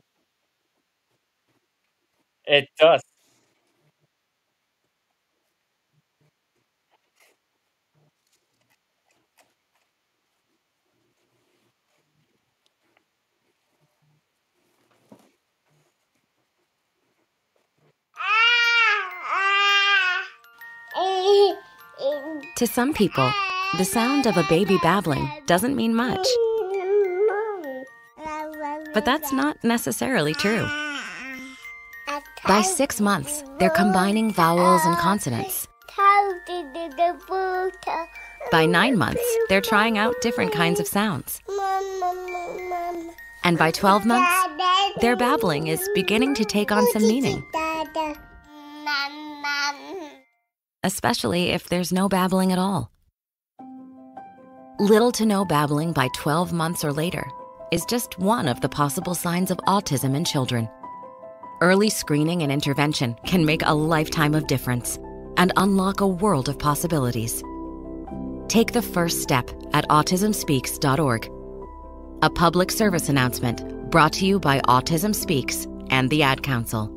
It does. To some people, the sound of a baby babbling doesn't mean much. But that's not necessarily true. By six months, they're combining vowels and consonants. By nine months, they're trying out different kinds of sounds. And by twelve months, their babbling is beginning to take on some meaning. Especially if there's no babbling at all. Little to no babbling by twelve months or later is just one of the possible signs of autism in children. Early screening and intervention can make a lifetime of difference and unlock a world of possibilities. Take the first step at autism speaks dot org. A public service announcement brought to you by Autism Speaks and the Ad Council.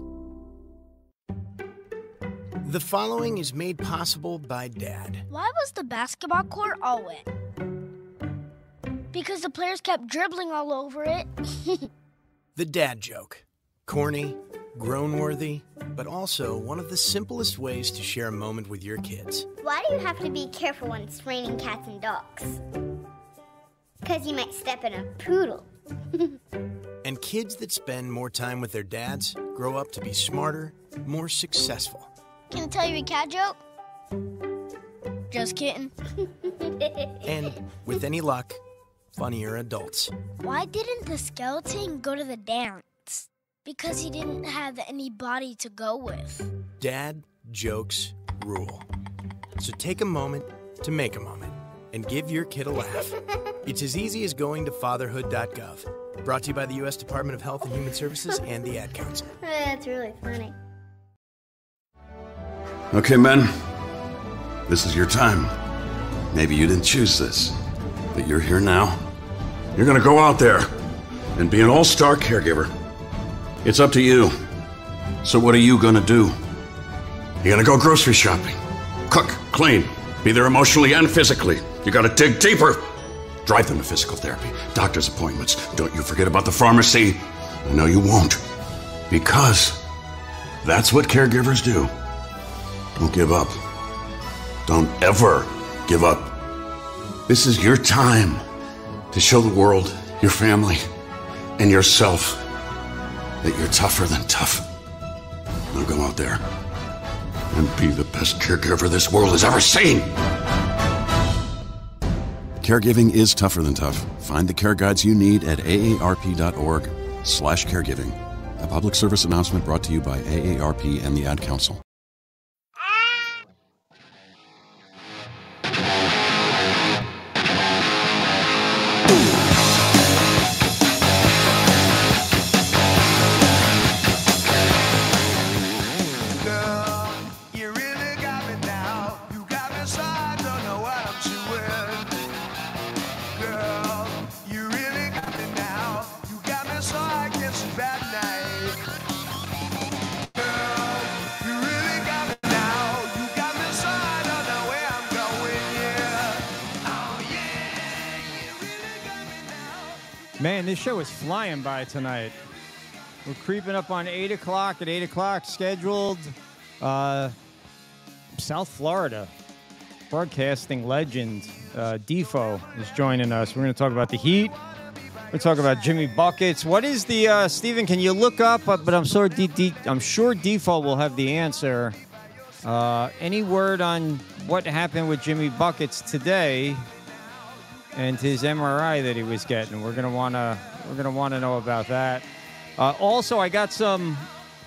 The following is made possible by Dad. Why was the basketball court all wet? Because the players kept dribbling all over it. The dad joke. Corny, grown-worthy, but also one of the simplest ways to share a moment with your kids. Why do you have to be careful when it's raining cats and dogs? Because you might step in a poodle. And kids that spend more time with their dads grow up to be smarter, more successful. Can I tell you a cat joke? Just kidding. And with any luck, funnier adults. Why didn't the skeleton go to the dance? Because he didn't have any body to go with. Dad jokes rule. So take a moment to make a moment and give your kid a laugh. It's as easy as going to fatherhood dot gov. Brought to you by the U S Department of Health and Human Services and the Ad Council. That's really funny. Okay, men. This is your time. Maybe you didn't choose this, but you're here now. You're gonna go out there and be an all-star caregiver. It's up to you. So what are you gonna do? You're gonna go grocery shopping, cook, clean, be there emotionally and physically. You gotta dig deeper. Drive them to physical therapy, doctor's appointments. Don't you forget about the pharmacy. I know you won't. Because that's what caregivers do. Don't give up. Don't ever give up. This is your time to show the world, your family, and yourself that you're tougher than tough. Now go out there and be the best caregiver this world has ever seen. Caregiving is tougher than tough. Find the care guides you need at aarp.org slash caregiving. A public service announcement brought to you by A A R P and the Ad Council. Man, this show is flying by tonight. We're creeping up on eight o'clock. At eight o'clock, scheduled uh, South Florida broadcasting legend uh, Defo is joining us. We're going to talk about the Heat. We're going to talk about Jimmy Buckets. What is the uh, Steven? Can you look up? Uh, but I'm sure D- D- I'm sure Defo will have the answer. Uh, any word on what happened with Jimmy Buckets today? And his M R I that he was getting. We're gonna wanna we're gonna wanna know about that. Uh, also, I got some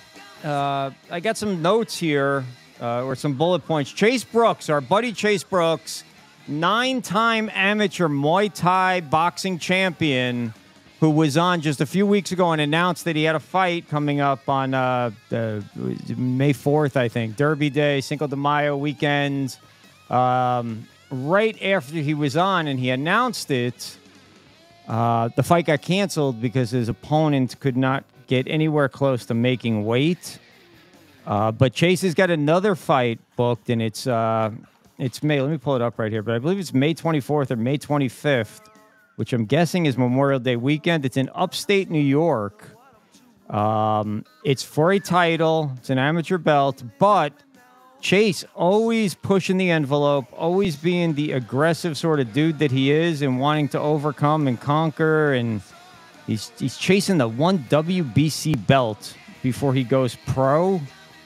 uh, I got some notes here uh, or some bullet points. Chase Brooks, our buddy Chase Brooks, nine-time amateur Muay Thai boxing champion, who was on just a few weeks ago and announced that he had a fight coming up on uh, the, May fourth, I think, Derby Day, Cinco de Mayo weekend. Um, Right after he was on and he announced it, uh, the fight got canceled because his opponent could not get anywhere close to making weight. Uh, but Chase has got another fight booked, and it's uh, it's May. Let me pull it up right here, but I believe it's May twenty-fourth or May twenty-fifth, which I'm guessing is Memorial Day weekend. It's in upstate New York. Um, it's for a title. It's an amateur belt, but Chase always pushing the envelope, always being the aggressive sort of dude that he is and wanting to overcome and conquer. And he's he's chasing the one W B C belt before he goes pro.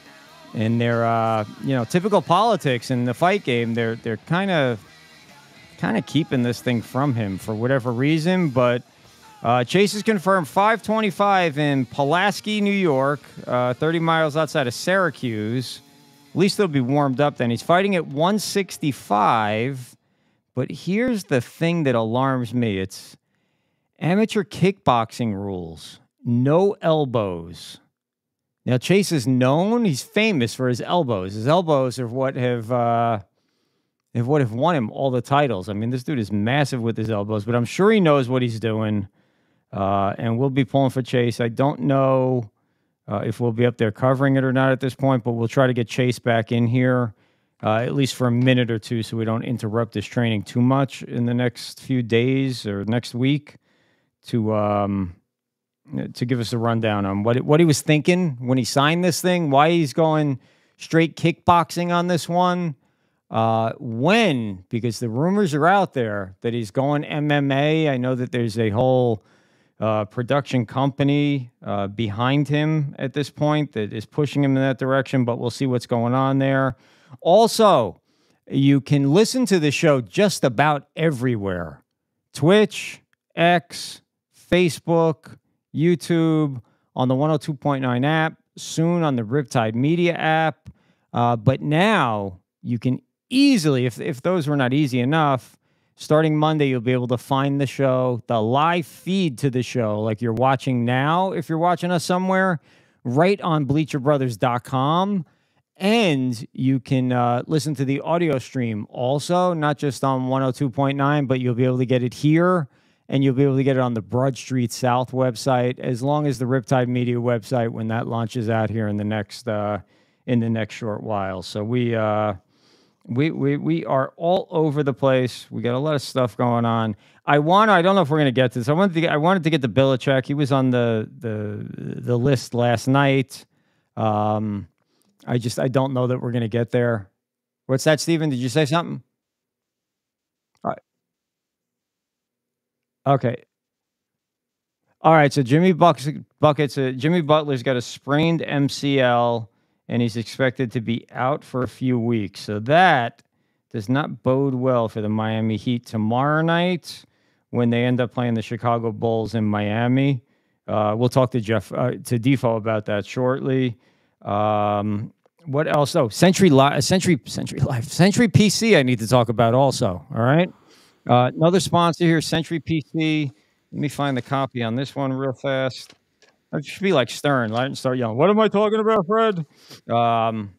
And they're, uh, you know, typical politics in the fight game. They're they're kind of kind of keeping this thing from him for whatever reason. But uh, Chase is confirmed five twenty-five in Pulaski, New York, uh, thirty miles outside of Syracuse. At least they'll be warmed up then. He's fighting at one sixty-five, but here's the thing that alarms me. It's amateur kickboxing rules. No elbows. Now, Chase is known. He's famous for his elbows. His elbows are what have, uh, have, what have won him all the titles. I mean, this dude is massive with his elbows, but I'm sure he knows what he's doing, uh, and we'll be pulling for Chase. I don't know Uh, if we'll be up there covering it or not at this point, but we'll try to get Chase back in here uh, at least for a minute or two so we don't interrupt his training too much in the next few days or next week to um, to give us a rundown on what, what he was thinking when he signed this thing, why he's going straight kickboxing on this one, uh, when, because the rumors are out there that he's going M M A. I know that there's a whole Uh, production company uh, behind him at this point that is pushing him in that direction, but we'll see what's going on there. Also, you can listen to the show just about everywhere. Twitch, X, Facebook, YouTube, on the one oh two point nine app, soon on the Riptide Media app. Uh, but now you can easily, if, if those were not easy enough, starting Monday, you'll be able to find the show, the live feed to the show, like you're watching now, if you're watching us somewhere, right on Bleacher Brothers dot com. And you can uh, listen to the audio stream also, not just on one oh two point nine, but you'll be able to get it here, and you'll be able to get it on the Broad Street South website, as long as the Riptide Media website, when that launches out here in the next uh, in the next short while. So we uh, we we we are all over the place. We got a lot of stuff going on. I want to, I don't know if we're going to get to this. I wanted to get, I wanted to get the Belichick. He was on the the the list last night. Um, I just, I don't know that we're going to get there. What's that, Steven? Did you say something? All right. Okay. All right. So Jimmy Buckets, Buckets uh, Jimmy Butler's got a sprained M C L, and he's expected to be out for a few weeks. So that does not bode well for the Miami Heat tomorrow night when they end up playing the Chicago Bulls in Miami. Uh, we'll talk to Jeff, uh, to Defo about that shortly. Um, what else? Oh, Century Live, Century, Century Live, Century P C. I need to talk about also. All right. Uh, another sponsor here, Century P C. Let me find the copy on this one real fast. I should be like Stern. I didn't start yelling. What am I talking about, Fred? Um,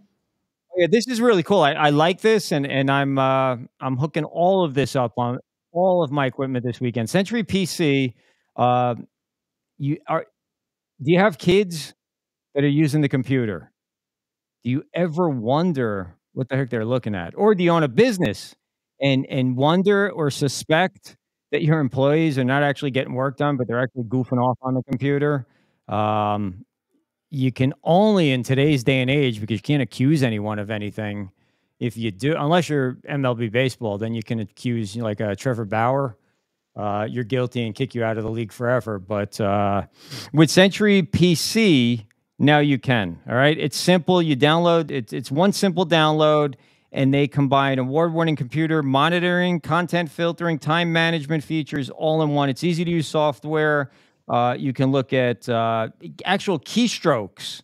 yeah, this is really cool. I, I like this, and and I'm uh, I'm hooking all of this up on all of my equipment this weekend. Century P C. Uh, you are. Do you have kids that are using the computer? Do you ever wonder what the heck they're looking at? Or do you own a business and and wonder or suspect that your employees are not actually getting work done, but they're actually goofing off on the computer? Um, you can only, in today's day and age, because you can't accuse anyone of anything. If you do, unless you're M L B baseball, then you can accuse, you know, like uh, Trevor Bauer. Uh, you're guilty and kick you out of the league forever. But uh, with Century P C, now you can. All right. It's simple. You download, it's, it's one simple download, and they combine award-winning computer monitoring, content filtering, time management features all in one. It's easy to use software. Uh, you can look at uh, actual keystrokes.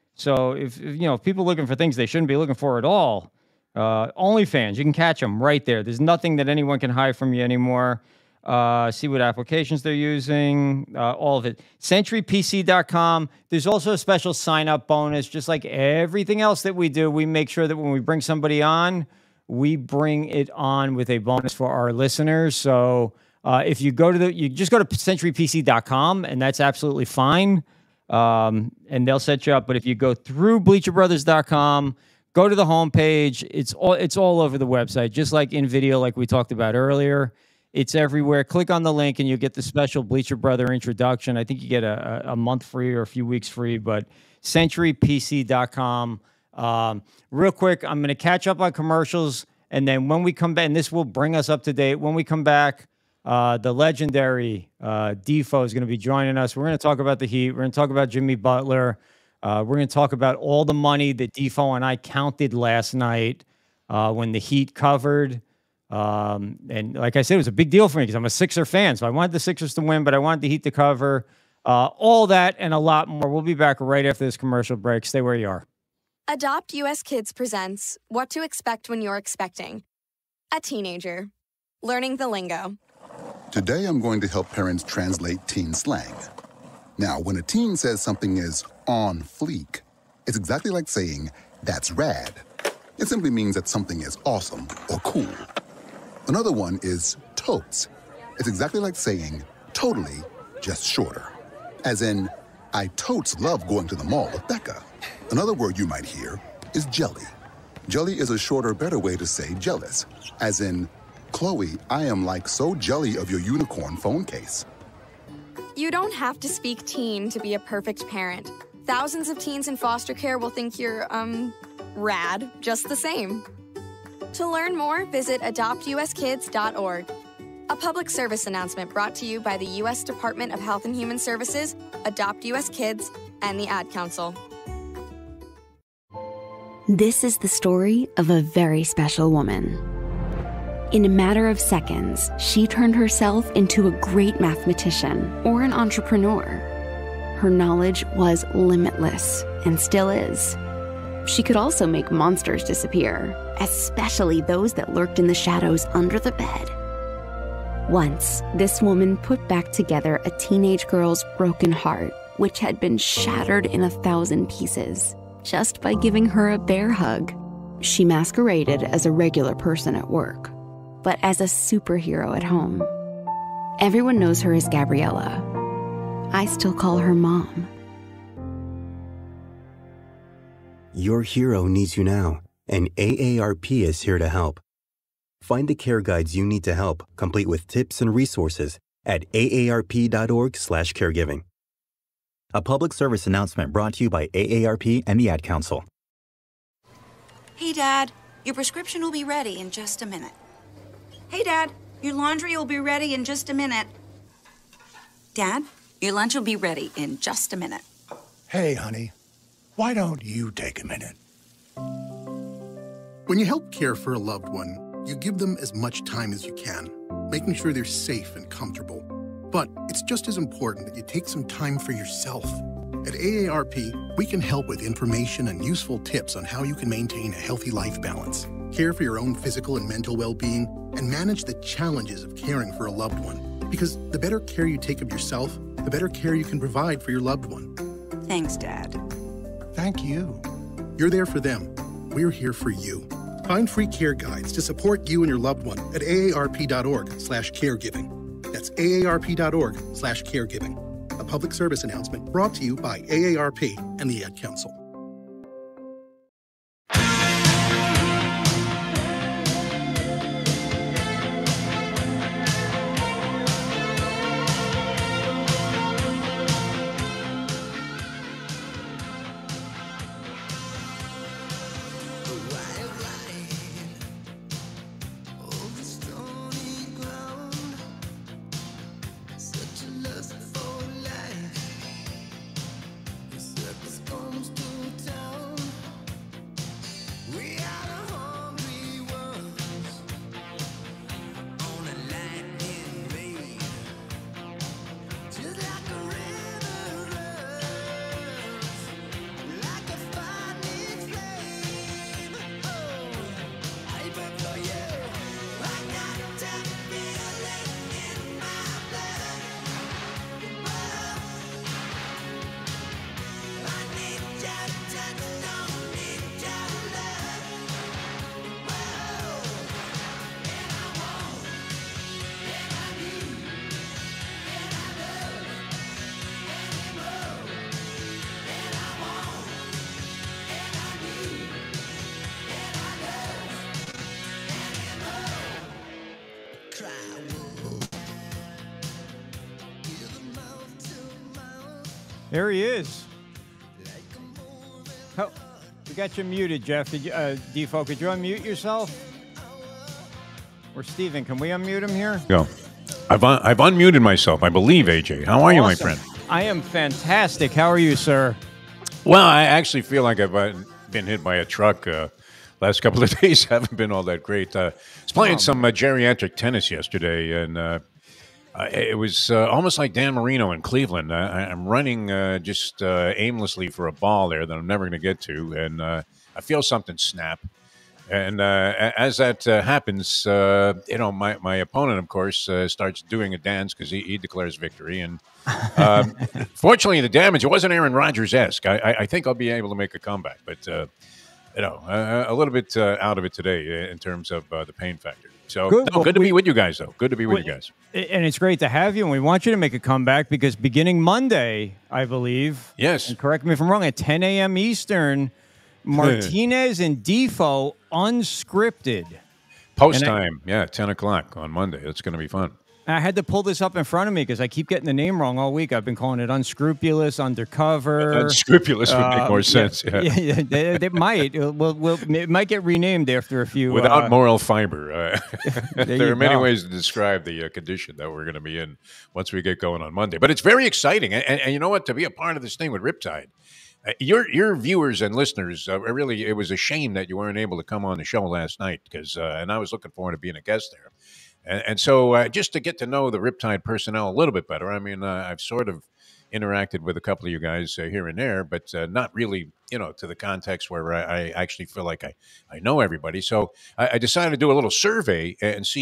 So if, if, you know, if people are looking for things they shouldn't be looking for at all, uh, OnlyFans, you can catch them right there. There's nothing that anyone can hide from you anymore. Uh, see what applications they're using, uh, all of it. Century P C dot com. There's also a special sign-up bonus. Just like everything else that we do, we make sure that when we bring somebody on, we bring it on with a bonus for our listeners. So uh, if you go to the, you just go to Century P C dot com, and that's absolutely fine. Um, and they'll set you up. But if you go through Bleacher Brothers dot com, go to the homepage, it's all, it's all over the website, just like in video, like we talked about earlier. It's everywhere. Click on the link and you'll get the special Bleacher Brother introduction. I think you get a, a month free or a few weeks free, but Century P C dot com. Um, real quick, I'm going to catch up on commercials, and then when we come back, and this will bring us up to date, when we come back, uh, the legendary uh, Defo is going to be joining us. We're going to talk about the Heat. We're going to talk about Jimmy Butler. Uh, we're going to talk about all the money that Defo and I counted last night uh, when the Heat covered. Um, and like I said, it was a big deal for me because I'm a Sixer fan. So I wanted the Sixers to win, but I wanted the Heat to cover. Uh, all that and a lot more. We'll be back right after this commercial break. Stay where you are. Adopt U S Kids presents What to Expect When You're Expecting. A teenager. Learning the lingo. Today I'm going to help parents translate teen slang. Now, when a teen says something is on fleek, it's exactly like saying, that's rad. It simply means that something is awesome or cool. Another one is totes. It's exactly like saying totally, just shorter. As in, I totes love going to the mall with Becca. Another word you might hear is jelly. Jelly is a shorter, better way to say jealous. As in, Chloe, I am like so jelly of your unicorn phone case. You don't have to speak teen to be a perfect parent. Thousands of teens in foster care will think you're, um, rad just the same. To learn more, visit adopt U S kids dot org. A public service announcement brought to you by the U S Department of Health and Human Services, Adopt U S Kids, and the Ad Council. This is the story of a very special woman. In a matter of seconds, she turned herself into a great mathematician or an entrepreneur. Her knowledge was limitless and still is. She could also make monsters disappear, especially those that lurked in the shadows under the bed. Once, this woman put back together a teenage girl's broken heart, which had been shattered in a thousand pieces. just by giving her a bear hug. She masqueraded as a regular person at work, but as a superhero at home. Everyone knows her as Gabriella. I still call her Mom. Your hero needs you now, and A A R P is here to help. Find the care guides you need to help, complete with tips and resources at A A R P dot org slash caregiving. A public service announcement brought to you by A A R P and the Ad Council. Hey, Dad, your prescription will be ready in just a minute. Hey, Dad, your laundry will be ready in just a minute. Dad, your lunch will be ready in just a minute. Hey, honey, why don't you take a minute? When you help care for a loved one, you give them as much time as you can, making sure they're safe and comfortable. But it's just as important that you take some time for yourself. At A A R P, we can help with information and useful tips on how you can maintain a healthy life balance, care for your own physical and mental well-being, and manage the challenges of caring for a loved one. Because the better care you take of yourself, the better care you can provide for your loved one. Thanks, Dad. Thank you. You're there for them. We're here for you. Find free care guides to support you and your loved one at A A R P dot org slash caregiving. That's A A R P dot org slash caregiving. A public service announcement brought to you by A A R P and the Ad Council. There he is. Oh, we got you muted, Jeff. Did you, uh, Defo, could you unmute yourself? Or Steven, can we unmute him here? Go. I've, un- I've unmuted myself, I believe, A J. How are awesome. you, my friend? I am fantastic. How are you, sir? Well, I actually feel like I've uh, been hit by a truck. Uh, last couple of days haven't been all that great. Uh, I was playing um, some uh, geriatric tennis yesterday, and uh, Uh, it was uh, almost like Dan Marino in Cleveland. Uh, I, I'm running uh, just uh, aimlessly for a ball there that I'm never going to get to, and uh, I feel something snap. And uh, as that uh, happens, uh, you know, my, my opponent, of course, uh, starts doing a dance because he, he declares victory. And um, fortunately, the damage, it wasn't Aaron Rodgers-esque. I, I, I think I'll be able to make a comeback, but uh, you know, uh, a little bit uh, out of it today in terms of uh, the pain factor. So good, no, well, good to we, be with you guys, though. Good to be with we, you guys. And it's great to have you, and we want you to make a comeback because beginning Monday, I believe. Yes. And correct me if I'm wrong, at ten a.m. Eastern, Martinez and Defo unscripted. Post time, I, yeah, ten o'clock on Monday. That's going to be fun. I had to pull this up in front of me because I keep getting the name wrong all week. I've been calling it Unscrupulous, Undercover. Unscrupulous would make uh, more sense. Yeah, yeah. yeah they, they might. Well, well, it might get renamed after a few. Without uh, moral fiber. Uh, there, there are many go. ways to describe the uh, condition that we're going to be in once we get going on Monday. But it's very exciting. And, and, and you know what? To be a part of this thing with Riptide, uh, your your viewers and listeners, uh, really, it was a shame that you weren't able to come on the show last night because, uh, and I was looking forward to being a guest there. And, and so uh, just to get to know the Riptide personnel a little bit better, I mean, uh, I've sort of interacted with a couple of you guys uh, here and there, but uh, not really, you know, to the context where I, I actually feel like I, I know everybody. So I, I decided to do a little survey and see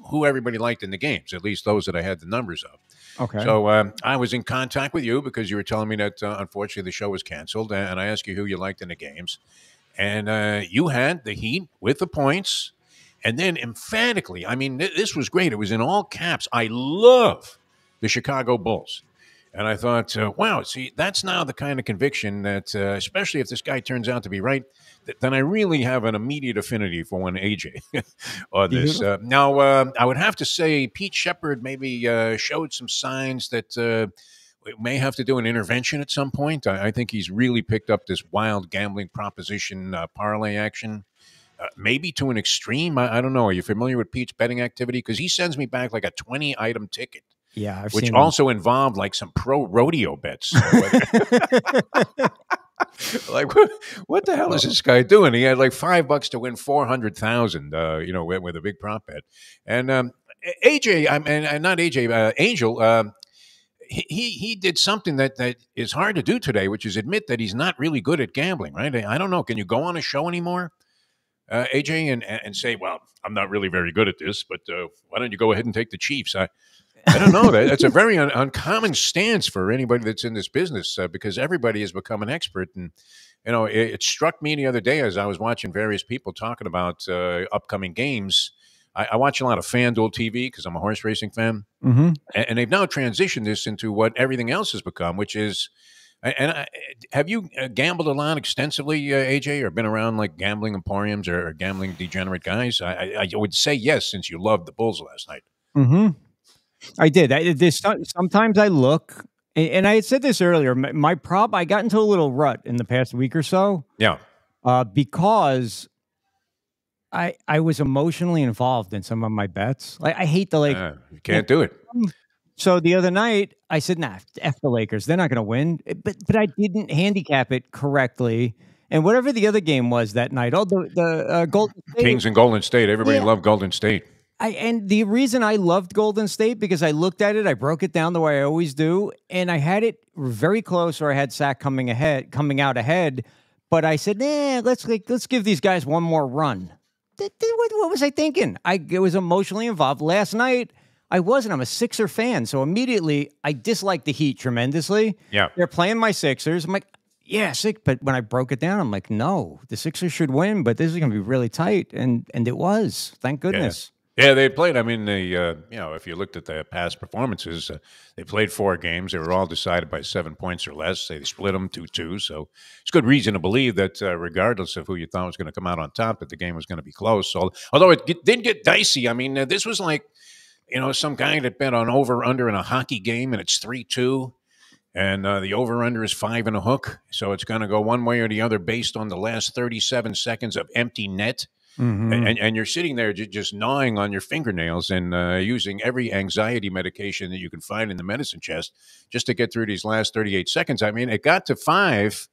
who everybody liked in the games, at least those that I had the numbers of. Okay. So um, I was in contact with you because you were telling me that, uh, unfortunately, the show was canceled. And I asked you who you liked in the games. And uh, you had the Heat with the points. And then emphatically, I mean, th- this was great. It was in all caps. I love the Chicago Bulls. And I thought, uh, wow, see, that's now the kind of conviction that, uh, especially if this guy turns out to be right, th- then I really have an immediate affinity for one A J on this. Uh, now, uh, I would have to say Pete Shepard maybe uh, showed some signs that uh, we may have to do an intervention at some point. I, I think he's really picked up this wild gambling proposition uh, parlay action. Uh, maybe to an extreme. I, I don't know. Are you familiar with Pete's betting activity? Because he sends me back like a twenty-item ticket. Yeah, I've which seen also them. involved like some pro rodeo bets. Like, what, what the hell is this guy doing? He had like five bucks to win four hundred thousand. Uh, you know, with, with a big prop bet. And um, A J, I mean, not A J, uh, Angel. Um, he he did something that that is hard to do today, which is admit that he's not really good at gambling. Right? I don't know. Can you go on a show anymore, uh, A J, and and say, well, I'm not really very good at this, but uh, why don't you go ahead and take the Chiefs? I. I don't know. That, that's a very un- uncommon stance for anybody that's in this business uh, because everybody has become an expert. And, you know, it, it struck me the other day as I was watching various people talking about uh, upcoming games. I, I watch a lot of FanDuel T V because I'm a horse racing fan. Mm-hmm. And, and they've now transitioned this into what everything else has become, which is and I, have you gambled a lot extensively, uh, A J, or been around like gambling emporiums or, or gambling degenerate guys? I, I, I would say yes, since you loved the Bulls last night. Mm-hmm. I did. I, this, sometimes I look, and I had said this earlier, my, my prop, I got into a little rut in the past week or so. Yeah. Uh, because I I was emotionally involved in some of my bets. Like, I hate the Lakers. Uh, you can't do it. So the other night, I said, nah, F the Lakers. They're not going to win. But but I didn't handicap it correctly. And whatever the other game was that night, oh, the, the uh, Golden State. Kings and Golden State. Everybody Yeah. loved Golden State. I, and the reason I loved Golden State, because I looked at it, I broke it down the way I always do, and I had it very close, or I had Sack coming ahead, coming out ahead. But I said, nah, let's like, let's give these guys one more run. Th- th- What, what was I thinking? I was emotionally involved. Last night, I wasn't. I'm a Sixer fan, so immediately I disliked the Heat tremendously. Yeah. They're playing my Sixers. I'm like, yeah, sick. But when I broke it down, I'm like, no, the Sixers should win, but this is going to be really tight. And and it was. Thank goodness. Yeah. Yeah, they played. I mean, the uh, you know, if you looked at their past performances, uh, they played four games. They were all decided by seven points or less. They split them two two. So it's good reason to believe that, uh, regardless of who you thought was going to come out on top, that the game was going to be close. So, although it get, did get dicey. I mean, uh, this was like, you know, some guy that bet on over under in a hockey game, and it's three two, and uh, the over under is five and a hook. So it's going to go one way or the other based on the last thirty-seven seconds of empty net. Mm-hmm. And, and you're sitting there just, just gnawing on your fingernails and uh, using every anxiety medication that you can find in the medicine chest just to get through these last thirty-eight seconds. I mean, it got to five,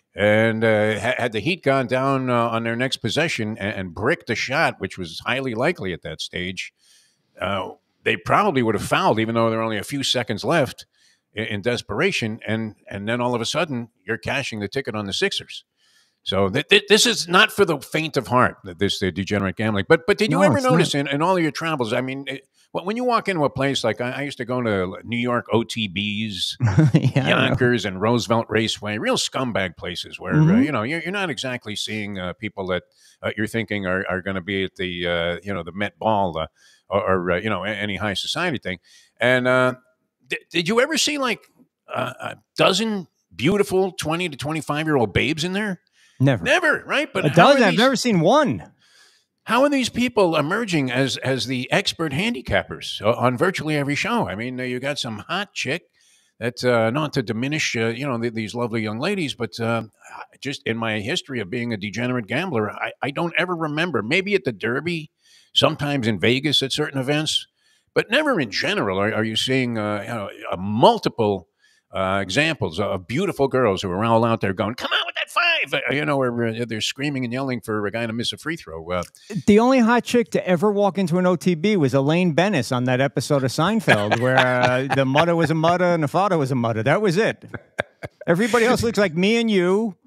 and uh, had the Heat gone down uh, on their next possession and, and bricked a shot, which was highly likely at that stage, uh, they probably would have fouled, even though there were only a few seconds left in, in desperation. And, and then all of a sudden, you're cashing the ticket on the Sixers. So th- th- this is not for the faint of heart, this uh, degenerate gambling. But but did you No, ever it's notice not. in, in all of your travels, I mean, it, when you walk into a place like I, I used to go to New York O T Bs, Yeah, I know. Yonkers, and Roosevelt Raceway, real scumbag places where, uh, Mhm. you know, you're, you're not exactly seeing uh, people that uh, you're thinking are, are going to be at the, uh, you know, the Met Ball uh, or, or uh, you know, a- any high society thing. And uh, d- did you ever see like uh, a dozen beautiful twenty to twenty-five-year-old babes in there? Never. Never, right? But A how are dozen. I've these- never seen one. How are these people emerging as as the expert handicappers uh, on virtually every show? I mean, uh, you got some hot chick that, uh, not to diminish, uh, you know, th- these lovely young ladies, but uh, just in my history of being a degenerate gambler, I, I don't ever remember, maybe at the Derby, sometimes in Vegas at certain events, but never in general are, are you seeing uh, you know, a multiple uh, examples of beautiful girls who are all out there going, come on with that five, uh, you know, where uh, they're screaming and yelling for a guy to miss a free throw. Uh, The only hot chick to ever walk into an O T B was Elaine Bennis on that episode of Seinfeld, where uh, the mother was a mother and the father was a mother. That was it. Everybody else looks like me and you,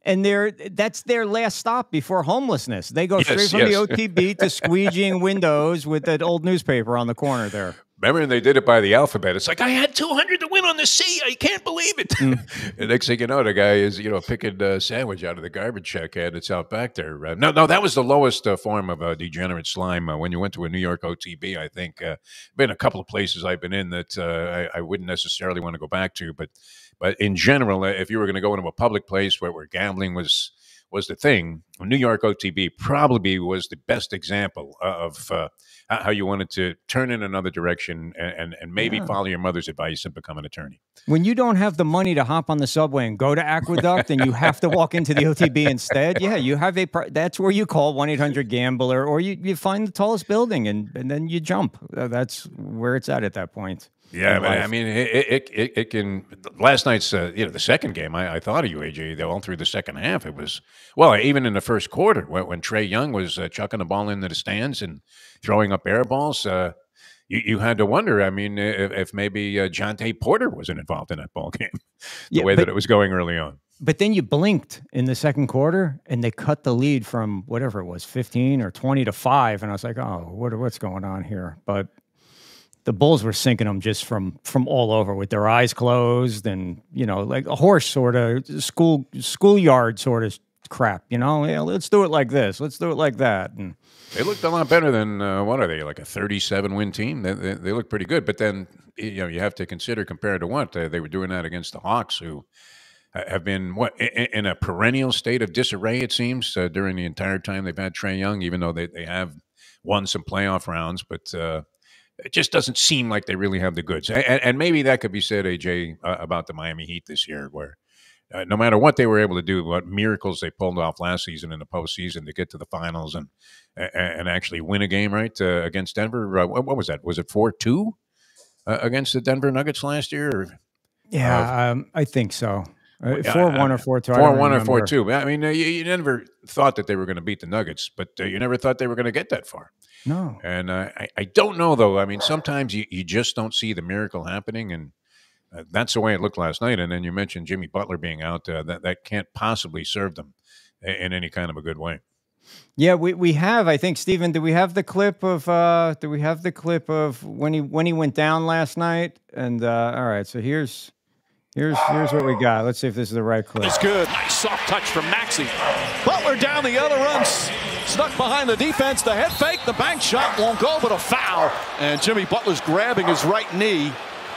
and they're that's their last stop before homelessness. They go Yes, straight from yes. the O T B to squeegeeing windows with that old newspaper on the corner there. Remember, they did it by the alphabet. It's like, I had two hundred to win on the C. I can't believe it. Mm. The next thing you know, the guy is, you know, picking a sandwich out of the garbage can that's out back there. Uh, no, no, that was the lowest uh, form of uh, degenerate slime. Uh, when you went to a New York O T B, I think, uh, been a couple of places I've been in that uh, I, I wouldn't necessarily want to go back to. But, but in general, uh, if you were going to go into a public place where, where gambling was was the thing, New York O T B probably was the best example of uh, how you wanted to turn in another direction and, and, and maybe Yeah. follow your mother's advice and become an attorney. When you don't have the money to hop on the subway and go to Aqueduct and you have to walk into the O T B instead, yeah, you have a, pri- that's where you call one eight hundred gambler or you, you find the tallest building and, and then you jump. Uh, That's where it's at at that point. Yeah, in but life. I mean, it it, it, it can. Last night's, uh, you know, the second game, I, I thought of you, A J. All through the second half, it was well, even in the first quarter when, when Trey Young was uh, chucking the ball into the stands and throwing up air balls. Uh, you, you had to wonder. I mean, if, if maybe uh, Jonte Porter wasn't involved in that ball game, the Yeah, way but- that it was going early on. But then you blinked in the second quarter and they cut the lead from whatever it was, fifteen or twenty to five. And I was like, oh, what, what's going on here? But the Bulls were sinking them just from from all over with their eyes closed and, you know, like a horse sort of school schoolyard sort of crap, you know, yeah, let's do it like this. Let's do it like that. And They looked a lot better than, uh, what are they, like a thirty-seven win team? They, they, they look pretty good. But then, you know, you have to consider compared to what? They, they were doing that against the Hawks, who have been, what, in, in a perennial state of disarray, it seems, uh, during the entire time they've had Trey Young, even though they, they have won some playoff rounds. But uh, it just doesn't seem like they really have the goods. And, and maybe that could be said, A J, uh, about the Miami Heat this year, where uh, no matter what they were able to do, what miracles they pulled off last season in the postseason to get to the finals and and, and actually win a game, right, uh, against Denver. Uh, what, what was that? Was it four two uh, against the Denver Nuggets last year? Or, yeah, um, I think so. Uh, Yeah, four I- one or four two. I Four don't one or four remember. two. I mean, uh, you, you never thought that they were going to beat the Nuggets, but uh, you never thought they were going to get that far. No. And uh, I, I don't know, though. I mean, sometimes you, you just don't see the miracle happening, and uh, that's the way it looked last night. And then you mentioned Jimmy Butler being out. Uh, that, that can't possibly serve them in, in any kind of a good way. Yeah, we, we have. I think, Stephen, do we have the clip of uh, do we have the clip of when he when he went down last night? And uh, all right, so here's here's here's what we got. Let's see if this is the right clip. It's good. Nice soft touch from Maxey. Butler down the other runs. Snuck behind the defense. The head fake. The bank shot won't go, but a foul. And Jimmy Butler's grabbing his right knee.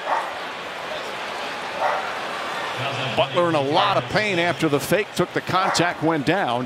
Butler in a lot of pain after the fake. Took the contact, went down.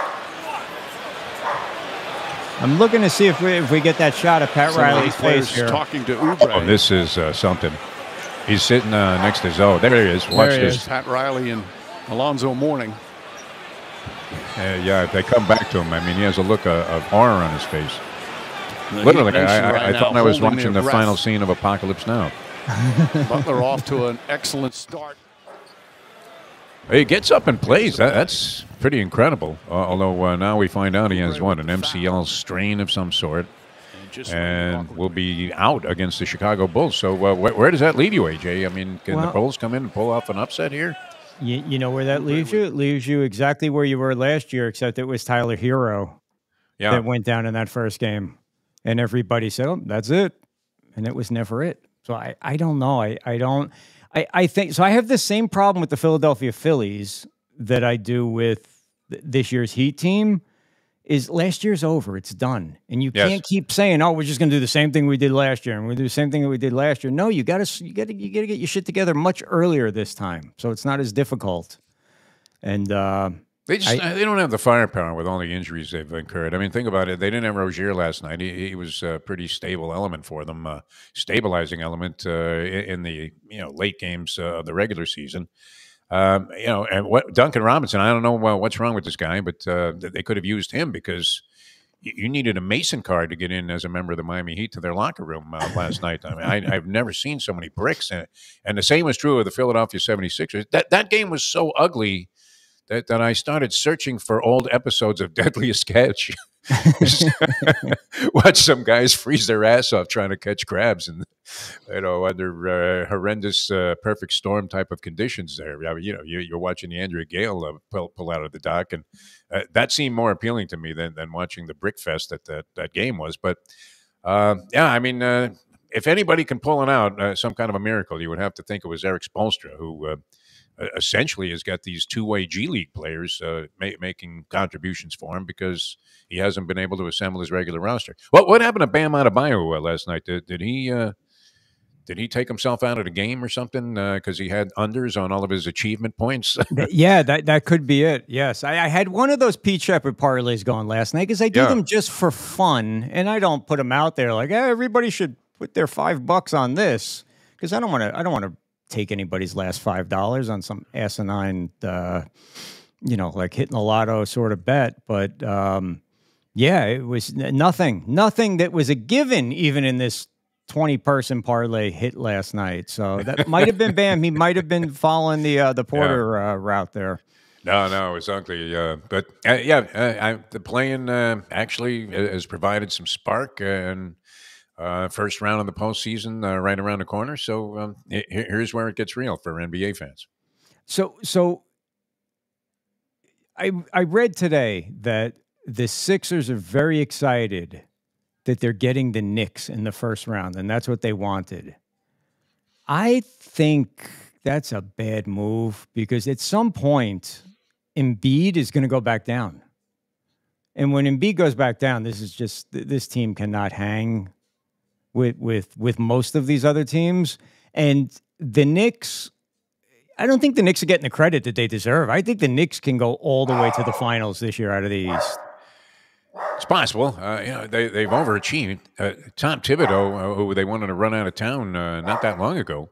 I'm looking to see if we if we get that shot of Pat Some of Riley's these players face here. talking to Oubre. Oh, this is uh, something. He's sitting uh, next to Zoe. There he is. Watch There he this. is. Pat Riley and Alonzo Mourning. Uh, yeah, if they come back to him, I mean, he has a look of, of horror on his face. The Literally, Heat bench I, I, right I now thought I was holding watching their the breath. final scene of Apocalypse Now. Butler off to an excellent start. He gets up and plays. That, that's pretty incredible. Uh, although uh, now we find out he has, what, an M C L strain of some sort. And will be out against the Chicago Bulls. So uh, wh- where does that leave you, A J? I mean, can the Well- Bulls come in and pull off an upset here? You, you know where that leaves you? It leaves you exactly where you were last year, except it was Tyler Hero Yeah. that went down in that first game. And everybody said, oh, that's it. And it was never it. So I, I don't know. I, I don't I, I think so. I have the same problem with the Philadelphia Phillies that I do with th- this year's Heat team. Is last year's over. It's done. And you Yes. can't keep saying, oh, we're just going to do the same thing we did last year. And we're going to do the same thing that we did last year. No, you got to you got to you got to get your shit together much earlier this time. So it's not as difficult. And uh, They just I- they don't have the firepower with all the injuries they've incurred. I mean, think about it. They didn't have Rozier last night. He, he was a pretty stable element for them, uh, stabilizing element uh, in in the you know late games uh, of the regular season. Um, you know, and what Duncan Robinson, I don't know uh, what's wrong with this guy, but uh, they could have used him because you, you needed a Mason card to get in as a member of the Miami Heat to their locker room uh, last night. I mean, I, I've never seen so many bricks. And, and the same was true of the Philadelphia seventy-sixers. That, that game was so ugly that, that I started searching for old episodes of Deadliest Catch watch some guys freeze their ass off trying to catch crabs, and you know under uh, horrendous uh, perfect storm type of conditions. There, I mean, you know, you, you're watching the Andrea Gale uh, pull, pull out of the dock, and uh, that seemed more appealing to me than than watching the brick fest that that, that game was. But uh, yeah, I mean, uh, if anybody can pull it out, uh, some kind of a miracle, you would have to think it was Eric Spoelstra, who uh, essentially has got these two-way G League players uh, ma- making contributions for him because he hasn't been able to assemble his regular roster. What what happened to Bam Adebayo uh, last night? Did, did he uh, did he take himself out of the game or something because uh, he had unders on all of his achievement points? Yeah, that that could be it. Yes, I, I had one of those Pete Shepard parlays going last night because I do Yeah. them just for fun, and I don't put them out there like, hey, everybody should put their five bucks on this because I don't want to. I don't want to take anybody's last five dollars on some asinine, uh, you know, like hitting the lotto sort of bet. But um, yeah, it was n- nothing, nothing that was a given even in this twenty-person parlay hit last night. So that might have been Bam. He might have been following the uh, the Porter uh, route there. No, no, it was ugly. Uh, but uh, yeah, uh, I, the playing uh, actually has provided some spark and. Uh, first round of the postseason, uh, right around the corner. So um, here, here's where it gets real for N B A fans. So, so I I read today that the Sixers are very excited that they're getting the Knicks in the first round, and that's what they wanted. I think that's a bad move because at some point, Embiid is going to go back down, and when Embiid goes back down, this is just this team cannot hang with with with most of these other teams. And the Knicks, I don't think the Knicks are getting the credit that they deserve. I think the Knicks can go all the way to the finals this year out of the East. It's possible. Uh, you know, they, they've overachieved. Uh, Tom Thibodeau, uh, who they wanted to run out of town uh, not that long ago,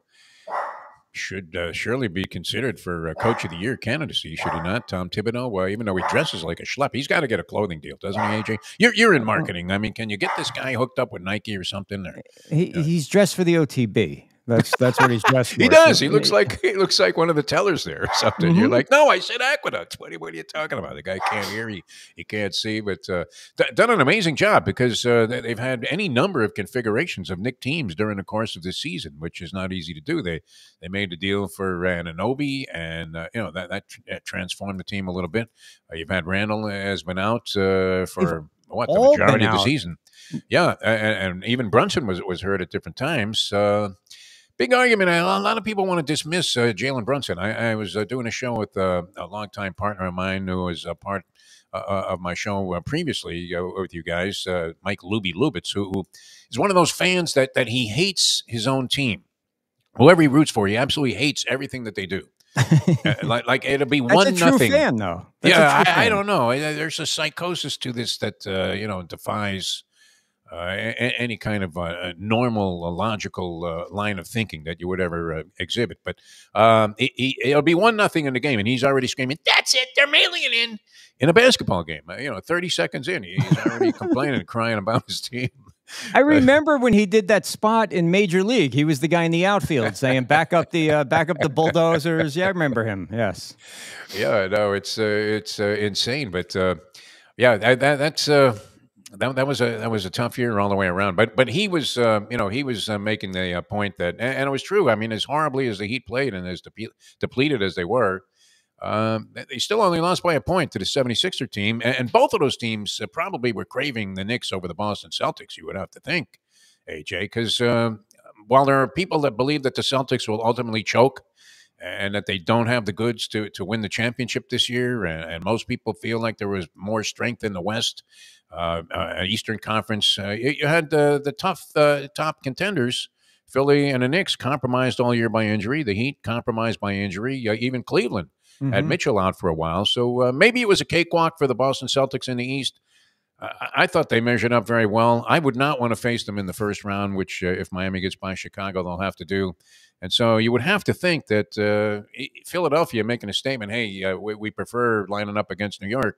should uh, surely be considered for uh, Coach of the Year candidacy, should he not? Tom Thibodeau, well, even though he dresses like a schlep, he's got to get a clothing deal, doesn't he, A J? You're, you're in marketing. I mean, can you get this guy hooked up with Nike or something? Or, He, you know? He's dressed for the O T B. That's that's what he's dressed for. He does. He looks like he looks like one of the tellers there or something. Mm-hmm. You're like, no, I said aqueducts. What are, what are you talking about? The guy can't hear. He, he can't see. But uh, d- done an amazing job because uh, they- they've had any number of configurations of Knick teams during the course of this season, which is not easy to do. They they made a deal for Anunoby, and uh, you know that that, tr- that transformed the team a little bit. Uh, you've had Randall has been out uh, for what the all been majority of the out. season. Yeah, and, and even Brunson was was hurt at different times. Uh, Big argument. A lot of people want to dismiss uh, Jalen Brunson. I, I was uh, doing a show with uh, a longtime partner of mine who was a part uh, of my show uh, previously uh, with you guys, uh, Mike Luby Lubitz, who, who is one of those fans that that he hates his own team. Whoever he roots for, he absolutely hates everything that they do. uh, like, like it'll be That's one a true nothing. fan, though. That's yeah, a true I, I fan. don't know. There's a psychosis to this that uh, you know defies. Uh, a- any kind of uh, normal, uh, logical uh, line of thinking that you would ever uh, exhibit, but um, it, it, it'll be one nothing in the game, and he's already screaming, "That's it! They're mailing it in!" In a basketball game, uh, you know, thirty seconds in, he's already complaining and crying about his team. I remember when he did that spot in Major League. He was the guy in the outfield saying, "Back up the uh, back up the bulldozers." Yeah, I remember him. Yes. Yeah, no, it's uh, it's uh, insane, but uh, yeah, that, that that's. Uh, That, that was a that was a tough year all the way around, but but he was uh, you know he was uh, making the uh, point that and, and it was true. I mean, as horribly as the Heat played and as de- depleted as they were, um, they still only lost by a point to the seventy-sixer team, and, and both of those teams uh, probably were craving the Knicks over the Boston Celtics. You would have to think, A J, because uh, while there are people that believe that the Celtics will ultimately choke and that they don't have the goods to to win the championship this year, and, and most people feel like there was more strength in the West. Uh, uh, Eastern Conference, uh, you, you had uh, the tough uh, top contenders, Philly and the Knicks, compromised all year by injury. The Heat compromised by injury. Uh, even Cleveland Mm-hmm. had Mitchell out for a while. So uh, maybe it was a cakewalk for the Boston Celtics in the East. Uh, I thought they measured up very well. I would not want to face them in the first round, which uh, if Miami gets by Chicago, they'll have to do. And so you would have to think that uh, Philadelphia making a statement, hey, uh, we, we prefer lining up against New York.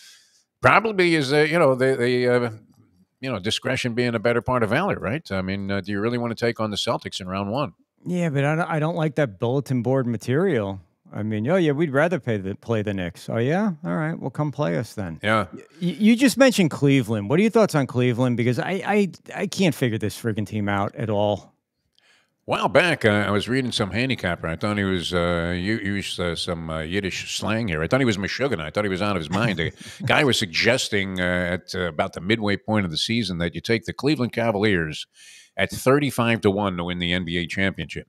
Probably is, uh, you know, the, the uh, you know, discretion being a better part of valor, right? I mean, uh, do you really want to take on the Celtics in round one? Yeah, but I don't, I don't like that bulletin board material. I mean, oh yeah, we'd rather pay the, play the Knicks. Oh yeah, all right, well come play us then. Yeah. Y- you just mentioned Cleveland. What are your thoughts on Cleveland? Because I I, I can't figure this friggin' team out at all. A while back, uh, I was reading some handicapper. I thought he was uh, u- used uh, some uh, Yiddish slang here. I thought he was Meshuggah. I thought he was out of his mind. The guy was suggesting uh, at uh, about the midway point of the season that you take the Cleveland Cavaliers at thirty-five to one to win the N B A championship.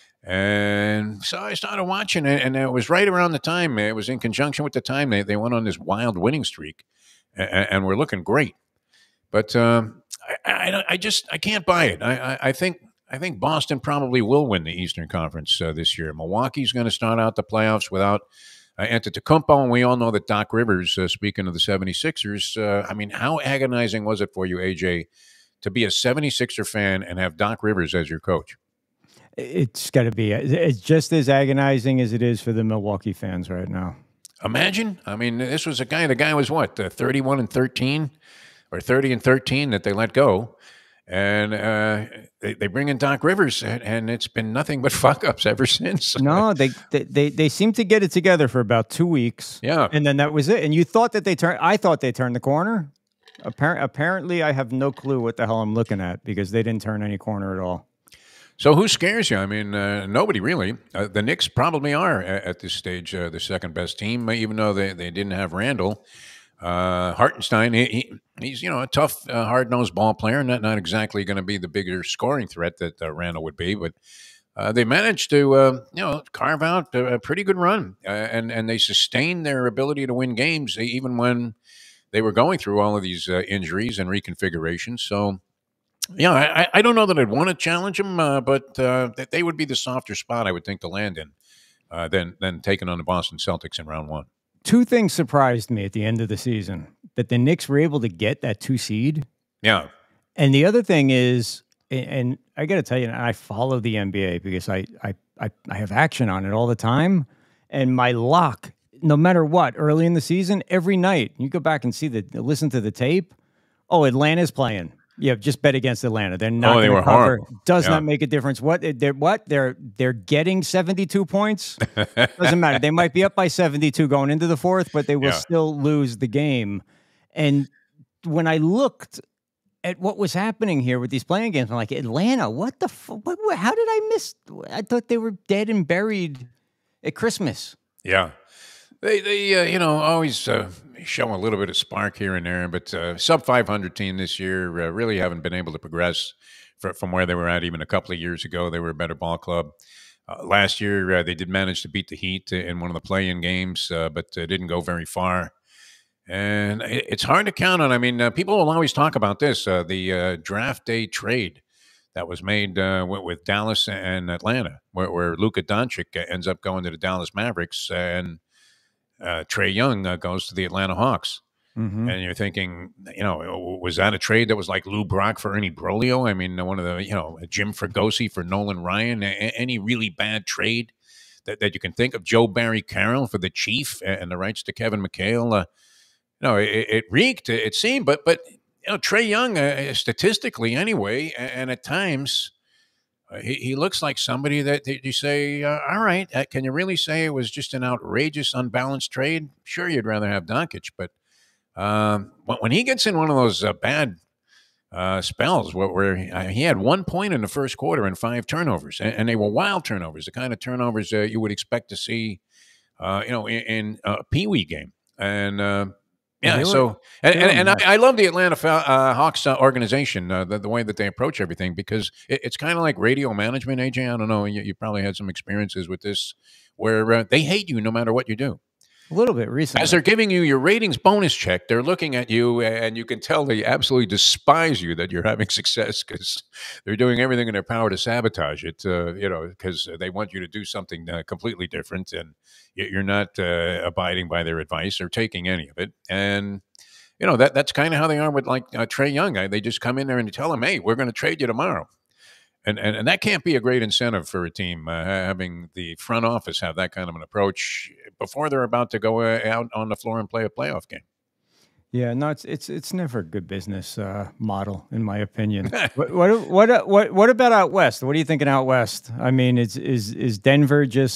And so I started watching it, and it was right around the time. It was in conjunction with the time they, they went on this wild winning streak, and, and were looking great. But um, I, I, I just I can't buy it. I, I, I think I think Boston probably will win the Eastern Conference uh, this year. Milwaukee's going to start out the playoffs without uh, Antetokounmpo, and we all know that Doc Rivers, uh, speaking of the seventy-sixers, uh, I mean, how agonizing was it for you, A J, to be a seventy-sixer fan and have Doc Rivers as your coach? It's got to be. It's just as agonizing as it is for the Milwaukee fans right now. Imagine. I mean, this was a guy. The guy was what, uh, thirty-one and thirteen, or thirty and thirteen that they let go, and uh, they they bring in Doc Rivers, and, and it's been nothing but fuck ups ever since. No, they, they they they seem to get it together for about two weeks. Yeah, and then that was it. And you thought that they turned. I thought they turned the corner. Appar- apparently, I have no clue what the hell I'm looking at because they didn't turn any corner at all. So who scares you? I mean, uh, nobody really. Uh, the Knicks probably are at, at this stage uh, the second best team, even though they, they didn't have Randall. Uh, Hartenstein, he, he, he's you know a tough, uh, hard-nosed ball player, not not exactly going to be the bigger scoring threat that uh, Randall would be, but uh, they managed to uh, you know carve out a, a pretty good run, uh, and and they sustained their ability to win games even when they were going through all of these uh, injuries and reconfigurations. So. Yeah, I, I don't know that I'd want to challenge them, uh, but uh, they would be the softer spot, I would think, to land in uh, than, than taking on the Boston Celtics in round one. Two things surprised me at the end of the season. That the Knicks were able to get that two seed. Yeah. And the other thing is, and I got to tell you, I follow the N B A because I, I, I, I have action on it all the time. And my lock, no matter what, early in the season, every night, you go back and see the, listen to the tape. Oh, Atlanta's playing. Yeah, just bet against Atlanta. They're not. Oh, they were cover. horrible. Does Yeah. not make a difference. What they're what they're they're getting seventy-two points. Doesn't matter. They might be up by seventy-two going into the fourth, but they will Yeah. still lose the game. And when I looked at what was happening here with these playing games, I'm like, Atlanta, what the f- what, what? How did I miss? I thought they were dead and buried at Christmas. Yeah. They, they uh, you know, always uh, show a little bit of spark here and there, but uh, sub five hundred team this year uh, really haven't been able to progress fr- from where they were at even a couple of years ago. They were a better ball club. Uh, last year, uh, they did manage to beat the Heat in one of the play-in games, uh, but uh, didn't go very far. And it, it's hard to count on. I mean, uh, people will always talk about this, uh, the uh, draft day trade that was made uh, with, with Dallas and Atlanta, where, where Luka Doncic ends up going to the Dallas Mavericks, and Uh, Trae Young uh, goes to the Atlanta Hawks. Mm-hmm. And you're thinking, you know, was that a trade that was like Lou Brock for Ernie Broglio? I mean, one of the, you know, Jim Fregosi for Nolan Ryan, a- any really bad trade that, that you can think of, Joe Barry Carroll for the Chief and the rights to Kevin McHale. Uh, you know, it, it reeked, it seemed, but, but you know, Trae Young, uh, statistically anyway, and, and at times, Uh, he, he looks like somebody that, that you say, uh, all right, uh, can you really say it was just an outrageous, unbalanced trade? Sure, you'd rather have Doncic, but um, when, when he gets in one of those uh, bad uh, spells where, where he, uh, he had one point in the first quarter and five turnovers, and, and they were wild turnovers, the kind of turnovers uh, you would expect to see, uh, you know, in, in a Pee-wee game. And uh, yeah, They were- so and, they and, were and I, nuts. I love the Atlanta Fa- uh, Hawks uh, organization, uh, the, the way that they approach everything, because it, it's kind of like radio management. A J, I don't know, you, you probably had some experiences with this, where uh, they hate you no matter what you do. A little bit recently. As they're giving you your ratings bonus check, they're looking at you, and you can tell they absolutely despise you that you're having success, because they're doing everything in their power to sabotage it. Uh, you know, because they want you to do something uh, completely different, and y- you're not uh, abiding by their advice or taking any of it. And you know that that's kind of how they are with like uh, Trae Young. I, they just come in there and tell him, "Hey, we're going to trade you tomorrow." And, and and that can't be a great incentive for a team, uh, having the front office have that kind of an approach before they're about to go uh, out on the floor and play a playoff game. Yeah, no, it's it's it's never a good business uh, model, in my opinion. what, what what what what about out west? What are you thinking out west? I mean, is is is Denver just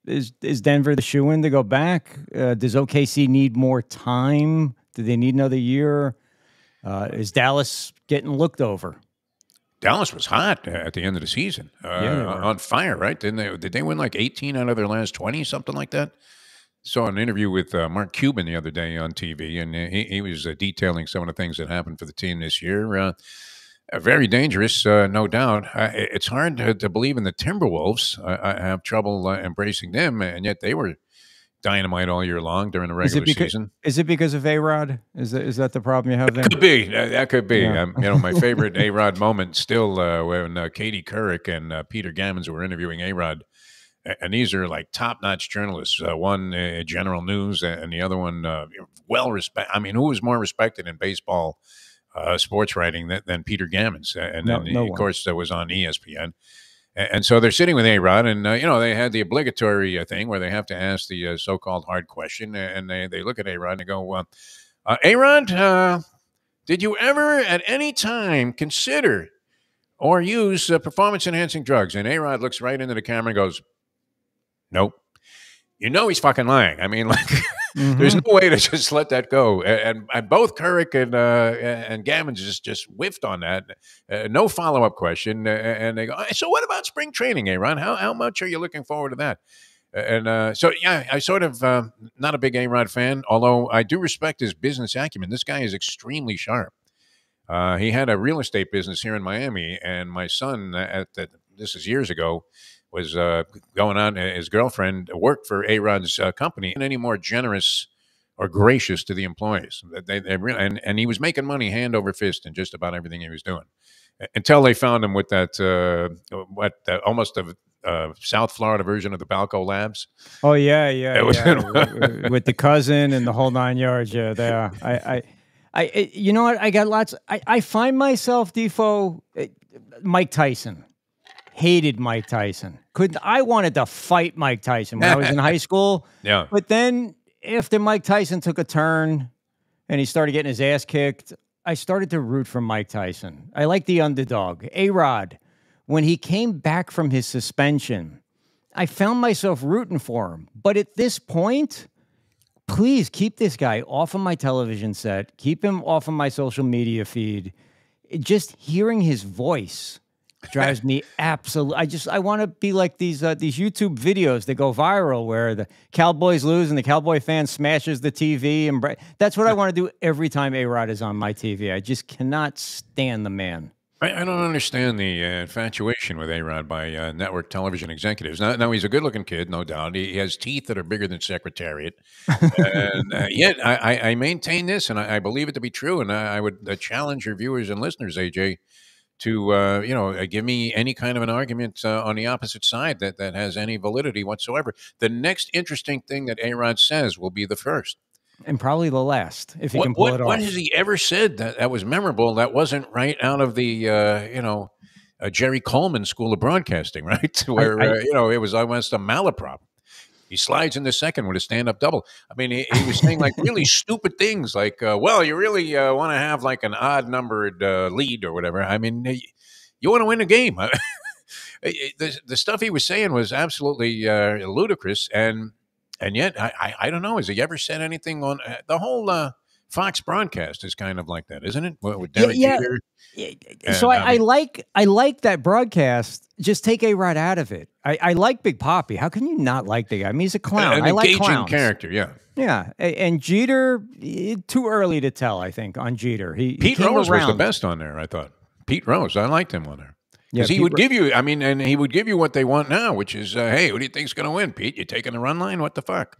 is is Denver the shoo-in to go back? Uh, does O K C need more time? Do they need another year? Uh, is Dallas getting looked over? Dallas was hot at the end of the season, uh, Yeah, they were. on fire, right? Didn't they? Did they win like eighteen out of their last twenty, something like that? Saw an interview with uh, Mark Cuban the other day on T V, and he, he was uh, detailing some of the things that happened for the team this year. Uh, uh, very dangerous, uh, no doubt. Uh, it- it's hard to, to believe in the Timberwolves. I, I have trouble uh, embracing them, and yet they were dynamite all year long during the Is it regular because season. is it because of A-Rod? Is that is that the problem you have there? Could be. That, that could be. Yeah. Um, you know, my favorite A-Rod moment still uh, when uh, Katie Couric and uh, Peter Gammons were interviewing A-Rod. A- And these are like top-notch journalists. Uh, one, uh, General News, and the other one, uh, well respect. I mean, who was more respected in baseball uh, sports writing than, than Peter Gammons? And No- then, no of one. course, that was on E S P N. A- And so they're sitting with A-Rod, and, uh, you know, they had the obligatory uh, thing where they have to ask the uh, so-called hard question, and they, they look at A-Rod and they go, uh, uh, A-Rod, uh, did you ever at any time consider or use uh, performance-enhancing drugs? And A-Rod looks right into the camera and goes, nope. You know he's fucking lying. I mean, like, there's no way to just let that go. And, and, and both Couric and uh, and Gammons just just whiffed on that. Uh, no follow up question. Uh, and they go, so what about spring training, A-Rod? How how much are you looking forward to that? And uh, so, yeah, I sort of uh, not a big A-Rod fan, although I do respect his business acumen. This guy is extremely sharp. Uh, he had a real estate business here in Miami, and my son, at the, this is years ago, was uh, going on. His girlfriend worked for A-Rod's uh, company, and any more generous or gracious to the employees. They, they really, and, and he was making money hand over fist in just about everything he was doing, until they found him with that uh, what uh, almost a uh, South Florida version of the Balco Labs. Oh yeah, yeah, It was- yeah. with, with the cousin and the whole nine yards. Yeah, there. I, I, I, it- you know what? I got lots. I, I find myself, Defo, eh, Mike Tyson. Hated Mike Tyson. Couldn't. I wanted to fight Mike Tyson when I was in high school. Yeah. But then after Mike Tyson took a turn and he started getting his ass kicked, I started to root for Mike Tyson. I like the underdog. A-Rod, when he came back from his suspension, I found myself rooting for him. But at this point, please keep this guy off of my television set. Keep him off of my social media feed. Just hearing his voice drives me absolutely. I just I want to be like these uh, these YouTube videos that go viral where the Cowboys lose and the Cowboy fan smashes the T V, and bra- that's what I want to do every time A-Rod is on my T V. I just cannot stand the man. I, I don't understand the uh, infatuation with A-Rod by uh, network television executives. Now, now, he's a good-looking kid, no doubt. He, he has teeth that are bigger than Secretariat. and uh, yet, I, I, I maintain this, and I, I believe it to be true, and I, I would uh, challenge your viewers and listeners, A J, to, uh, you know, uh, give me any kind of an argument uh, on the opposite side that, that has any validity whatsoever. The next interesting thing that A-Rod says will be the first. And probably the last, if he What, can pull what, it off. what has he ever said that, that was memorable that wasn't right out of the, uh, you know, uh, Jerry Coleman School of Broadcasting, right? Where, I- uh, you know, it was almost a malaprop. He slides in the second with a stand-up double. I mean, he, he was saying like really stupid things like, uh, well, you really uh, want to have like an odd-numbered uh, lead or whatever. I mean, y- you want to win a game. the, the stuff he was saying was absolutely uh, ludicrous. And and yet, I, I, I don't know, has he ever said anything on uh, the whole uh, Fox broadcast is kind of like that, isn't it? With Yeah, Derek yeah. Jeter. So And, I, I mean, like I like that broadcast. Just take A-Rod out of it. I, I like Big Papi. How can you not like the guy? I mean, he's a clown. an I like engaging clowns. character, yeah. Yeah, a- and Jeter, eh, too early to tell. I think on Jeter, he he Pete came Rose was the around. best on there, I thought. Pete Rose, I liked him on there. Yeah, Because he Pete would Ro- give you, I mean, and he would give you what they want now, which is, uh, hey, who do you think's going to win, Pete? You taking the run line? What the fuck?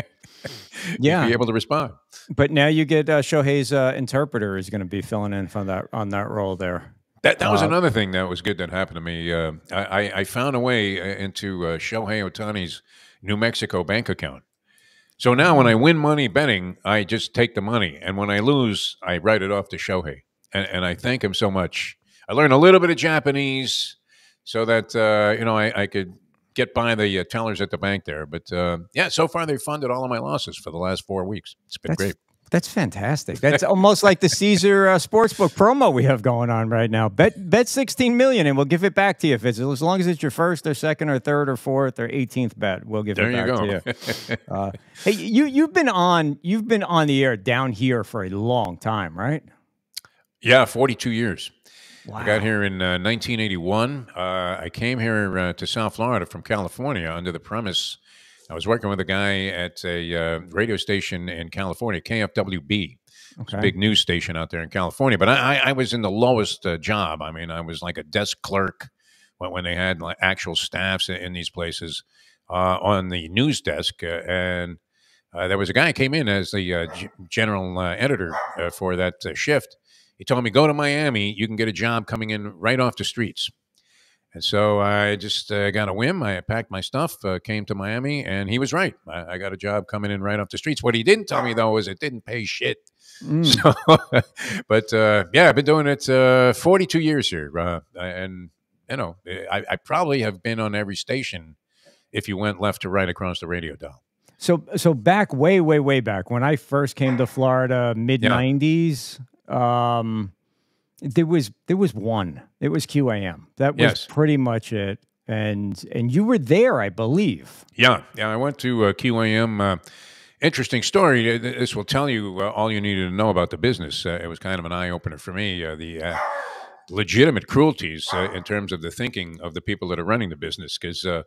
Yeah. You'd be able to respond. But now you get uh, Shohei's uh, interpreter is going to be filling in for that on that role there. That that was Uh, another thing that was good that happened to me. Uh, I, I I found a way uh, into uh, Shohei Ohtani's New Mexico bank account. So now when I win money betting, I just take the money. And when I lose, I write it off to Shohei. And, and I thank him so much. I learned a little bit of Japanese so that, uh, you know, I, I could get by the uh, tellers at the bank there. But, uh, yeah, so far they've funded all of my losses for the last four weeks. It's been That's great. That's fantastic. That's almost like the Caesar uh, Sportsbook promo we have going on right now. Bet bet sixteen million, and we'll give it back to you if it's as long as it's your first or second or third or fourth or eighteenth bet. We'll give There it you back go. to you. Uh, hey, you you've been on you've been on the air down here for a long time, right? Yeah, forty-two years. Wow. I got here in uh, nineteen eighty-one. Uh, I came here uh, to South Florida from California under the premise. I was working with a guy at a uh, radio station in California, K F W B. It's a Okay. big news station out there in California. But I, I, I was in the lowest uh, job. I mean, I was like a desk clerk when, when they had like actual staffs in, in these places uh, on the news desk. Uh, and uh, there was a guy who came in as the uh, g- general uh, editor uh, for that uh, shift. He told me, go to Miami. You can get a job coming in right off the streets. And so I just uh, got a whim. I packed my stuff, uh, came to Miami, and he was right. I, I got a job coming in right off the streets. What he didn't tell me, though, is it didn't pay shit. Mm. So, but uh, yeah, I've been doing it uh, forty-two years here. Uh, and, you know, I, I probably have been on every station if you went left to right across the radio dial. So so back way way way back when I first came to Florida, mid nineties. Um, There was there was one. It was Q A M. That was Yes. pretty much it. And and you were there, I believe. Yeah, yeah. I went to uh, Q A M. Uh, interesting story. Uh, This will tell you uh, all you needed to know about the business. Uh, it was kind of an eye opener for me. Uh, the uh, legitimate cruelties uh, in terms of the thinking of the people that are running the business. Because uh,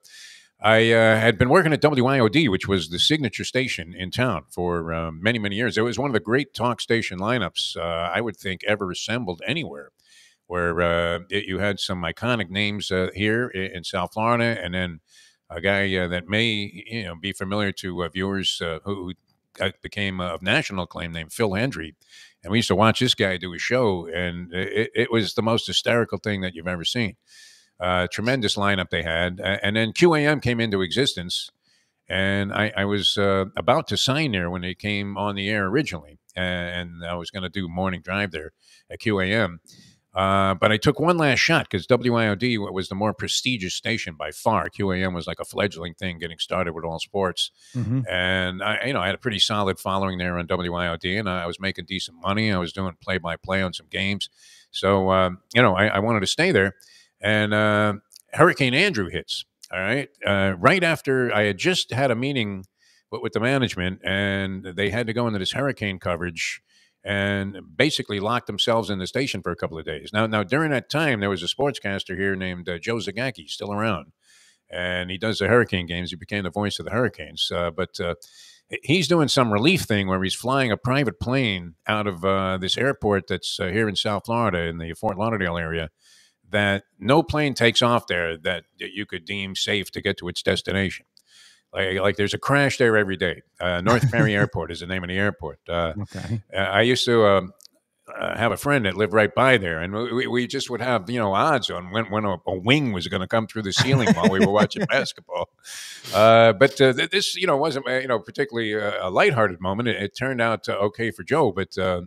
I uh, had been working at W I O D, which was the signature station in town for uh, many, many years. It was one of the great talk station lineups uh, I would think ever assembled anywhere, where uh, it, you had some iconic names uh, here in, in South Florida, and then a guy uh, that may you know be familiar to uh, viewers uh, who, who became uh, of national acclaim named Phil Hendry. And we used to watch this guy do a show, and it, it was the most hysterical thing that you've ever seen. Uh, tremendous lineup they had. Uh, and then Q A M came into existence, and I, I was uh, about to sign there when they came on the air originally, and I was going to do morning drive there at Q A M. Uh, but I took one last shot because W I O D was the more prestigious station by far. Q A M was like a fledgling thing getting started with all sports. Mhm. And I, you know, I had a pretty solid following there on W I O D, and I was making decent money. I was doing play-by-play on some games. So, um, you know, I, I wanted to stay there. And uh, Hurricane Andrew hits, all right? Uh, right after I had just had a meeting with, with the management, and they had to go into this hurricane coverage and basically locked themselves in the station for a couple of days. Now, now during that time, there was a sportscaster here named uh, Joe Zagacki, still around, and he does the hurricane games. He became the voice of the Hurricanes. Uh, but uh, he's doing some relief thing where he's flying a private plane out of uh, this airport that's uh, here in South Florida in the Fort Lauderdale area, that no plane takes off there that, that you could deem safe to get to its destination. Like, like there's a crash there every day. Uh, North Perry Airport is the name of the airport. Uh, Okay. I used to um, uh, have a friend that lived right by there, and we, we just would have, you know, odds on when, when a, a wing was going to come through the ceiling while we were watching basketball. Uh, but uh, th- this, you know, wasn't, uh, you know, particularly uh, a lighthearted moment. It, it turned out uh, okay for Joe, but uh,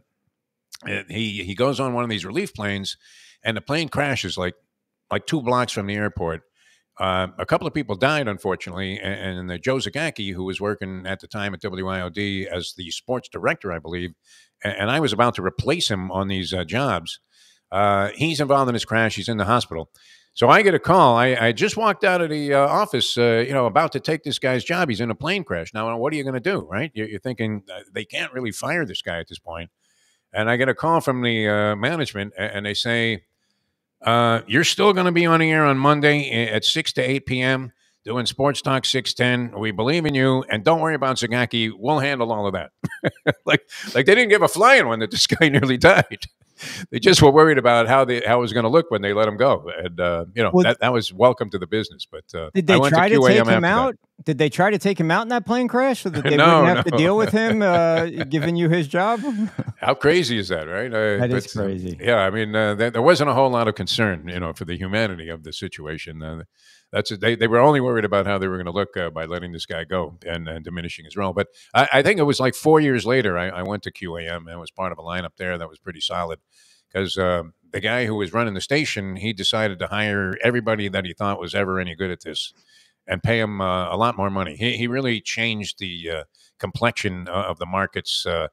he he goes on one of these relief planes, and the plane crashes like like two blocks from the airport. Uh, a couple of people died, unfortunately, and, and uh, Joe Zagacki, who was working at the time at W I O D as the sports director, I believe, and, and I was about to replace him on these uh, jobs. Uh, he's involved in this crash. He's in the hospital. So I get a call. I, I just walked out of the uh, office, uh, you know, about to take this guy's job. He's in a plane crash. Now, what are you going to do, right? You're, you're thinking uh, they can't really fire this guy at this point. And I get a call from the uh, management, and, and they say, Uh, you're still going to be on the air on Monday at six to eight p.m. doing Sports Talk six ten. We believe in you, and don't worry about Zagacki. We'll handle all of that. like, like they didn't give a flying one that this guy nearly died. They just were worried about how they how it was going to look when they let him go, and uh, you know Well, that, that was welcome to the business. But uh, Did I they went try to, to Q A M take after him that. out? Did they try to take him out in that plane crash so that they No, wouldn't have no. to deal with him uh, giving you his job? How crazy is that, right? Uh, That is but, uh, crazy. yeah, I mean, uh, there, there wasn't a whole lot of concern, you know, for the humanity of the situation. Uh, that's they they were only worried about how they were going to look uh, by letting this guy go and, and diminishing his role. But I, I think it was like four years later, I, I went to Q A M and was part of a lineup there that was pretty solid because uh, the guy who was running the station, he decided to hire everybody that he thought was ever any good at this and pay him uh, a lot more money. He he really changed the uh, complexion of the markets uh,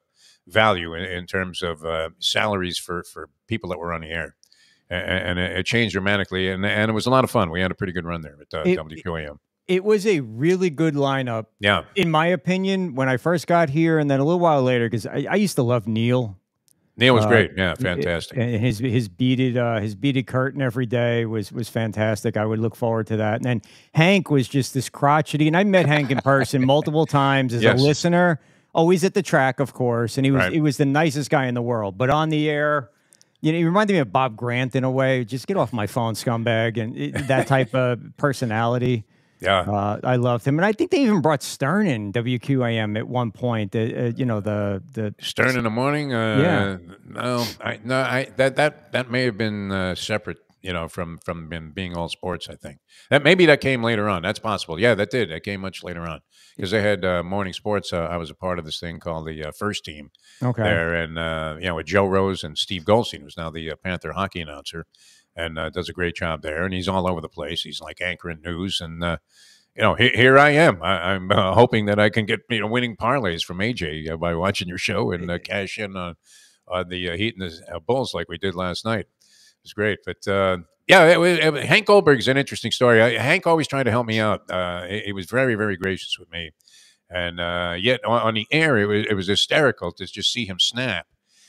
value in, in terms of uh, salaries for, for people that were on the air. And, and it changed dramatically, and, and it was a lot of fun. We had a pretty good run there at uh, It- W Q A M. It was a really good lineup. Yeah. In my opinion, when I first got here, and then a little while later, because I, I used to love Neil. Neil was Uh, great. Yeah, fantastic. And his his beaded uh, his beaded curtain every day was was fantastic. I would look forward to that. And then Hank was just this crotchety, and I met Hank in person multiple times as Yes. a listener. Always at the track, of course, and he was Right. he was the nicest guy in the world. But on the air, you know, he reminded me of Bob Grant in a way. Just get off my phone, scumbag, and it, that type of personality. Yeah, uh, I loved him, and I think they even brought Stern in W Q A M at one point. Uh, uh, you know, the the Stern in the morning. Uh, Yeah. No, I no, I that that that may have been uh, separate. You know, from from being, being all sports. I think that maybe that came later on. That's possible. Yeah, that did. That came much later on because they had uh, morning sports. Uh, I was a part of this thing called the uh, First Team. Okay. There and uh, you know with Joe Rose and Steve Goldstein, who's now the uh, Panther hockey announcer, and uh, does a great job there. And he's all over the place. He's like anchoring news and. Uh, You know, he, here I am. I, I'm uh, hoping that I can get you know winning parlays from A J uh, by watching your show and uh, cash in on, on the uh, Heat and the uh, Bulls like we did last night. It was great, but uh, yeah, it was, it, Hank Goldberg's an interesting story. I, Hank always tried to help me out. Uh, he, he was very, very gracious with me, and uh, yet on, on the air, it was it was hysterical to just see him snap.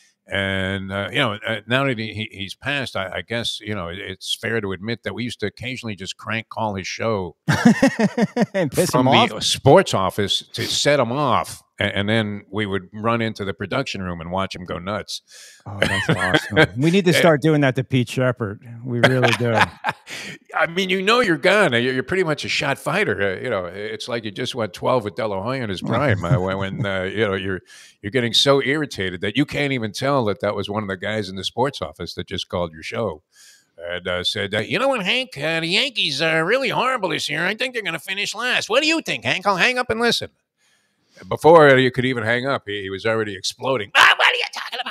And, uh, you know, uh, now that he, he's passed, I, I guess, you know, it's fair to admit that we used to occasionally just crank call his show and piss from him the off. sports office to set him off. And, and then we would run into the production room and watch him go nuts. Oh, that's awesome. We need to start doing that to Pete Shepard. We really do. I mean, you know, you're gone. You're, you're pretty much a shot fighter. Uh, you know, it's like you just went twelve with De La Hoya in his prime. uh, when when uh, you know you're you're getting so irritated that you can't even tell that that was one of the guys in the sports office that just called your show and uh, said, uh, "You know what, Hank? Uh, the Yankees are really horrible this year. I think they're going to finish last. What do you think, Hank? I'll hang up and listen." Before you could even hang up, he, he was already exploding. Ah, what are you talking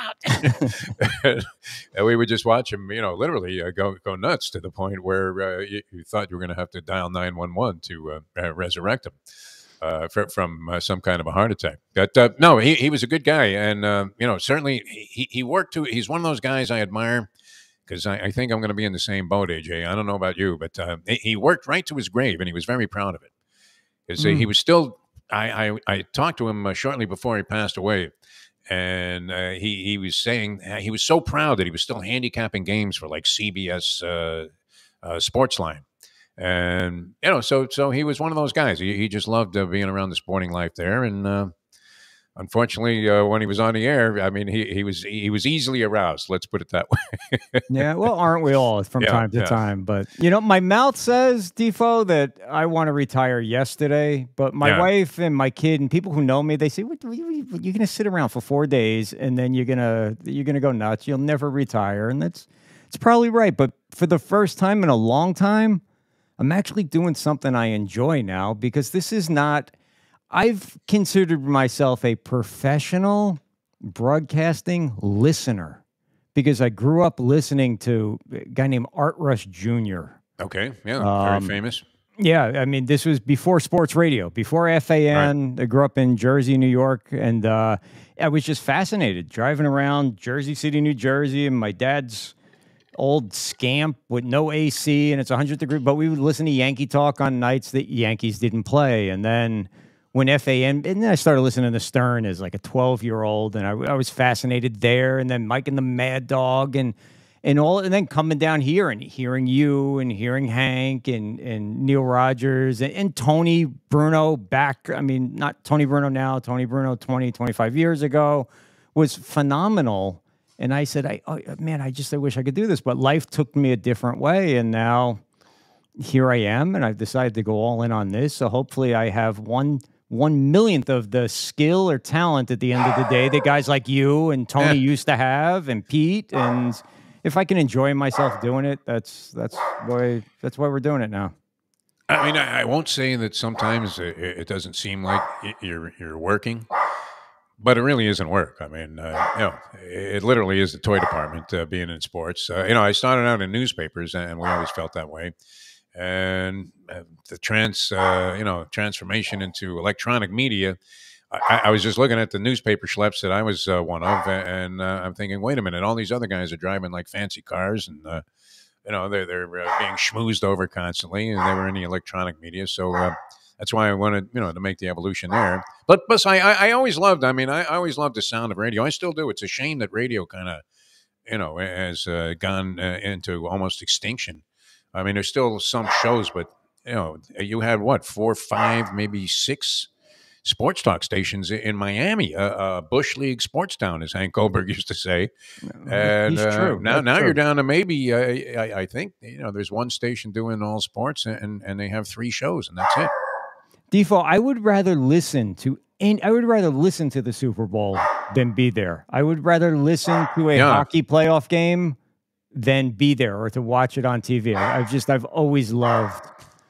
about? And we would just watch him, you know, literally uh, go go nuts to the point where uh, you, you thought you were going to have to dial nine one one to uh, uh, resurrect him uh, fr- from uh, some kind of a heart attack. But uh, no, he, he was a good guy. And, uh, you know, certainly he, he worked to, he's one of those guys I admire because I, I think I'm going to be in the same boat, A J. I don't know about you, but uh, he, he worked right to his grave and he was very proud of it. Because Mm. he was still, I, I, I talked to him uh, shortly before he passed away. And uh, he he was saying uh, he was so proud that he was still handicapping games for like C B S uh, uh, Sportsline, and you know, so so he was one of those guys. He he just loved uh, being around the sporting life there, and uh, unfortunately, uh, when he was on the air, I mean, he he was he was easily aroused. Let's put it that way. Yeah, well, aren't we all from Yeah, time to yeah. time? But, you know, my mouth says, Defo, that I want to retire yesterday. But my Yeah. wife and my kid and people who know me, they say, what, what, what, you're going to sit around for four days and then you're going to you're gonna go nuts. You'll never retire. And that's it's probably right. But for the first time in a long time, I'm actually doing something I enjoy now because this is not... I've considered myself a professional broadcasting listener because I grew up listening to a guy named Art Rush Junior Okay, yeah, Um, very famous. Yeah, I mean, this was before sports radio, before F A N. I grew up in Jersey, New York, and uh, I was just fascinated driving around Jersey City, New Jersey, and my dad's old Scamp with no A C, and it's one hundred degrees, but we would listen to Yankee talk on nights that Yankees didn't play, and then when F A N, and then I started listening to Stern as like a twelve-year-old, and I, I was fascinated there, and then Mike and the Mad Dog, and and all, and then coming down here and hearing you, and hearing Hank, and and Neil Rogers, and, and Tony Bruno back, I mean, not Tony Bruno now, Tony Bruno twenty, twenty-five years ago, was phenomenal, and I said, I oh, man, I just, I wish I could do this, but life took me a different way, and now here I am, and I've decided to go all in on this, so hopefully I have one one millionth of the skill or talent at the end of the day that guys like you and Tony used to have, and Pete. And if I can enjoy myself doing it, that's that's why that's why we're doing it now. I mean, I, I won't say that sometimes it, it doesn't seem like y- you're you're working, but it really isn't work. I mean, uh, you know, it literally is the toy department uh, being in sports. Uh, you know, I started out in newspapers, and we always felt that way. And uh, the trans, uh, you know, transformation into electronic media I, I was just looking at the newspaper schleps that I was uh, one of, and uh, I'm thinking, wait a minute, all these other guys are driving like fancy cars, and uh, you know they're they're uh, being schmoozed over constantly, and they were in the electronic media, so uh, that's why I wanted you know to make the evolution there. But plus, I I, I always loved. I mean, I, I always loved the sound of radio. I still do. It's a shame that radio kind of you know has uh, gone uh, into almost extinction. I mean, there's still some shows, but you know, you had what four, five, maybe six sports talk stations in Miami, uh, uh, Bush League sports town, as Hank Goldberg used to say. And He's uh, true. now, That's now true. you're down to maybe, uh, I, I think, you know, there's one station doing all sports, and and they have three shows, and that's it. Defo, I would rather listen to, and I would rather listen to the Super Bowl than be there. I would rather listen to a Yeah. hockey playoff game than be there or to watch it on T V. I- I've just, I've always loved.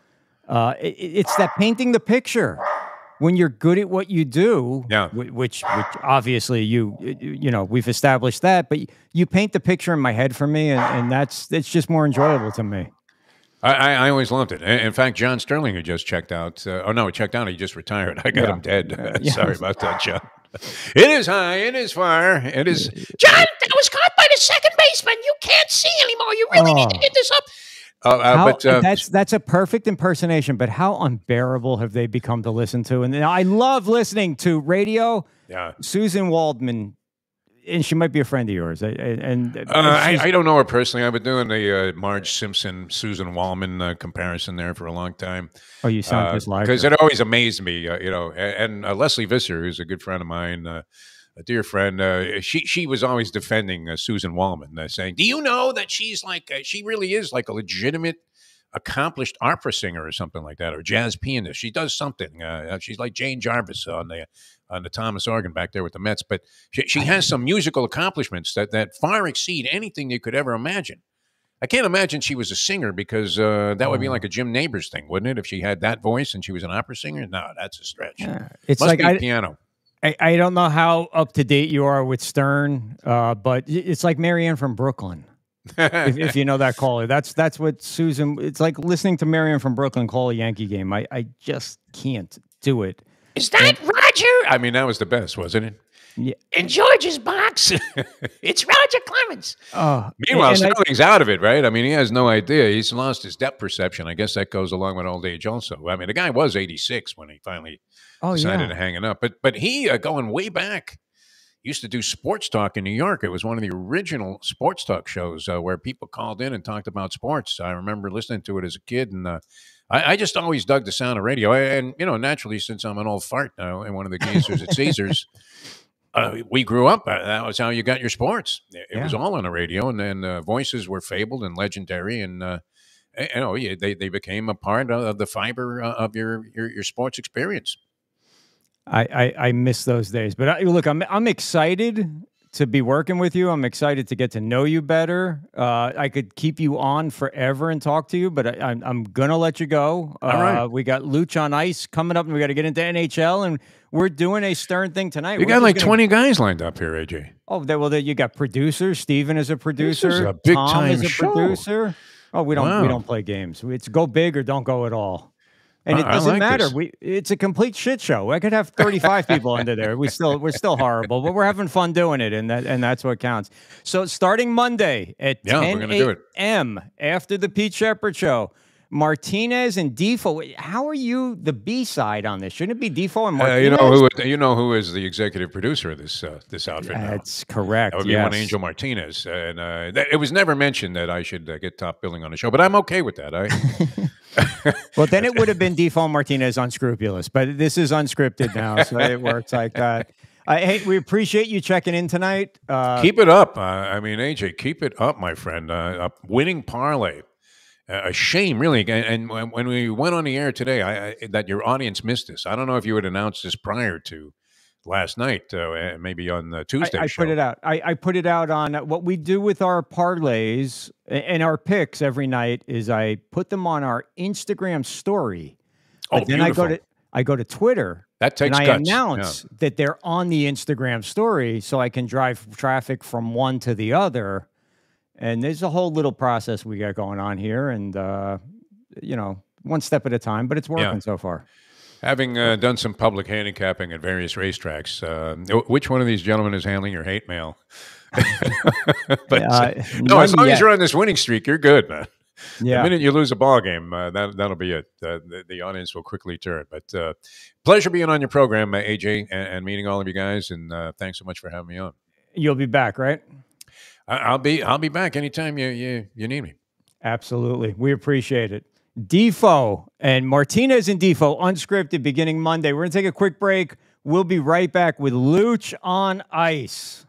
Uh, it, it's that painting the picture. When you're good at what you do, yeah. which, which obviously you, you know, we've established that, but you paint the picture in my head for me, and, and that's, it's just more enjoyable to me. I, I, I always loved it. In fact, John Sterling, who just checked out, uh, oh no, he checked out, he just retired. I got Yeah. him dead. Uh, yeah. Sorry about that, John. It is high, it is far, it is. John, that was caught by the second baseman. You can't see anymore. You really need to Oh. get this up. Uh, uh, How- but uh, that's that's a perfect impersonation, but how unbearable have they become to listen to? And I love listening to radio. Yeah. Susan Waldman, and she might be a friend of yours. And, and Uh, I, she's- I don't know her personally. I've been doing the uh, Marge Simpson, Susan Wallman uh, comparison there for a long time. Oh, you sound just like because her. it always amazed me, uh, you know. And, and uh, Leslie Visser, who's a good friend of mine, uh, a dear friend, uh, she she was always defending uh, Susan Wallman, uh, saying, "Do you know that she's like uh, she really is like a legitimate, accomplished opera singer or something like that, or jazz pianist? She does something. Uh, she's like Jane Jarvis on the." on the Thomas organ back there with the Mets, but she, she has some musical accomplishments that, that far exceed anything you could ever imagine. I can't imagine she was a singer because uh, that would be like a Jim Neighbors thing, wouldn't it? If she had that voice and she was an opera singer? No, that's a stretch. It's Must like be I, piano. I, I don't know how up to date you are with Stern, uh, but it's like Marianne from Brooklyn. if, if you know that caller, that's that's what Susan. It's like listening to Marianne from Brooklyn call a Yankee game. I, I just can't do it. Is that Roger I mean, that was the best, wasn't it? Yeah. in George's box? It's Roger Clemens. Oh, Meanwhile, and I- Sterling's out of it, right? I mean, he has no idea. He's lost his depth perception. I guess that goes along with old age also. I mean, the guy was eighty-six when he finally Oh, decided yeah. to hang it up. But but he, uh, going way back, used to do sports talk in New York. It was one of the original sports talk shows uh, where people called in and talked about sports. I remember listening to it as a kid, and uh, I, I just always dug the sound of radio. And, you know, naturally, since I'm an old fart now and one of the geezers at Caesars, uh, we grew up. Uh, that was how you got your sports. It, it was Yeah. all on the radio, and then uh, voices were fabled and legendary, and uh, you know, yeah, they they became a part of the fiber uh, of your, your your sports experience. I, I, I miss those days. But I, look, I'm I'm excited to be working with you. I'm excited to get to know you better. Uh, I could keep you on forever and talk to you, but I, I'm I'm gonna let you go. Uh, All right. We got Looch on ice coming up, and we got to get into N H L, and we're doing a Stern thing tonight. You We're got just like gonna- twenty guys lined up here, A J. Oh, there, well, there, you got producers. Steven is a producer. is a big Tom time is a show. producer. Oh, we don't Wow. we don't play games. It's go big or don't go at all. And I- it I doesn't like matter. this. We it's a complete shit show. I could have thirty-five people under there. We still we're still horrible, but we're having fun doing it, and that and that's what counts. So starting Monday at Yeah, we're 10 gonna do it. a m after the Pete Shepard show, Martinez and Defo. How are you the B side on this? Shouldn't it be Defo and Uh, Martinez? you know who you know who is the executive producer of this uh, this outfit now? That's correct. That would be one yes. Angel Martinez, and uh, that, it was never mentioned that I should uh, get top billing on the show, but I'm okay with that. I Well, then it would have been Defo Martinez unscrupulous, but this is unscripted now, so it works like that. Uh, hey, we appreciate you checking in tonight. Uh, keep it up. Uh, I mean, A J, keep it up, my friend. Uh, a winning parlay. Uh, a shame, really. And, and when, when we went on the air today, I, I, that your audience missed this. I don't know if you had announced this prior to last night, uh, maybe on the Tuesday I, I show. put it out. I, I put it out on what we do with our parlays and our picks every night is I put them on our Instagram story. Oh, But then I go beautiful. to I go to Twitter. That takes and I guts, announce that they're on the Instagram story so I can drive traffic from one to the other. And there's a whole little process we got going on here, and uh, you know, one step at a time, but it's working Yeah. so far. Having uh, done some public handicapping at various racetracks, uh, which one of these gentlemen is handling your hate mail? but Uh, no, as long yet. as you're on this winning streak, you're good, man. Yeah. The minute you lose a ball game, uh, that that'll be it. Uh, the, the audience will quickly turn. But uh, pleasure being on your program, uh, A J, and, and meeting all of you guys. And uh, thanks so much for having me on. You'll be back, right? I, I'll be I'll be back anytime you you you need me. Absolutely, we appreciate it. Defo and Martinez and Defo unscripted beginning Monday. We're gonna take a quick break. We'll be right back with Looch on Ice.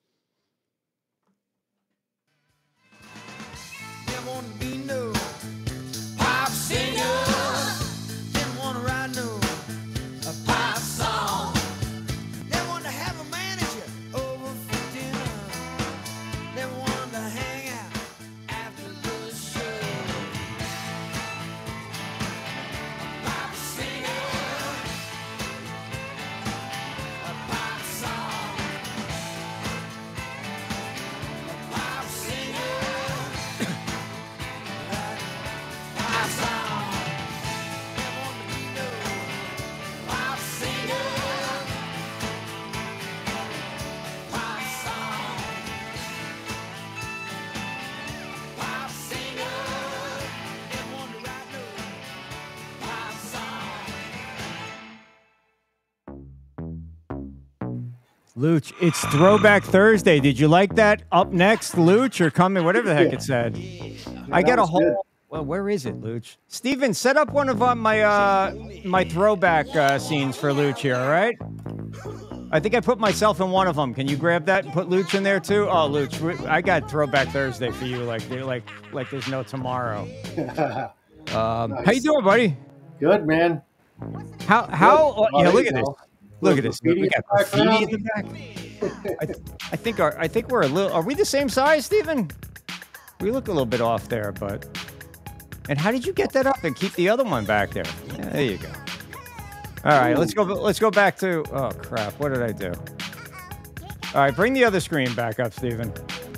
Looch, it's Throwback Thursday. Did you like that? Up next, Looch, or coming, whatever the heck it said. Yeah, I got a whole. good. Well, where is it, Looch? Steven, set up one of uh, my uh, my throwback uh, scenes for Looch here. All right. I think I put myself in one of them. Can you grab that and put Looch in there too? Oh, Looch, I got Throwback Thursday for you. Like, like, like, there's no tomorrow. Um, Nice. How you doing, buddy? Good, man. How how? Good. Oh, yeah, Oh, look there at you this. go. Look at this. Graffiti We got in the graffiti in the back. I, th- I think our I think we're a little. Are we the same size, Steven? We look a little bit off there, but. And how did you get that up and keep the other one back there? Yeah, there you go. All right, let's go. Let's go back to. Oh crap! What did I do? All right, bring the other screen back up, Steven.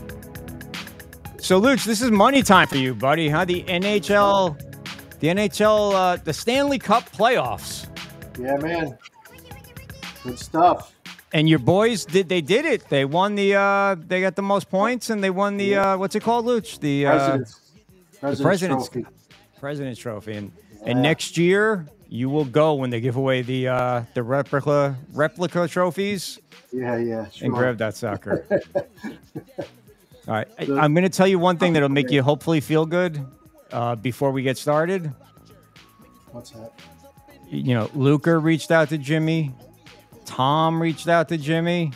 So, Looch, this is money time for you, buddy. Huh? The N H L, the N H L, uh, the Stanley Cup Playoffs. Yeah, man. Good stuff. And your boys did they did it? They won the uh they got the most points and they won the uh what's it called, Looch? The uh President's, the President's President's Trophy. President's Trophy. And Yeah. and next year you will go when they give away the uh the replica replica trophies Yeah, yeah. Sure. and grab that sucker. All right. I, I'm gonna tell you one thing that'll make you hopefully feel good uh before we get started. What's that? You know, Luca reached out to Jimmy. Tom reached out to Jimmy.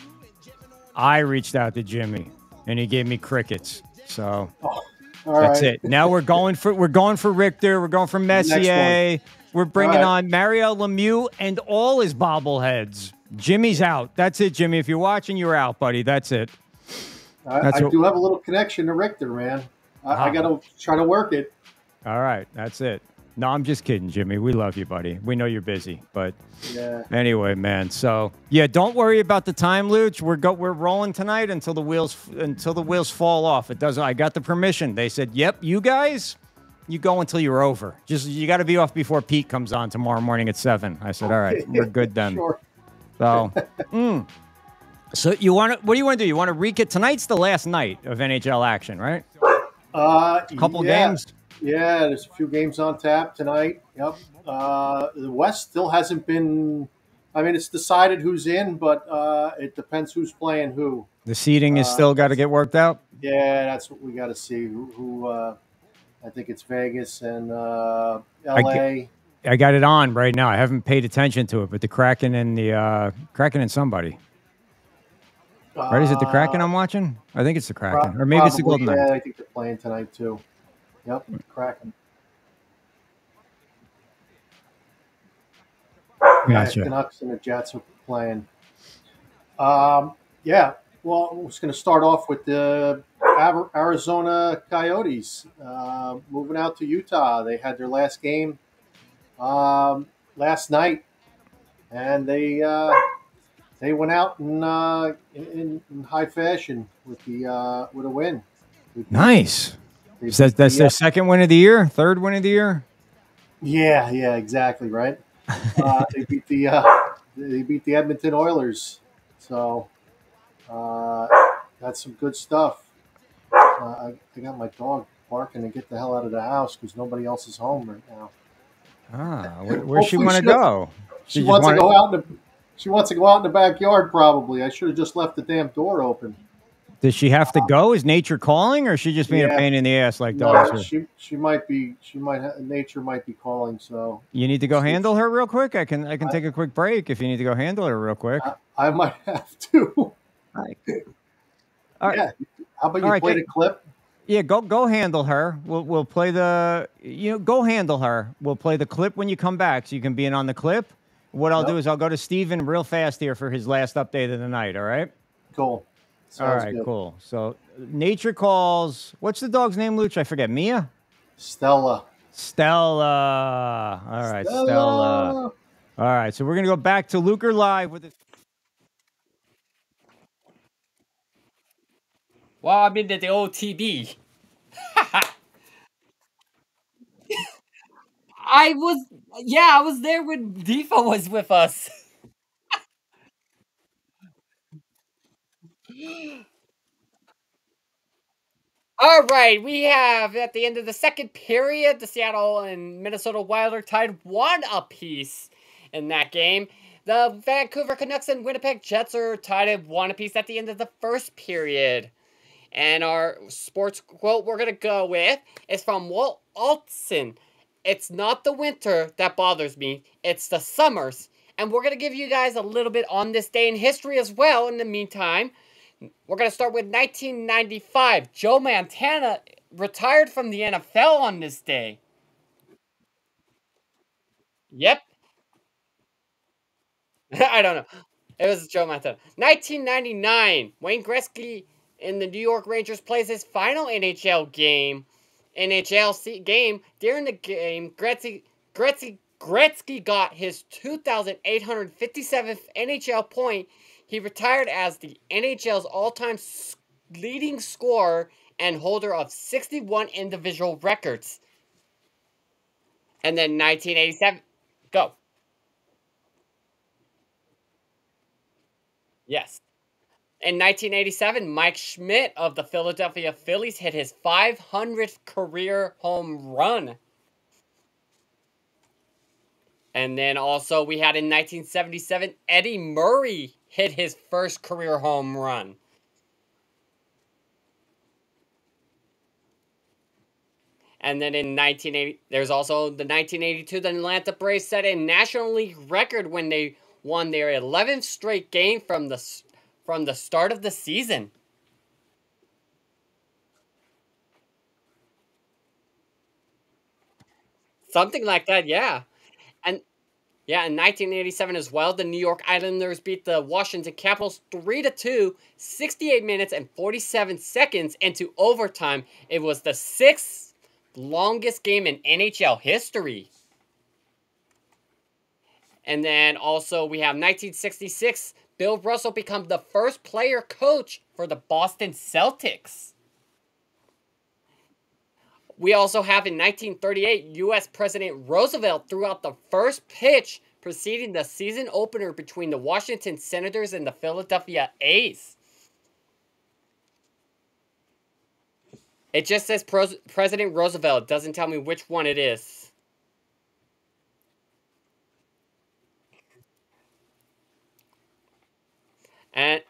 I reached out to Jimmy, and he gave me crickets. So All that's right. it. Now we're going for we're going for Richter. We're going for Messier. We're bringing All right. on Mario Lemieux and all his bobbleheads. Jimmy's out. That's it, Jimmy. If you're watching, you're out, buddy. That's it. I, That's I what- do have a little connection to Richter, man. I, I Ah. got to try to work it. All right, that's it. No, I'm just kidding, Jimmy. We love you, buddy. We know you're busy, but Yeah. anyway, man. So yeah, don't worry about the time, Luch. We're go we're rolling tonight until the wheels until the wheels fall off. It doesn't. I got the permission. They said, "Yep, you guys, you go until you're over. Just you got to be off before Pete comes on tomorrow morning at seven." I said, "All right, we're good then." Sure. So, mm. so you want to? What do you want to do? You want to recap? Tonight's the last night of N H L action, right? Uh, Couple yeah. games. Yeah, there's a few games on tap tonight. Yep. Uh, the West still hasn't been. I mean, it's decided who's in, but uh, it depends who's playing who. The seating is Uh, still got to get worked out. Yeah, that's what we got to see. Who? who uh, I think it's Vegas and uh, I L A. get- I got it on right now. I haven't paid attention to it, but the Kraken and the uh, Kraken and somebody. Right? Is it the Kraken I'm watching? I think it's the Kraken, or maybe it's the Probably, Golden Knights. Yeah, I think they're playing tonight too. Yep, Kraken. Gotcha. Yeah, Canucks and the Jets are playing. Um, yeah, well, I'm just going to start off with the Av- Arizona Coyotes uh, moving out to Utah. They had their last game um, last night, and they uh, they went out in, uh, in in high fashion with the uh, with a win. Nice. They Is that, beat that's the, their uh, second win of the year, third win of the year. Yeah, yeah, exactly, right. uh, they beat the uh, they beat the Edmonton Oilers. So uh, that's some good stuff. Uh, I, I got my dog barking to get the hell out of the house because nobody else is home right now. Ah, where, where she Hopefully want to she- go? She, just wants wanna- to go out in the. She wants to go out in the backyard. Probably. I should have just left the damn door open. Does she have to go? Is nature calling, or is she just being Yeah. a pain in the ass like No, dogs? are? she she might be. She might. Ha- nature might be calling. So You need to go handle her real quick. I can I can take a quick break if you need to go handle her real quick. I might have to. Right. Yeah. How about you All right, play get- the clip? Yeah, go go handle her. We'll we'll play the you know go handle her. We'll play the clip when you come back, so you can be in on the clip. What I'll Yep. do is I'll go to Steven real fast here for his last update of the night. All right. Cool. All Sounds right. good. Cool. So nature calls. What's the dog's name, Looch? I forget. Mia. Stella. Stella. All right, Stella. Stella. All right. So we're gonna go back to Luker Live with it. Well, I'm into the O T B. I was, yeah, I was there when Defo was with us. All right, we have at the end of the second period, the Seattle and Minnesota Wild are tied one apiece in that game. The Vancouver Canucks and Winnipeg Jets are tied at one apiece at the end of the first period. And our sports quote we're going to go with is from Walt Altson. It's not the winter that bothers me, it's the summers. And we're going to give you guys a little bit on this day in history as well in the meantime. We're going to start with nineteen ninety-five. Joe Montana retired from the N F L on this day. Yep. I don't know. It was Joe Montana. nineteen ninety-nine. Wayne Gretzky in the New York Rangers plays his final N H L game. N H L game. During the game, Gretzky, Gretzky, Gretzky got his two thousand eight hundred fifty-seventh N H L point. He retired as the N H L's all-time leading scorer and holder of sixty-one individual records. And then nineteen eighty-seven, go. Yes. In nineteen eighty-seven, Mike Schmidt of the Philadelphia Phillies hit his five hundredth career home run. And then also we had in nineteen seventy-seven, Eddie Murray hit his first career home run. And then in nineteen eighty, there's also the nineteen eighty-two, the Atlanta Braves set a National League record when they won their eleventh straight game from the from the start of the season. Something like that, yeah. And yeah, in nineteen eighty-seven as well, the New York Islanders beat the Washington Capitals three to two, sixty-eight minutes and forty-seven seconds into overtime. It was the sixth longest game in N H L history. And then also we have nineteen sixty-six, Bill Russell becomes the first player coach for the Boston Celtics. We also have in nineteen thirty-eight, U S President Roosevelt threw out the first pitch preceding the season opener between the Washington Senators and the Philadelphia A's. It just says Pros- President Roosevelt. It doesn't tell me which one it is. And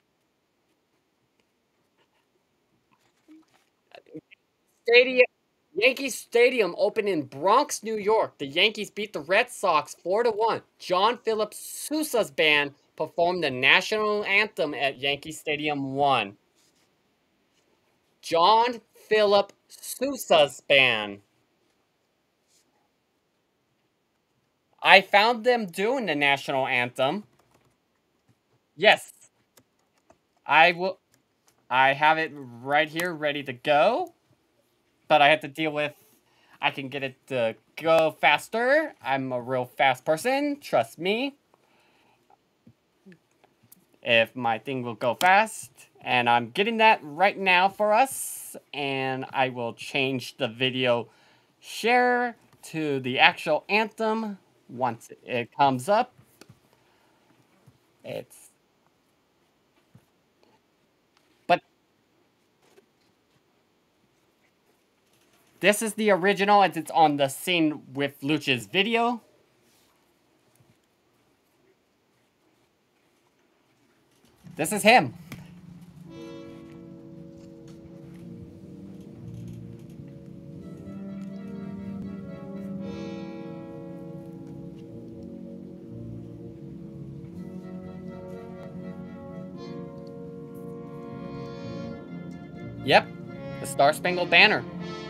Stadium, Yankees Stadium opened in Bronx, New York. The Yankees beat the Red Sox four to one. John Philip Sousa's band performed the national anthem at Yankee Stadium one. John Philip Sousa's band. I found them doing the national anthem. Yes. I will I have it right here ready to go. But I have to deal with I can get it to go faster. I'm a real fast person, trust me. If my thing will go fast. And I'm getting that right now for us. And I will change the video share to the actual anthem once it comes up, it's... But this is the original, and it's on the scene with Looch's video. This is him. Yep, the Star Spangled Banner.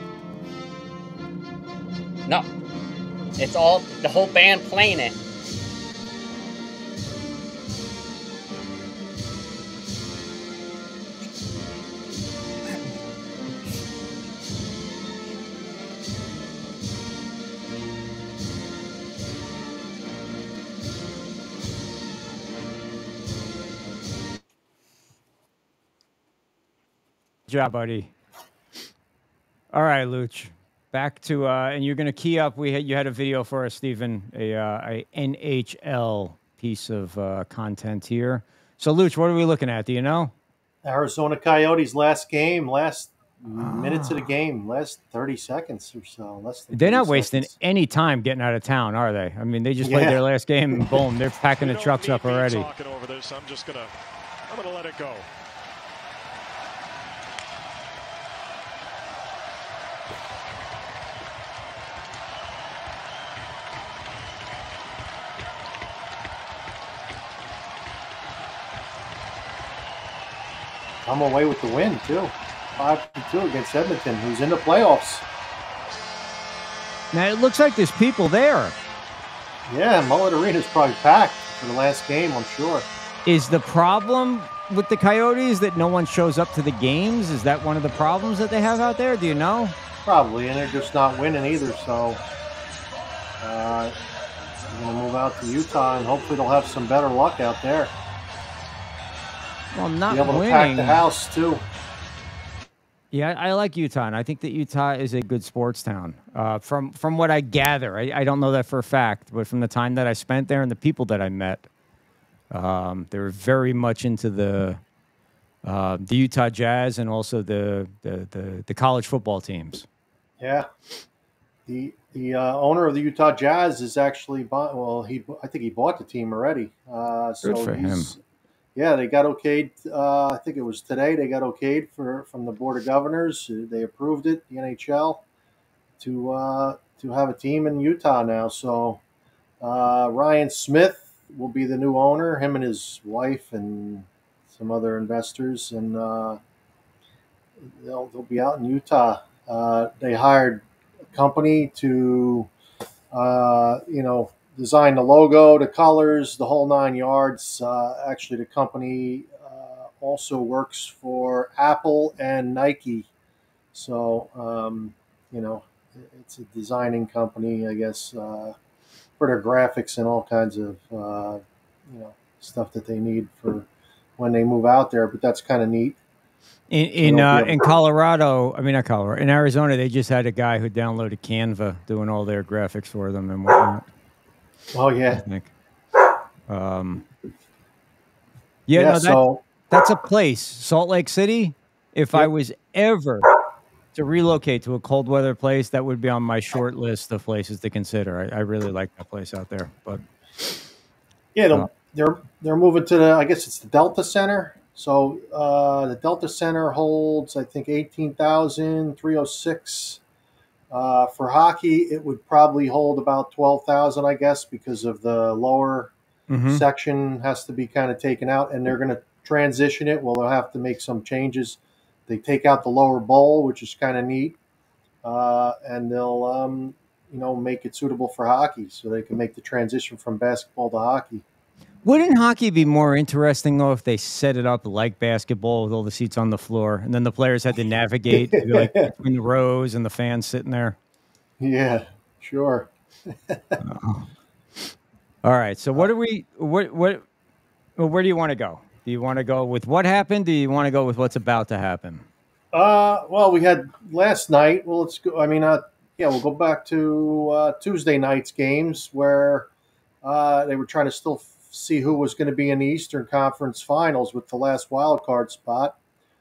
No, it's all the whole band playing it. Good job, buddy. All right, Looch. Back to uh, and you're going to key up. We had you had a video for us, Stephen, a, uh, a N H L piece of uh, content here. So, Looch, what are we looking at? Do you know? Arizona Coyotes last game, last minutes of the game, last thirty seconds or so. Less than They're not seconds. wasting any time getting out of town, are they? I mean, they just played Yeah. their last game and boom, they're packing the trucks up already. Talking over this, I'm just gonna, I'm gonna let it go. Come away with the win, too. five to two against Edmonton, who's in the playoffs. Now, it looks like there's people there. Yeah, Mullet Arena's probably packed for the last game, I'm sure. Is the problem with the Coyotes that no one shows up to the games? Is that one of the problems that they have out there? Do you know? Probably, and they're just not winning either, so uh, we're going to move out to Utah, and hopefully they'll have some better luck out there. Well, not Be able winning. to pack the house, too. Yeah, I like Utah, and I think that Utah is a good sports town. Uh, from from what I gather, I, I don't know that for a fact, but from the time that I spent there and the people that I met, um, they were very much into the uh, the Utah Jazz and also the the, the the college football teams. Yeah. The the uh, owner of the Utah Jazz is actually bought, well, he I think he bought the team already. Uh, so Good for he's, him. Yeah, they got okayed. Uh, I think it was today. They got okayed for from the Board of Governors. They approved it, the N H L, to uh, to have a team in Utah now. So uh, Ryan Smith will be the new owner. Him and his wife and some other investors, and uh, they'll they'll be out in Utah. Uh, they hired a company to, uh, you know. design the logo, the colors, the whole nine yards. Uh, actually, the company uh, also works for Apple and Nike. So, um, you know, it's a designing company, I guess, uh, for their graphics and all kinds of, uh, you know, stuff that they need for when they move out there. But that's kind of neat. In in uh, in Colorado, I mean not Colorado, in Arizona, they just had a guy who downloaded Canva doing all their graphics for them and whatnot. Oh yeah. I think. Um, yeah, Yeah, no, that, so- that's a place, Salt Lake City. If I was ever to relocate to a cold weather place, that would be on my short list of places to consider. I, I really like that place out there. But Yeah, they'll, Uh, they're they're moving to the. I guess it's the Delta Center. So uh, the Delta Center holds, I think, eighteen thousand three hundred six. Uh, for hockey, it would probably hold about twelve thousand, I guess, because of the lower Mhm. section has to be kind of taken out, and they're going to transition it. Well, they'll have to make some changes. They take out the lower bowl, which is kind of neat, uh, and they'll, um, you know, make it suitable for hockey, so they can make the transition from basketball to hockey. wouldn't hockey be more interesting though if they set it up like basketball with all the seats on the floor, and then the players had to navigate maybe, like between the rows and the fans sitting there? Yeah, sure. All right. So what do we? What what? Well, where do you want to go? Do you want to go with what happened? Do you want to go with what's about to happen? Uh, well, we had last night. Well, let's go. I mean, uh, yeah, we'll go back to uh, Tuesday night's games where uh, they were trying to still f- see who was going to be in the Eastern Conference Finals with the last wild card spot.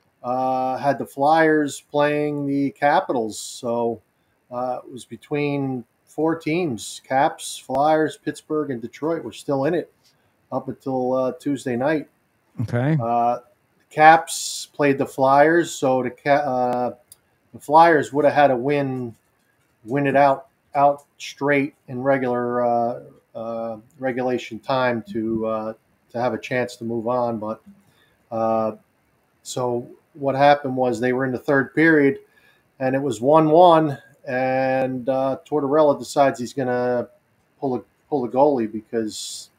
Uh, had the Flyers playing the Capitals, so uh, it was between four teams: Caps, Flyers, Pittsburgh, and Detroit were still in it up until uh, Tuesday night. Okay. Uh, the Caps played the Flyers, so the ca- uh, the Flyers would have had to win, win it out out straight in regular uh, uh, regulation time to uh, to have a chance to move on. But uh, so what happened was they were in the third period, and it was one one, and uh, Tortorella decides he's going to pull a pull the goalie because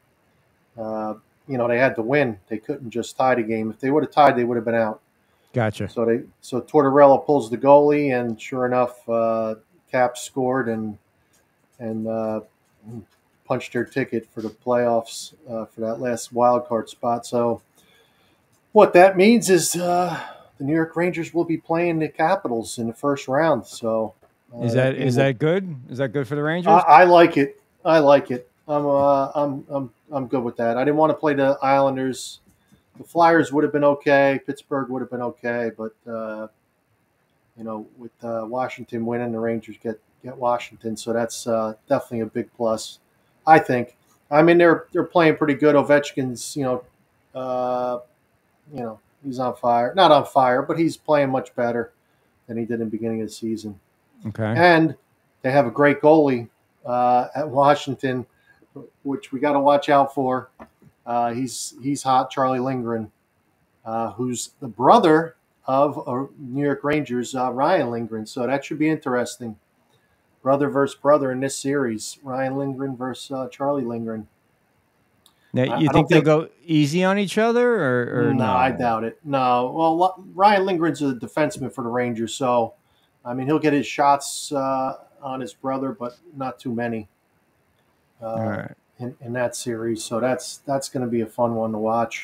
uh, you know they had to win. They couldn't just tie the game. If they would have tied, they would have been out. Gotcha. So they so Tortorella pulls the goalie, and sure enough, uh, Caps scored and and uh, punched their ticket for the playoffs uh, for that last wild card spot. So what that means is uh, the New York Rangers will be playing the Capitals in the first round. So uh, Is that is that good? Is that good for the Rangers? I, I like it. I like it. I'm uh, I'm I'm I'm good with that. I didn't want to play the Islanders. The Flyers would have been okay. Pittsburgh would have been okay, but uh, you know, with uh, Washington winning, the Rangers get get Washington, so that's uh, definitely a big plus. I think. I mean, they're they're playing pretty good. Ovechkin's, you know, uh, you know, he's on fire. Not on fire, but he's playing much better than he did in the beginning of the season. Okay. And they have a great goalie uh, at Washington, which we got to watch out for. Uh, he's he's hot, Charlie Lindgren, uh, who's the brother of uh, New York Rangers, uh, Ryan Lindgren. So that should be interesting. Brother versus brother in this series. Ryan Lindgren versus uh, Charlie Lindgren. Now, I- you I think don't they'll think- go easy on each other, or, or no, no? I doubt it. No. Well, Lo- Ryan Lindgren's a defenseman for the Rangers, so I mean he'll get his shots uh, on his brother, but not too many. Uh, All right. in, in that series. So that's that's going to be a fun one to watch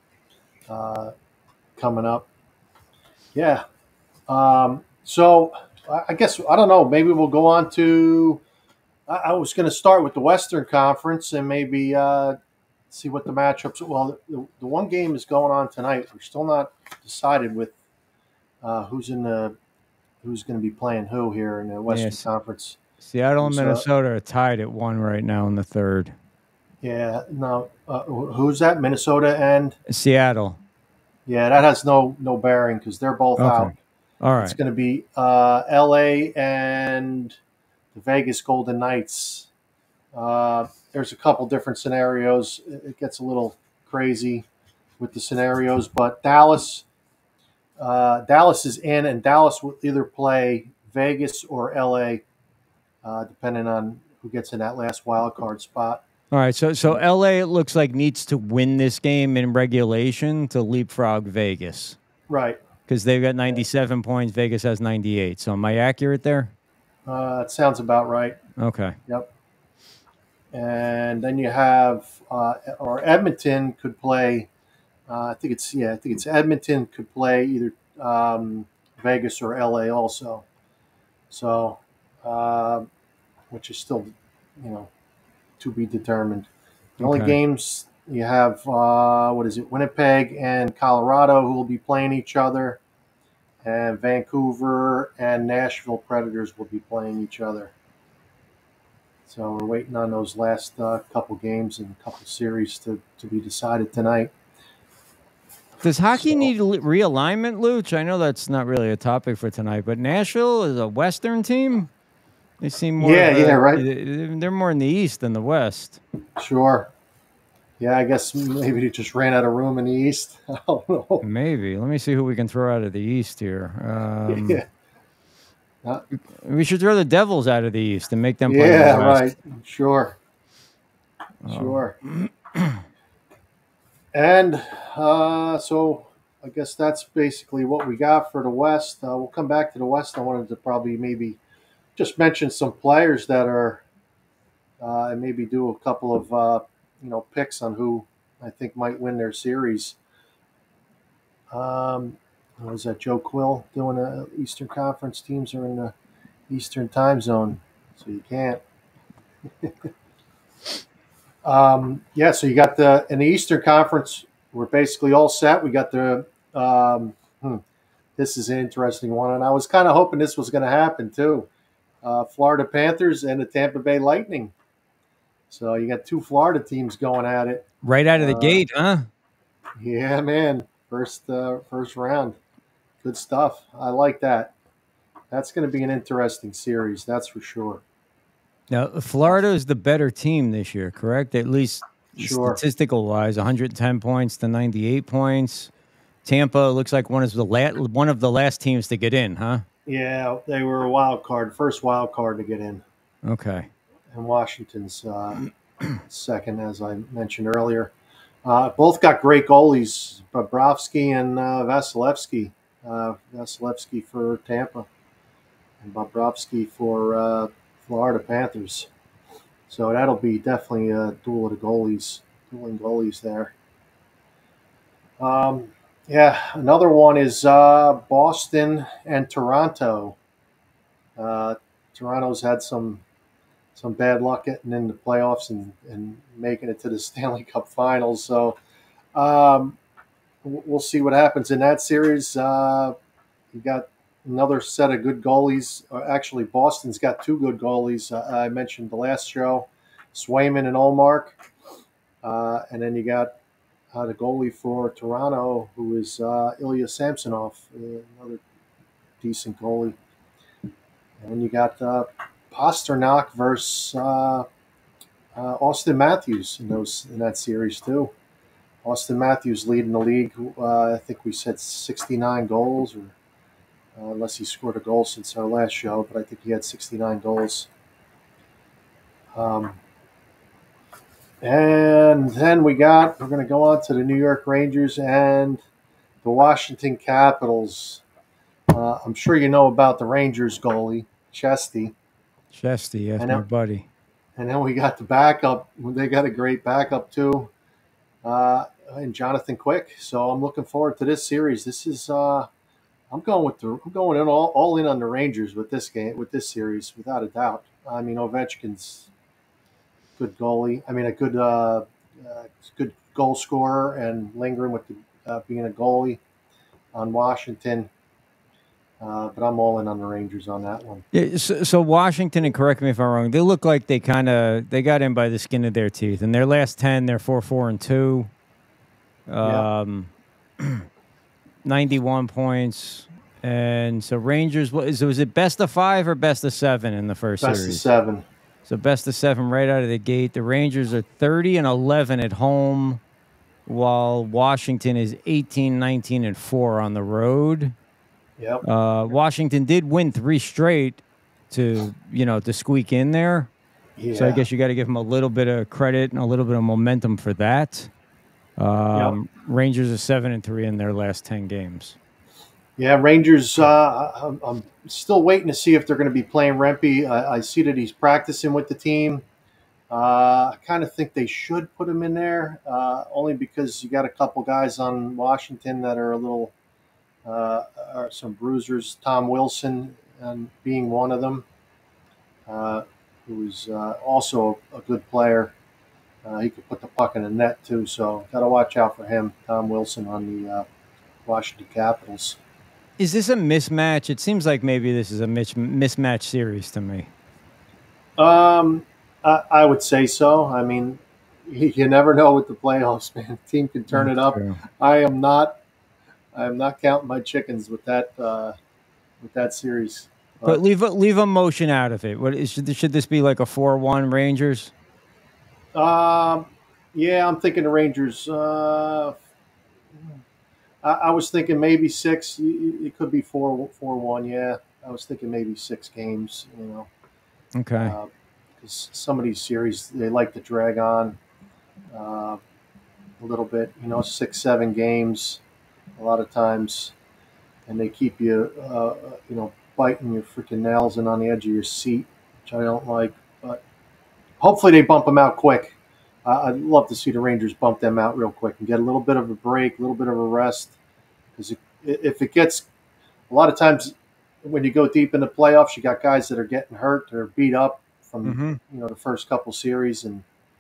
uh, coming up. Yeah. Um, so I, I guess, I don't know, maybe we'll go on to, I, I was going to start with the Western Conference and maybe uh, see what the matchups, well, the, the one game is going on tonight. We're still not decided with uh, who's in the, who's going to be playing who here in the Western Yes. Conference. Seattle and So- Minnesota are tied at one right now in the third. Yeah, no, uh, who's that? Minnesota and Seattle. yeah, that has no no bearing because they're both Okay. out. All right. It's going to be uh, L A and the Vegas Golden Knights. Uh, there's a couple different scenarios. It it gets a little crazy with the scenarios, but Dallas, uh, Dallas is in, and Dallas will either play Vegas or L A, uh, depending on who gets in that last wild card spot. All right, so so L A, it looks like, needs to win this game in regulation to leapfrog Vegas Right. because they've got ninety-seven points. Vegas has ninety-eight. So am I accurate there? Uh, it sounds about right. Okay. Yep. And then you have, uh, or Edmonton could play. Uh, I think it's yeah. I think it's Edmonton could play either um, Vegas or L A also. So, uh, which is still, you know, to be determined. The only Okay. games you have, uh, what is it? Winnipeg and Colorado, who will be playing each other, and Vancouver and Nashville Predators will be playing each other. So we're waiting on those last uh, couple games and a couple series to, to be decided tonight. Does hockey need li- realignment, Looch? I know that's not really a topic for tonight, but Nashville is a Western team. They seem more. Yeah, of a- yeah, right. They're more in the East than the West. Sure. Yeah, I guess maybe they just ran out of room in the East. I don't know. Maybe. Let me see who we can throw out of the East here. Um, Yeah. Uh, we should throw the Devils out of the East and make them play in yeah, the right. West. Sure. Oh. Sure. And uh, so I guess that's basically what we got for the West. Uh, we'll come back to the West. I wanted to probably maybe just mention some players that are, uh, and maybe do a couple of, uh, you know, picks on who I think might win their series. Um, what was that, Joe Quill doing a Eastern Conference? Teams are in the Eastern time zone, so you can't. Um, yeah, so you got the in the Eastern Conference, we're basically all set. We got the um, hmm, this is an interesting one, and I was kind of hoping this was going to happen too. Uh, Florida Panthers and the Tampa Bay Lightning. So you got two Florida teams going at it Right out of the uh, gate, huh? Yeah, man, first uh, first round, good stuff. I like that. That's going to be an interesting series, that's for sure. Now, Florida is the better team this year, correct? At least Sure. statistical wise, one hundred ten points to ninety-eight points. Tampa looks like one of the la- one of the last teams to get in, huh? Yeah, they were a wild card, first wild card to get in. Okay. And Washington's uh, second, as I mentioned earlier. Uh, both got great goalies, Bobrovsky and uh, Vasilevsky. Uh, Vasilevsky for Tampa and Bobrovsky for uh, Florida Panthers. So that'll be definitely a duel of the goalies, dueling goalies there. Um, yeah, another one is uh, Boston and Toronto. Uh, Toronto's had some some bad luck getting in the playoffs and, and making it to the Stanley Cup Finals. So um, we'll see what happens in that series. Uh, you got another set of good goalies. Actually, Boston's got two good goalies. Uh, I mentioned the last show, Swayman and Olmark. Uh, and then you got uh, the goalie for Toronto, who is uh, Ilya Samsonov, uh, another decent goalie. And then you got uh, Pasternak versus uh, uh, Austin Matthews in those in that series too. Austin Matthews leading the league. Uh, I think we said sixty-nine goals, or uh, unless he scored a goal since our last show, but I think he had sixty-nine goals. Um, and then we got we're going to go on to the New York Rangers and the Washington Capitals. Uh, I'm sure you know about the Rangers goalie, Chesty. Chesty, yes, And my then- buddy. And then we got the backup. They got a great backup too, uh, and Jonathan Quick. So I'm looking forward to this series. This is uh, I'm going with the I'm going in all, all in on the Rangers with this game with this series without a doubt. I mean, Ovechkin's good goalie. I mean, a good uh, uh, good goal scorer, and lingering with the, uh, being a goalie on Washington. Uh, but I'm all in on the Rangers on that one. Yeah, so, so Washington, and correct me if I'm wrong, they look like they kind of they got in by the skin of their teeth. In their last ten, they're four, four, and two. Um, ninety-one points, and so Rangers. What is? Was it best of five or best of seven in the first Best series? of seven. So best of seven right out of the gate. The Rangers are thirty and eleven at home, while Washington is eighteen, nineteen, and four on the road. Yep. Uh, Washington did win three straight to, you know, to squeak in there. So I Yeah. guess you got to give them a little bit of credit and a little bit of momentum for that. Um, Rangers are seven and three in their last ten games. Yeah, Rangers. Uh, I'm, I'm still waiting to see if they're going to be playing Rempe. I, I see that he's practicing with the team. Uh, I kind of think they should put him in there, uh, only because you got a couple guys on Washington that are a little, uh, are some bruisers. Tom Wilson, and being one of them, uh, who's uh, also a good player. Uh, he could put the puck in the net too, so got to watch out for him. Tom Wilson on the uh, Washington Capitals. Is this a mismatch? It seems like maybe this is a mis- mismatch series to me. Um, I, I would say so. I mean, you, you never know with the playoffs, man. Team can turn it up. True. I am not. I am not counting my chickens with that. Uh, with that series. But leave leave emotion out of it. What is, should should this be like a four one Rangers? Um, yeah, I'm thinking the Rangers. Uh, I, I was thinking maybe six. It it could be four four one. Yeah, I was thinking maybe six games. You know. Okay. Because some of these series they like to drag on uh, a little bit, you know, six, seven games a lot of times, and they keep you, uh, you know, biting your freaking nails and on the edge of your seat, which I don't like. But hopefully they bump them out quick. Uh, I'd love to see the Rangers bump them out real quick and get a little bit of a break, a little bit of a rest. Because if it gets, a lot of times when you go deep in the playoffs, you got guys that are getting hurt or beat up from Mm-hmm. you know the first couple series, and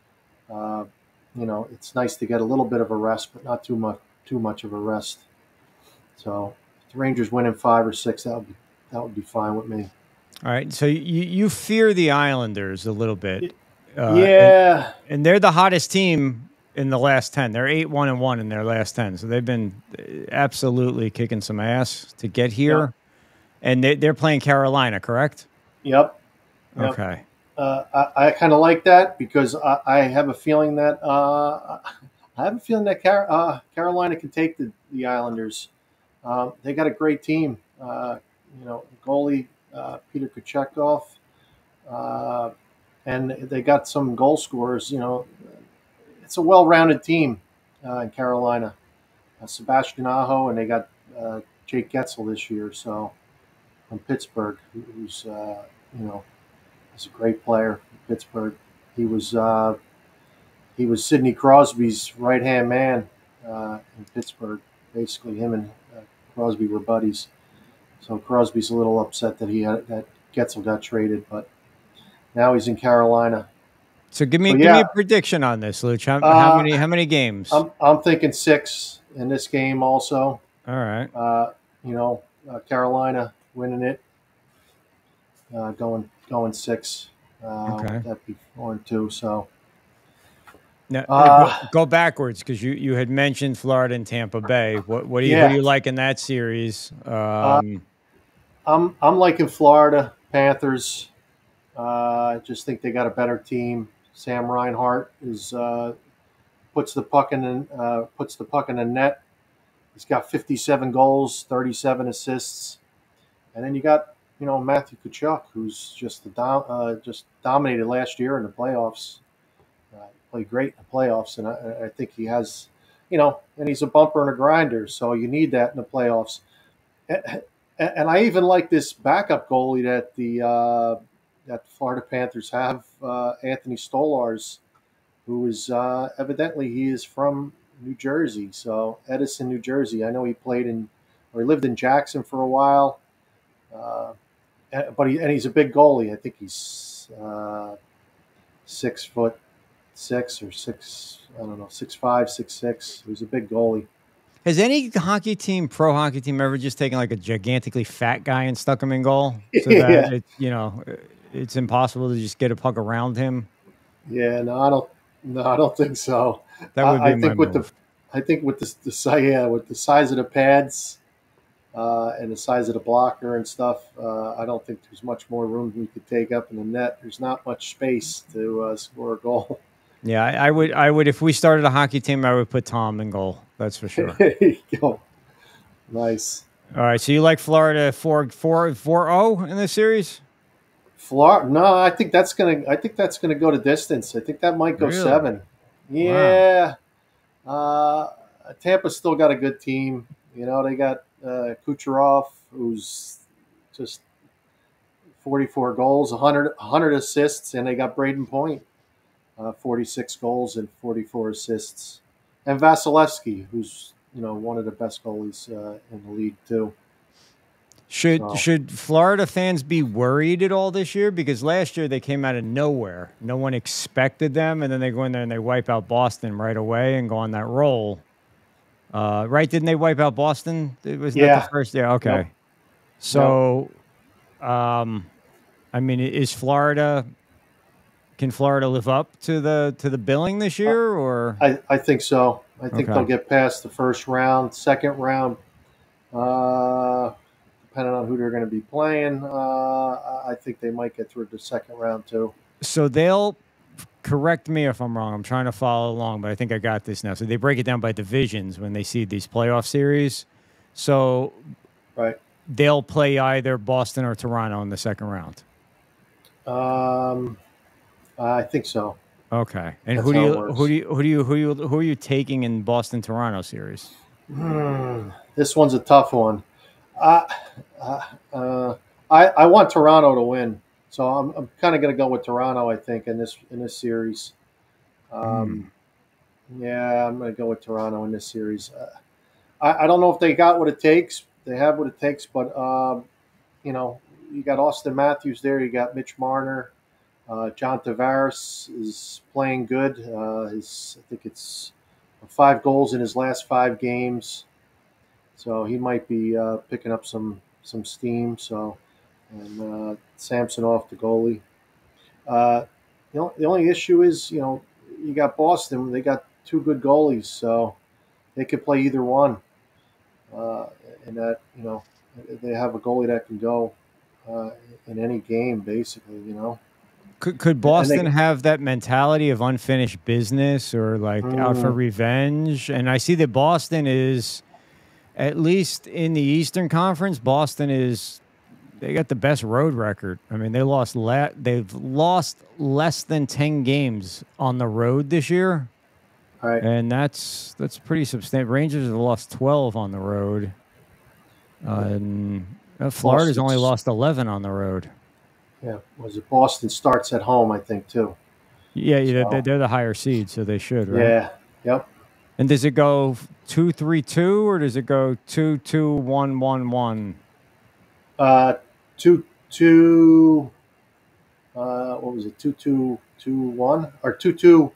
uh, you know, it's nice to get a little bit of a rest, but not too much too much of a rest. So if the Rangers win in five or six, that would be that would be fine with me. All right. So you you fear the Islanders a little bit. Uh, yeah. And, and they're the hottest team in the last ten. They're eight one and one in their last ten. So they've been absolutely kicking some ass to get here. Yep. And they, they're playing Carolina, correct? Yep. Yep. Okay. Uh, I, I kind of like that because I, I have a feeling that uh, I have a feeling that Car- uh, Carolina can take the, the Islanders. Um, they got a great team. Uh, you know, goalie uh, Peter Kochetkov, uh, and they got some goal scorers. You know, it's a well-rounded team uh, in Carolina. Uh, Sebastian Aho, and they got uh, Jake Getzel this year. So from Pittsburgh, who's uh, you know. He's a great player from Pittsburgh. He was uh, he was Sidney Crosby's right-hand man uh, in Pittsburgh. Basically, him and uh, Crosby were buddies. So Crosby's a little upset that he had that Getzel got traded, but now he's in Carolina. So give me So, give yeah. me a prediction on this, Looch. How, Uh, how many how many games? I'm I'm thinking six in this game also. All right. Uh, you know, uh, Carolina winning it, uh, going going six. Uh, Okay. That'd be four and two. So. Now, Uh, go, go backwards because you, you had mentioned Florida and Tampa Bay. What what do you Yeah. what do you like in that series? Um, I'm I'm liking Florida Panthers. Uh, I just think they got a better team. Sam Reinhart is uh, puts the puck in the, uh, puts the puck in the net. He's got fifty-seven goals, thirty-seven assists, and then you got you know Matthew Tkachuk, who's just the dom- uh, just dominated last year in the playoffs. Uh, played great in the playoffs, and I, I think he has, you know, and he's a bumper and a grinder, so you need that in the playoffs. And, and I even like this backup goalie that the uh, that the Florida Panthers have, uh, Anthony Stolarz, who is uh, evidently he is from New Jersey, so Edison, New Jersey. I know he played in or he lived in Jackson for a while, uh, and- but he and he's a big goalie. I think he's uh, six foot. Six or six, I don't know, six five, six six. He was a big goalie. has any hockey team, pro hockey team, ever just taken like a gigantically fat guy and stuck him in goal so that Yeah. it, you know it's impossible to just get a puck around him? Yeah, no, I don't. No, I don't think so. That would I, be I think my with move. the, I think with the, the si- yeah, with the size of the pads uh, and the size of the blocker and stuff, uh, I don't think there's much more room we could take up in the net. There's not much space to uh, score a goal. Yeah, I, I would. I would if we started a hockey team, I would put Tom in goal. That's for sure. There you go. Nice. All right, so you like Florida four four four zero in this series? Florida. No, I think that's gonna. I think that's gonna go to distance. I think that might go Really? seven. Yeah. Uh, Tampa's still got a good team. You know, they got uh, Kucherov, who's just forty-four goals, one hundred, one hundred assists, and they got Braden Point, uh, forty-six goals and forty-four assists, and Vasilevsky, who's you know one of the best goalies uh, in the league too. Should So- should Florida fans be worried at all this year? Because last year they came out of nowhere. No one expected them, and then they go in there and they wipe out Boston right away and go on that roll. Uh, right? Didn't they wipe out Boston? It was Yeah. not the first year. Okay. Yep. So, um, I mean, is Florida? Can Florida live up to the to the billing this year, or I, I think so. I think Okay. they'll get past the first round, second round, uh, depending on who they're going to be playing. Uh, I think they might get through the second round too. so they'll correct me if I'm wrong. I'm trying to follow along, but I think I got this now. So they break it down by divisions when they see these playoff series. So Right. they'll play either Boston or Toronto in the second round. Um, I think so. Okay. And That's who do how it you works. who do you who do you who you who are you taking in Boston Toronto series? Hmm, this one's a tough one. Uh, uh, uh, I I want Toronto to win, so I'm I'm kind of going to go with Toronto. I think in this in this series. Um, Yeah, I'm going to go with Toronto in this series. Uh, I I don't know if they got what it takes. They have what it takes, but um, you know, you got Austin Matthews there. You got Mitch Marner. Uh, John Tavares is playing good. Uh, his, I think it's five goals in his last five games, so he might be uh, picking up some some steam. So, and uh, Samsonov, the goalie. Uh, the, only, the only issue is, you know, you got Boston. They got two good goalies, so they could play either one. Uh, and that, you know, they have a goalie that can go uh, in any game, basically. You know. Could could Boston they, have that mentality of unfinished business or like mm. out for revenge? And I see that Boston is, at least in the Eastern Conference, Boston is, they got the best road record. I mean, they lost la- they've lost less than ten games on the road this year. Right. And that's that's pretty substantial. Rangers have lost twelve on the road. Uh, and uh, Florida's only lost eleven on the road. Yeah, was it Boston starts at home, I think, too. Yeah, yeah, so, they're, they're the higher seed, so they should, right? Yeah, yep. And does it go two three two or does it go two two one one one? Uh, two two. Uh, what was it? Two two two one or two two.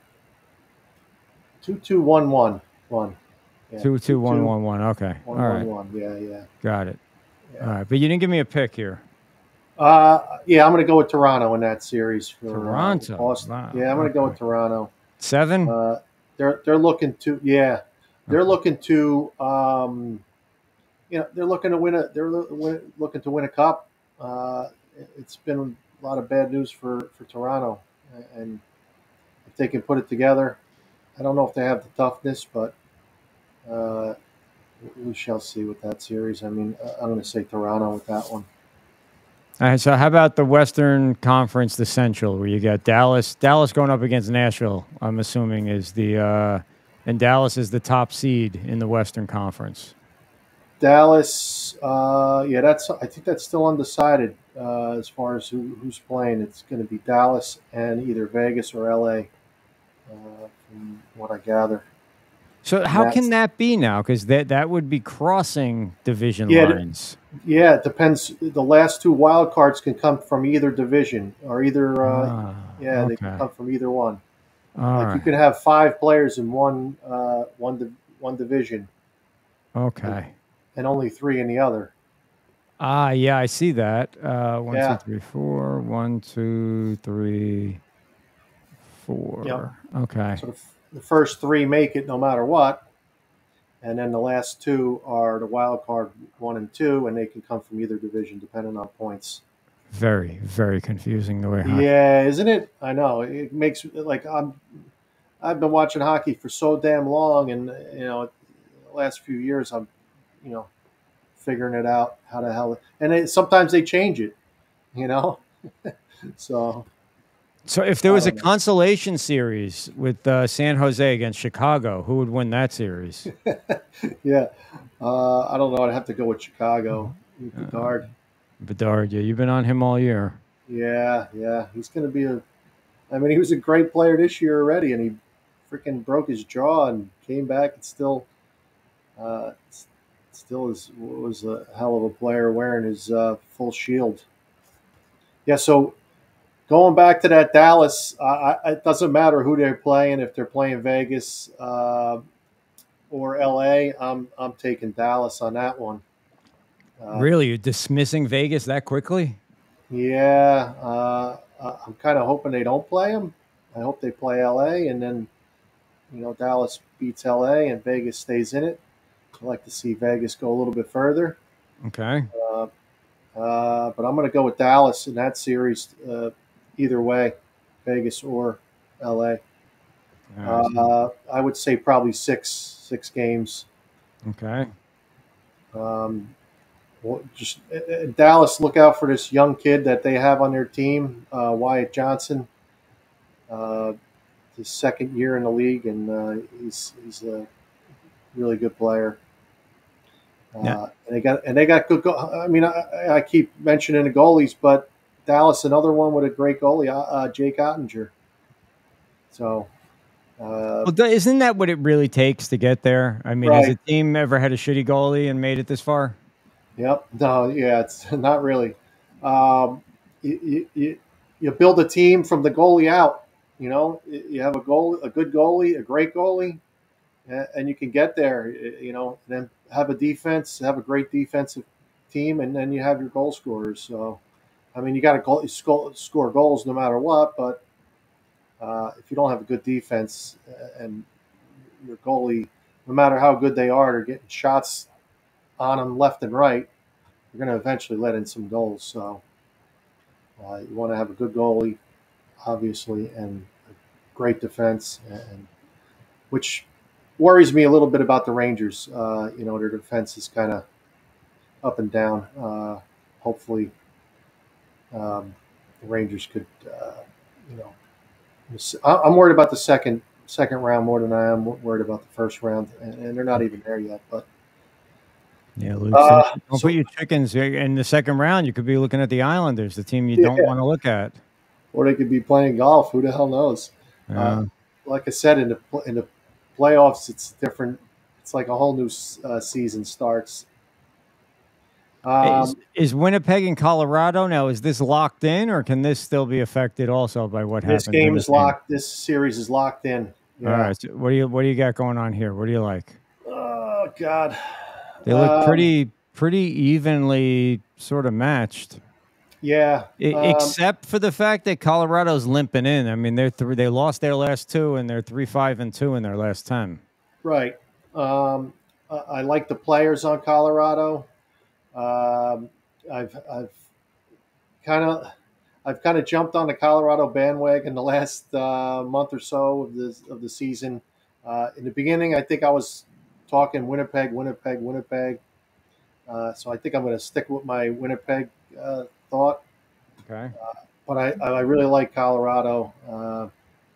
Two two one one one. Yeah, two two one one one. Okay. One, all one, right. one. Yeah, yeah. Got it. Yeah. All right, but you didn't give me a pick here. Uh, yeah, I'm going to go with Toronto in that series. For, Toronto. Uh, Boston. Wow. Yeah, I'm going to okay. go with Toronto. Seven. Uh, they're they're looking to yeah, they're okay. looking to um, you know, they're looking to win a they're looking to win a cup. Uh, it's been a lot of bad news for for Toronto, and if they can put it together, I don't know if they have the toughness, but uh, we shall see with that series. I mean, I'm going to say Toronto with that one. All right, so how about the Western Conference, the Central, where you got Dallas, Dallas going up against Nashville, I'm assuming is the, uh, and Dallas is the top seed in the Western Conference. Dallas, uh, yeah, that's, I think that's still undecided uh, as far as who, who's playing. It's going to be Dallas and either Vegas or L A, uh, from what I gather. So how can that be now? Because that, that would be crossing division yeah, lines. Yeah, it depends. The last two wild cards can come from either division or either, uh, ah, yeah, okay. they can come from either one. All like right. you can have five players in one, uh, one, di- one division. Okay. And only three in the other. Ah, yeah, I see that. Uh, one, yeah. two, three, four. One, two, three, four. Yep. Okay. So the, the first three make it no matter what. And then the last two are the wild card one and two, and they can come from either division depending on points. Very, very confusing the way hockey. Yeah, isn't it? I know. It makes like I'm. I've been watching hockey for so damn long, and you know, the last few years I'm, you know, figuring it out how the hell. And it, sometimes they change it, you know. so. So if there was a know. consolation series with uh, San Jose against Chicago, who would win that series? yeah, uh, I don't know. I'd have to go with Chicago. Bedard. Uh, Bedard, yeah, you've been on him all year. Yeah, yeah, he's going to be a. I mean, he was a great player this year already, and he freaking broke his jaw and came back and still, uh, still is was a hell of a player wearing his uh, full shield. Yeah, so. Going back to that Dallas, uh, it doesn't matter who they're playing. If they're playing Vegas uh, or L A, I'm I'm taking Dallas on that one. Uh, really, you're dismissing Vegas that quickly? Yeah, uh, I'm kind of hoping they don't play them. I hope they play L A, and then you know Dallas beats L A and Vegas stays in it. I'd like to see Vegas go a little bit further. Okay. Uh, uh, but I'm going to go with Dallas in that series. Uh, Either way, Vegas or L A. Uh, I would say probably six six games. Okay. Um, well, just uh, Dallas, look out for this young kid that they have on their team, uh, Wyatt Johnson. Uh, his second year in the league, and uh, he's he's a really good player. Uh, yeah. And they got and they got good. Go- I mean, I, I keep mentioning the goalies, but. Dallas, another one with a great goalie, uh, Jake Ottinger. So, uh, well, isn't that what it really takes to get there? I mean, right. has a team ever had a shitty goalie and made it this far? Yep. No. Yeah. It's not really. Um, you, you, you build a team from the goalie out. You know, you have a goal, a good goalie, a great goalie, and you can get there. You know, then have a defense, have a great defensive team, and then you have your goal scorers. So, I mean, you got to score goals no matter what. But uh, if you don't have a good defense and your goalie, no matter how good they are, they're getting shots on them left and right, you're going to eventually let in some goals. So uh, you want to have a good goalie, obviously, and a great defense, and which worries me a little bit about the Rangers. Uh, you know, their defense is kind of up and down. Uh, hopefully, um, the Rangers could, uh, you know, I'm worried about the second second round more than I am worried about the first round, and, and they're not even there yet. But yeah, Luke, uh, don't so, put your chickens in the second round. You could be looking at the Islanders, the team you yeah. don't want to look at, or they could be playing golf. Who the hell knows? Yeah. Uh, like I said, in the in the playoffs, it's different. It's like a whole new uh, season starts. Um, is, is Winnipeg and Colorado now? Is this locked in, or can this still be affected also by what this happens? game in is this game? locked. This series is locked in. Yeah. All right. So what do you what do you got going on here? What do you like? Oh God, They look um, pretty pretty evenly sort of matched. Yeah, I, um, except for the fact that Colorado's limping in. I mean, they're three, they lost their last two, and they're three five and two in their last ten. Right. Um, I, I like the players on Colorado. Um, I've I've kind of I've kind of jumped on the Colorado bandwagon the last uh, month or so of the of the season. Uh, in the beginning, I think I was talking Winnipeg, Winnipeg, Winnipeg. Uh, so I think I'm going to stick with my Winnipeg uh, thought. Okay. Uh, but I, I really like Colorado uh,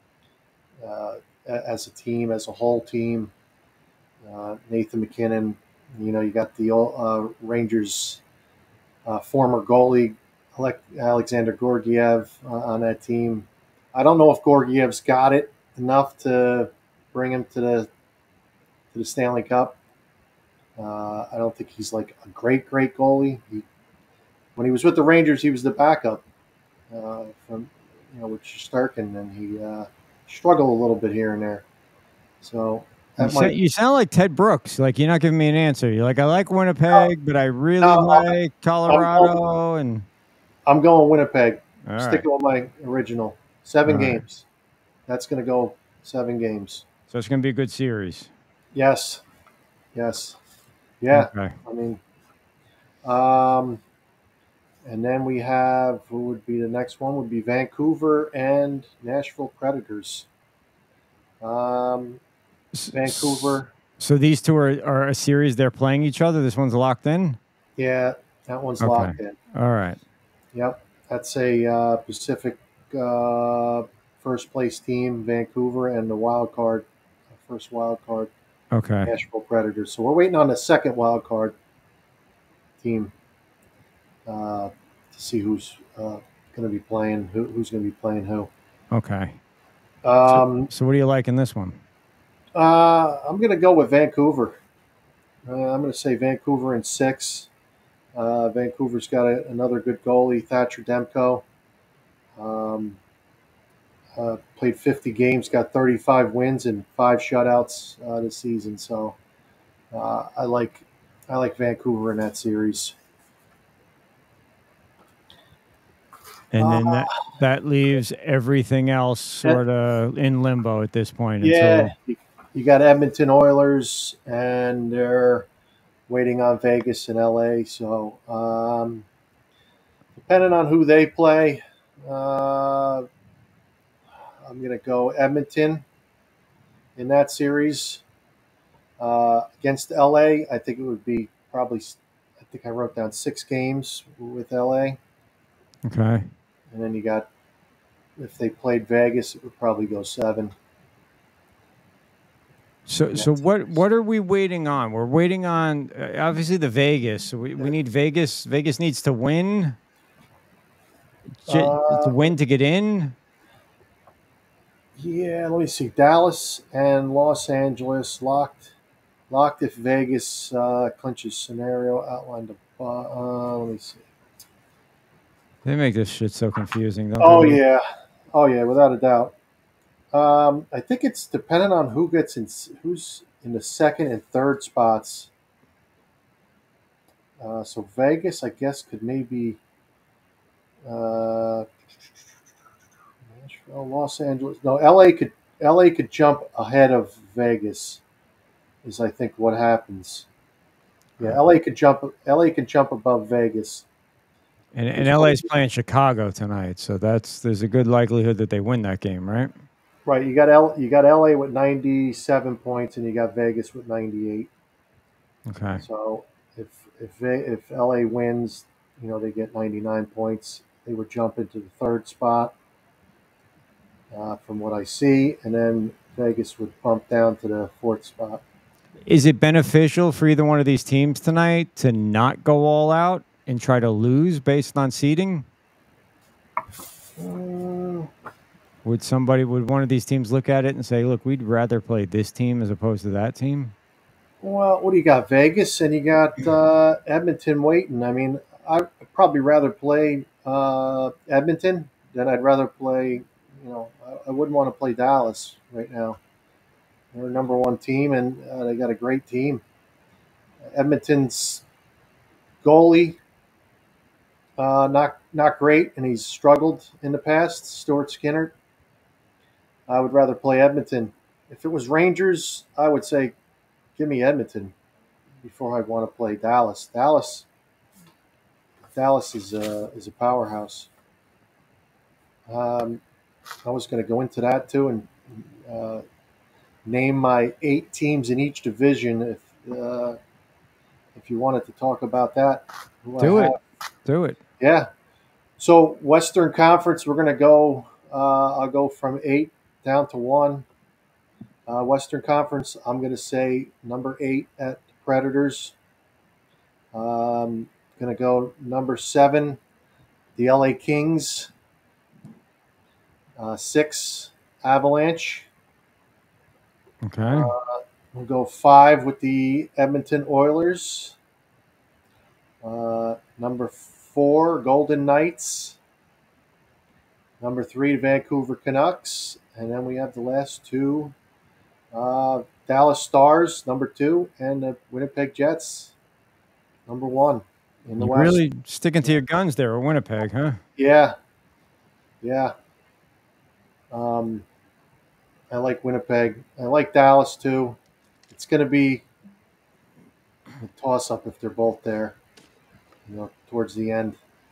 uh, as a team, as a whole team. Uh, Nathan McKinnon, you know, you got the uh, Rangers uh, former goalie, Alexander Gorgiev, uh, on that team. I don't know if Gorgiev's got it enough to bring him to the to the Stanley Cup. Uh, I don't think he's like a great, great goalie. He, when he was with the Rangers, he was the backup uh, from, you know, with Shesterkin, and he uh, struggled a little bit here and there. So that You, might, sa- you sound like Ted Brooks. Like you're not giving me an answer. You're like, I like Winnipeg, but I really no, like I'm Colorado. going, and I'm going Winnipeg. All Sticking with my original seven All right. games. That's going to go seven games. So it's going to be a good series. Yes, yes, yeah. Okay. I mean, um, and then we have who would be the next one? Would be Vancouver and Nashville Predators. Um, Vancouver. So these two are, are a series. They're playing each other. This one's locked in. Yeah, that one's Okay. locked in. All right. Yep, that's a uh, Pacific uh, first place team, Vancouver, and the wild card, first wild card, Okay. Nashville Predators. So we're waiting on the second wild card team uh, to see who's uh, going to be playing, who, who's going to be playing who. Okay. Um, so, so what do you like in this one? Uh, I'm going to go with Vancouver. Uh, I'm going to say Vancouver in six. Uh, Vancouver's got a, another good goalie, Thatcher Demko. Um, uh, played fifty games, got thirty-five wins and five shutouts uh, this season. So uh, I like I like Vancouver in that series. And then Uh, that, that leaves everything else sort of in limbo at this point. Yeah, Until, you, you got Edmonton Oilers, and they're waiting on Vegas and L A. So um, depending on who they play, uh, I'm going to go Edmonton in that series. Uh, against L A, I think it would be probably, I think I wrote down six games with L A. okay. And then you got, if they played Vegas, it would probably go seven. So, so what, what are we waiting on? We're waiting on, uh, obviously, the Vegas. So we, we need Vegas. Vegas needs to win. J- Uh, to win to get in. Yeah, let me see. Dallas and Los Angeles locked. Locked if Vegas uh, clinches scenario outlined. Uh, uh, let me see. They make this shit so confusing, don't Oh they? yeah, oh yeah, without a doubt. Um, I think it's dependent on who gets in, who's in the second and third spots. Uh, so Vegas, I guess, could maybe uh, Nashville, Los Angeles. No, L A could L A could jump ahead of Vegas. Is I think what happens. Yeah, L A could jump. L A could jump above Vegas. And, and L A's playing Chicago tonight, so that's there's a good likelihood that they win that game, right? Right. You got L. You got L A with ninety-seven points, and you got Vegas with ninety-eight. Okay. So if if Ve- if L A wins, you know they get ninety-nine points. They would jump into the third spot, uh, from what I see, and then Vegas would bump down to the fourth spot. Is it beneficial for either one of these teams tonight to not go all out and try to lose based on seeding? Mm. Would somebody, would one of these teams look at it and say, look, we'd rather play this team as opposed to that team? Well, what do you got? Vegas, and you got uh, Edmonton waiting. I mean, I'd probably rather play uh, Edmonton than I'd rather play, you know, I, I wouldn't want to play Dallas right now. They're a number one team, and uh, they got a great team. Edmonton's goalie, uh, not not great, and he's struggled in the past. Stuart Skinner. I would rather play Edmonton. If it was Rangers, I would say, give me Edmonton before I'd want to play Dallas. Dallas, Dallas is a is a powerhouse. Um, I was going to go into that too and uh, name my eight teams in each division. If uh, if you wanted to talk about that, who I Do it. have. Do it. Yeah. So Western Conference, we're going to go. Uh, I'll go from eight down to one. Uh, Western Conference, I'm going to say number eight at the Predators. Um, going to go number seven, the L A Kings. Uh, six, Avalanche. Okay. Uh, we'll go five with the Edmonton Oilers. Uh, number four, Golden Knights. Number three, Vancouver Canucks. And then we have the last two, uh, Dallas Stars, number two, and the Winnipeg Jets, number one in the You're West. really sticking to your guns there, or Winnipeg, huh? Yeah. Yeah. Um, I like Winnipeg. I like Dallas, too. It's going to be a toss-up if they're both there, you know, towards the end.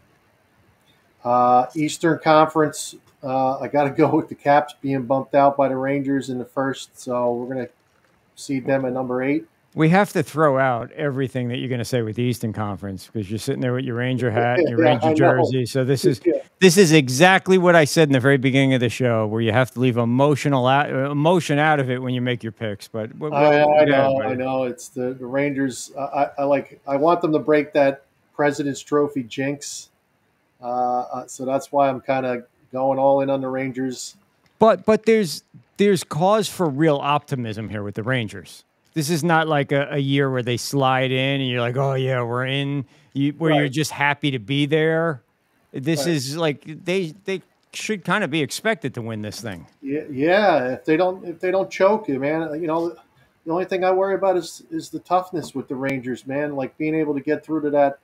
Uh, Eastern Conference, uh, I got to go with the Caps being bumped out by the Rangers in the first, so we're going to seed them at number eight. We have to throw out everything that you're going to say with the Eastern Conference because you're sitting there with your Ranger hat and your Yeah, Ranger I know. jersey. So this is Yeah. this is exactly what I said in the very beginning of the show, where you have to leave emotional out, emotion out of it when you make your picks. But well, I, I yeah, know, but- I know. It's the, the Rangers. I, I, I like. I want them to break that President's Trophy jinx. Uh, uh, so that's why I'm kind of going all in on the Rangers. But but there's there's cause for real optimism here with the Rangers. This is not like a, a year where they slide in and you're like, oh yeah, we're in. You, where Right. you're just happy to be there. This Right. is like they they should kind of be expected to win this thing. Yeah, yeah. If they don't, if they don't choke you, man, you know, the only thing I worry about is is the toughness with the Rangers, man. Like being able to get through to that,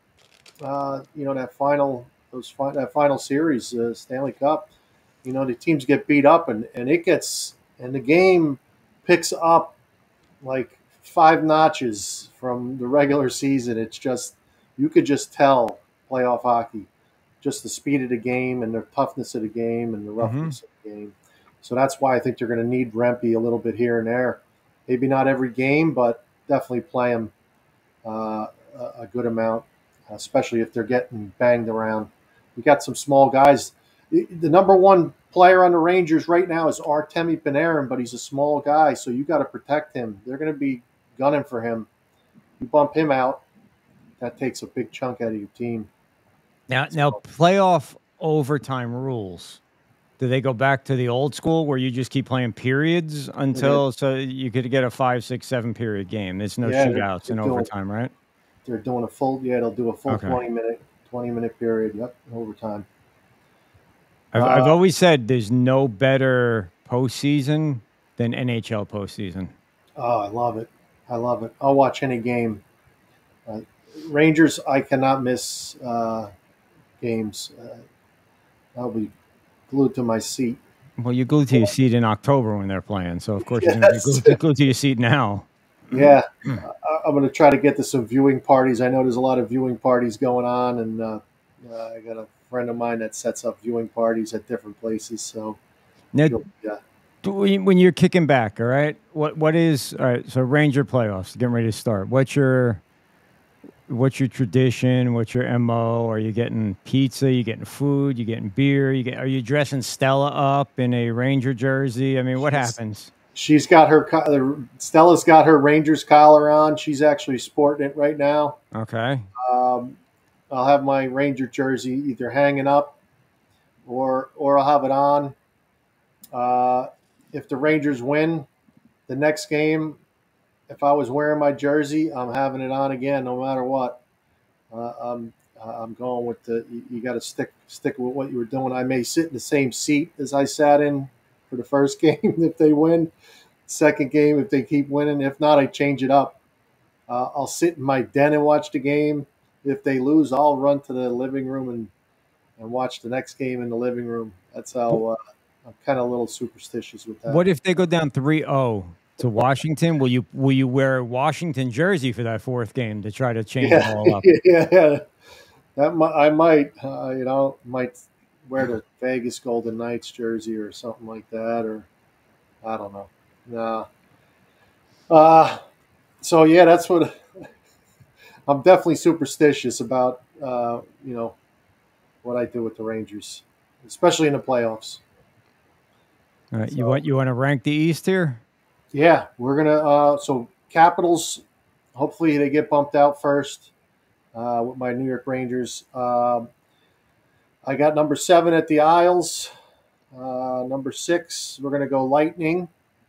uh, you know, that final those fi- that final series, uh, Stanley Cup. You know, the teams get beat up, and and it gets and the game picks up like five notches from the regular season. It's just you could just tell playoff hockey, just the speed of the game and the toughness of the game and the roughness of the game. So that's why I think they're going to need Rempe a little bit here and there. Maybe not every game, but definitely play him uh, a, a good amount, especially if they're getting banged around. We got some small guys. The, the number one player on the Rangers right now is Artemi Panarin, but he's a small guy, so you got to protect him. They're going to be gunning for him. You bump him out, that takes a big chunk out of your team. Now now playoff overtime rules. Do they go back to the old school where you just keep playing periods until so you could get a five, six, seven period game? There's no Yeah, they're- shootouts they're in doing- overtime, right? They're doing a full, yeah, they'll do a full Okay. twenty minute, twenty minute period. Yep, in overtime. I've, Uh, I've always said there's no better postseason than N H L postseason. Oh, I love it. I love it. I'll watch any game. Uh, Rangers, I cannot miss uh, games. Uh, I'll be glued to my seat. Well, you're glued to your seat in October when they're playing, so of course you're going to be Yes. glued to, glued to your seat now. Yeah, I, I'm going to try to get to some viewing parties. I know there's a lot of viewing parties going on, and uh, uh, I got a friend of mine that sets up viewing parties at different places. So, Now, yeah. do- when when you're kicking back, all right, what what is all right? So Ranger playoffs getting ready to start. What's your what's your tradition? What's your M O? Are you getting pizza? You getting food? You getting beer? You get? Are you dressing Stella up in a Ranger jersey? I mean, what happens? She's got her co- Stella's got her Rangers collar on. She's actually sporting it right now. Okay. Um, I'll have my Ranger jersey either hanging up or or I'll have it on. Uh, if the Rangers win the next game, if I was wearing my jersey, I'm having it on again, no matter what. Uh, I'm I'm going with the. You, you got to stick stick with what you were doing. I may sit in the same seat as I sat in for the first game if they win. Second game if they keep winning. If not, I change it up. Uh, I'll sit in my den and watch the game. If they lose, I'll run to the living room and and watch the next game in the living room. That's how uh, I'm kind of a little superstitious with that. What if they go down three oh to Washington? Will you will you wear a Washington jersey for that fourth game to try to change it all up? Yeah, that might, I might, uh, you know, might wear the Vegas Golden Knights jersey or something like that, or I don't know. Nah. Uh, so yeah, that's what I'm definitely superstitious about. Uh, you know, what I do with the Rangers, especially in the playoffs. All right, you want you want to rank the East here? Yeah, we're gonna. Uh, so Capitals, hopefully they get bumped out first uh, with my New York Rangers. Um, I got number seven at the Isles. Uh, number six, we're gonna go Lightning.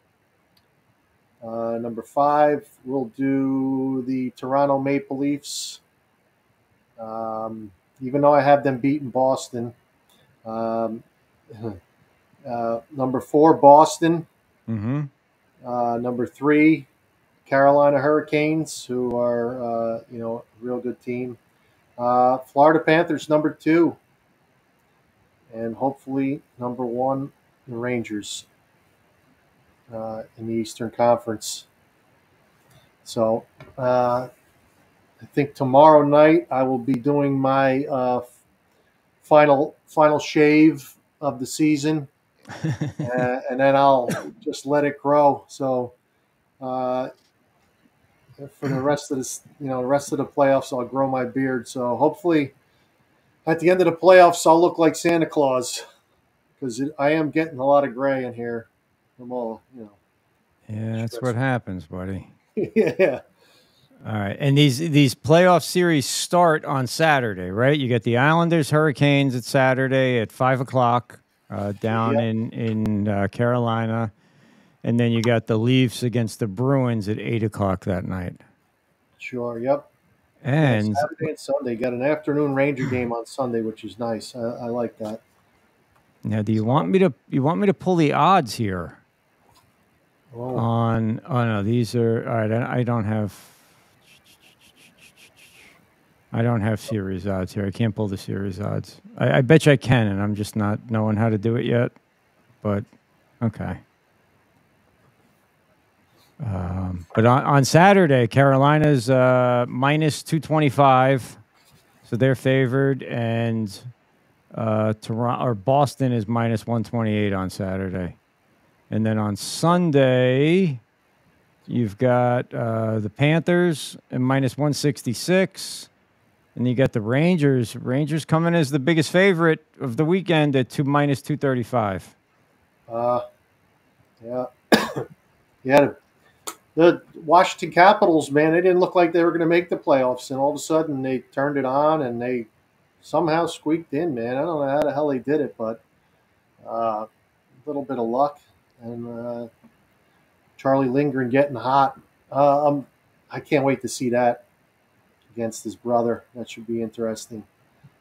Uh, number five, we'll do the Toronto Maple Leafs. Um, even though I have them beating Boston. Um, uh, number four, Boston. Mm-hmm. Uh, number three, Carolina Hurricanes, who are uh, you know a real good team. Uh, Florida Panthers, number two, and hopefully number one, the Rangers uh, in the Eastern Conference. So uh, I think tomorrow night I will be doing my uh, final final shave of the season. uh, and then I'll just let it grow. So uh, for the rest of this, you know, the rest of the playoffs, I'll grow my beard. So hopefully, at the end of the playoffs, I'll look like Santa Claus because I am getting a lot of gray in here. I'm all, you know. Yeah, that's what happens, buddy. Yeah. All right, and these these playoff series start on Saturday, right? You get the Islanders Hurricanes at Saturday at five o'clock. Uh, down Yep. in in uh, Carolina, and then you got the Leafs against the Bruins at eight o'clock that night. Sure. Yep. And Yeah, Saturday and Sunday, got an afternoon Ranger game on Sunday, which is nice. I, I like that. now, do you want me to you want me to pull the odds here? Oh. On oh no, these are all right. I, I don't have I don't have series odds here. I can't pull the series odds. I, I bet you I can, and I'm just not knowing how to do it yet. But okay. Um, but on, on Saturday, Carolina's uh, minus two twenty-five, so they're favored, and uh, Toronto or Boston is minus one twenty-eight on Saturday, and then on Sunday, you've got uh, the Panthers at minus one sixty-six. And you got the Rangers. Rangers coming as the biggest favorite of the weekend at two minus two thirty five. Uh, yeah, yeah. The Washington Capitals, man, they didn't look like they were going to make the playoffs, and all of a sudden they turned it on and they somehow squeaked in. Man, I don't know how the hell they did it, but uh, a little bit of luck and uh, Charlie Lindgren getting hot. Uh, I'm, I can't wait to see that against his brother. That should be interesting.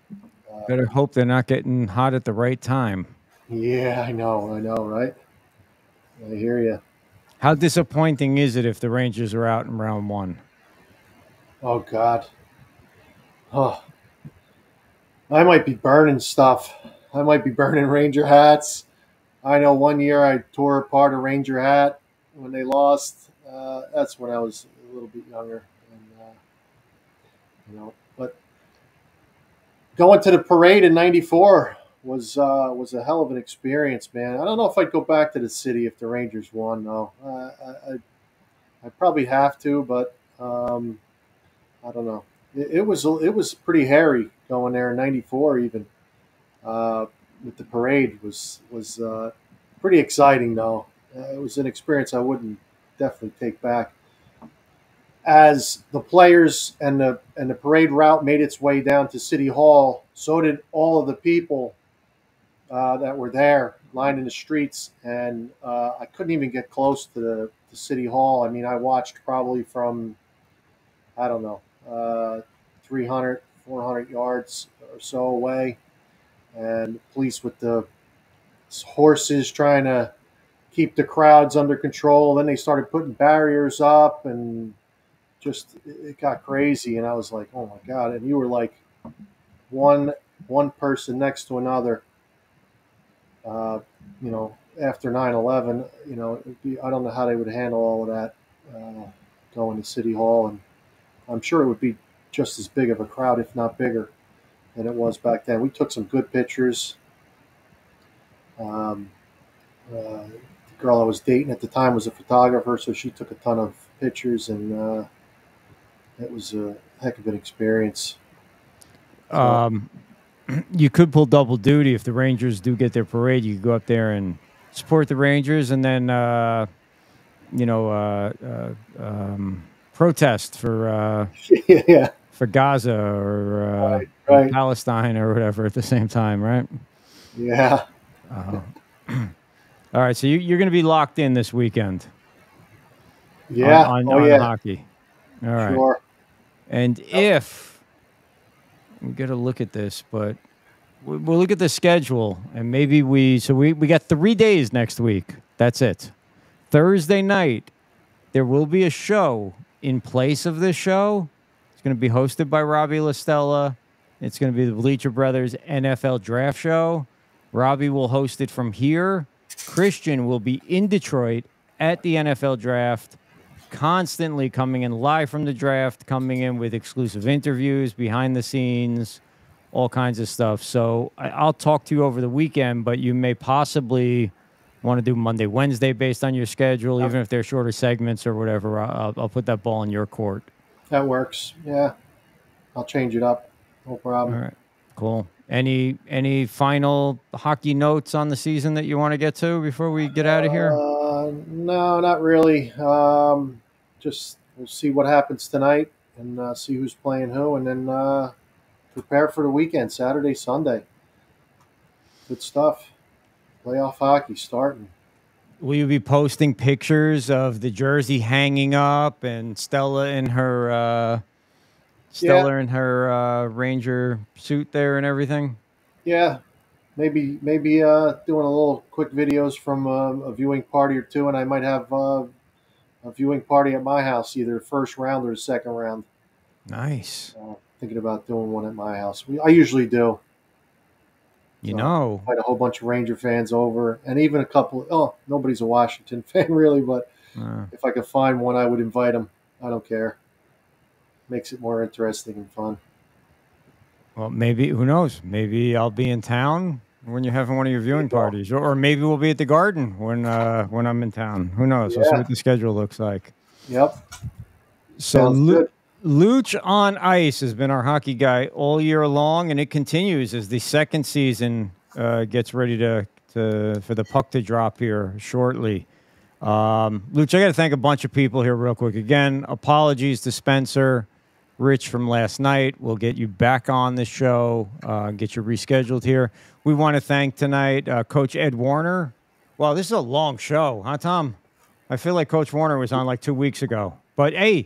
Better hope they're not getting hot at the right time. Yeah, I know, I know, right? I hear you. How disappointing is it if the Rangers are out in round one? Oh, God. Oh, I might be burning stuff. I might be burning Ranger hats. I know one year I tore apart a Ranger hat when they lost. Uh, that's when I was a little bit younger. And, uh, you know, but going to the parade in ninety-four was uh, was a hell of an experience, man. I don't know if I'd go back to the city if the Rangers won, though. Uh, I, I, I probably have to, but um, I don't know. It, it was it was pretty hairy going there in ninety-four, even uh, with the parade was was uh, pretty exciting, though. Uh, it was an experience I wouldn't definitely take back. As the players and the and the parade route made its way down to City Hall, so did all of the people uh, that were there, lined in the streets, and uh, I couldn't even get close to the to City Hall. I mean, I watched probably from, I don't know, uh, three hundred, four hundred yards or so away, and the police with the horses trying to keep the crowds under control. Then they started putting barriers up, and just it got crazy. And I was like, oh my God. And you were like one one person next to another. Uh, you know, after nine eleven, you know, it'd be, I don't know how they would handle all of that uh, going to City Hall. And I'm sure it would be just as big of a crowd, if not bigger, than it was back then. We took some good pictures. Um, uh, the girl I was dating at the time was a photographer, so she took a ton of pictures, and uh, it was a heck of an experience. So, Um, you could pull double duty if the Rangers do get their parade. You could go up there and support the Rangers, and then uh, you know uh, uh, um, protest for uh, yeah. for Gaza or uh, Right, right. Palestine or whatever at the same time, right? Yeah. Uh, all right, so you, you're going to be locked in this weekend. Yeah. On, on, oh, on yeah. hockey. All right. Sure. And if we got to look at this, but we- we'll look at the schedule, and maybe we. So we we got three days next week. That's it. Thursday night, there will be a show in place of this show. It's going to be hosted by Robbie LaStella. It's going to be the Bleacher Brothers N F L Draft Show. Robbie will host it from here. Christian will be in Detroit at the N F L Draft, constantly coming in live from the draft, coming in with exclusive interviews, behind the scenes, all kinds of stuff. So I- I'll talk to you over the weekend, but you may possibly want to do Monday, Wednesday based on your schedule, even if they're shorter segments or whatever. I'll, I'll put that ball in your court. That works. Yeah. I'll change it up. No problem. All right. Cool. Any any final hockey notes on the season that you want to get to before we get out of here? Uh, no, not really. Um, just we'll see what happens tonight and uh, see who's playing who, and then uh, prepare for the weekend, Saturday, Sunday. Good stuff. Playoff hockey starting. Will you be posting pictures of the jersey hanging up and Stella in her uh, Stella in her uh, Ranger suit there and everything? Yeah, maybe maybe uh, doing a little quick videos from um, a viewing party or two, and I might have uh, a viewing party at my house, either first round or second round. Nice. Uh, thinking about doing one at my house. We, I usually do. You So, know. invite a whole bunch of Ranger fans over, and even a couple. Oh, nobody's a Washington fan really, but Uh, if I could find one, I would invite them. I don't care. Makes it more interesting and fun. well, maybe, who knows? Maybe I'll be in town when you're having one of your viewing parties, or, or maybe we'll be at the Garden when uh, when I'm in town. Who knows? We'll see Yeah. what the schedule looks like. Yep. So Sounds Lu- good. Looch on Ice has been our hockey guy all year long, and it continues as the second season uh, gets ready to, to for the puck to drop here shortly. Um, Looch, I got to thank a bunch of people here real quick. Again, apologies to Spencer, Rich from last night. We'll get you back on the show, uh, get you rescheduled here. We want to thank tonight uh, Coach Ed Warinner. Wow, this is a long show, huh, Tom? I feel like Coach Warner was on like two weeks ago. But, hey,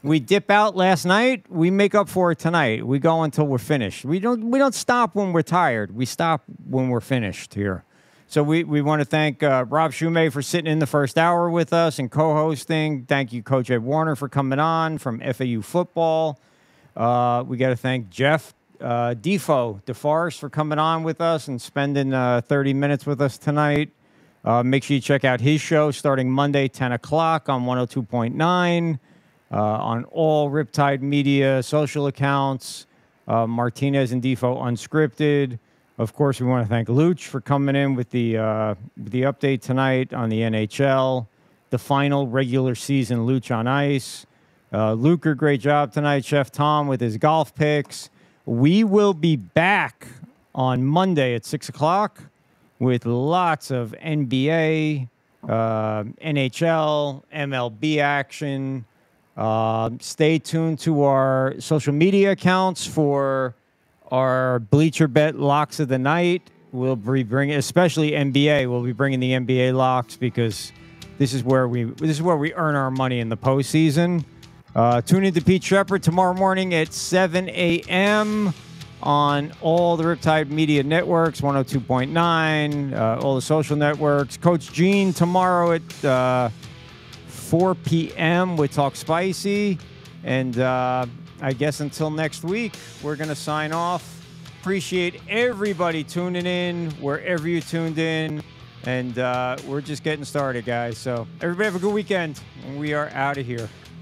We dip out last night. We make up for it tonight. We go until we're finished. We don't we don't stop when we're tired. We stop when we're finished here. So we, we want to thank uh, Rob Shumay for sitting in the first hour with us and co-hosting. Thank you, Coach Ed Warinner, for coming on from F A U football. Uh, we got to thank Jeff uh, Defo DeForrest for coming on with us and spending uh, thirty minutes with us tonight. Uh, make sure you check out his show starting Monday, ten o'clock on one oh two point nine uh, on all Riptide Media social accounts. Uh, Martinez and Defo Unscripted. Of course, we want to thank Looch for coming in with the uh, the update tonight on the N H L, the final regular season Looch on Ice. Uh, Luker, great job tonight. Chef Tom with his golf picks. We will be back on Monday at six o'clock with lots of N B A, uh, N H L, M L B action. Uh, stay tuned to our social media accounts for our BleacherBet locks of the night. We'll be bringing, especially N B A. We'll be bringing the N B A locks because this is where we this is where we earn our money in the postseason. Uh, tune in to Pete Shepard tomorrow morning at seven a.m. on all the Riptide Media networks, one oh two point nine, uh, all the social networks. Coach Gene tomorrow at uh, four p.m. with Talk Spicy. And uh, I guess until next week, we're going to sign off. Appreciate everybody tuning in, wherever you tuned in. And uh, we're just getting started, guys. So everybody have a good weekend. And we are out of here.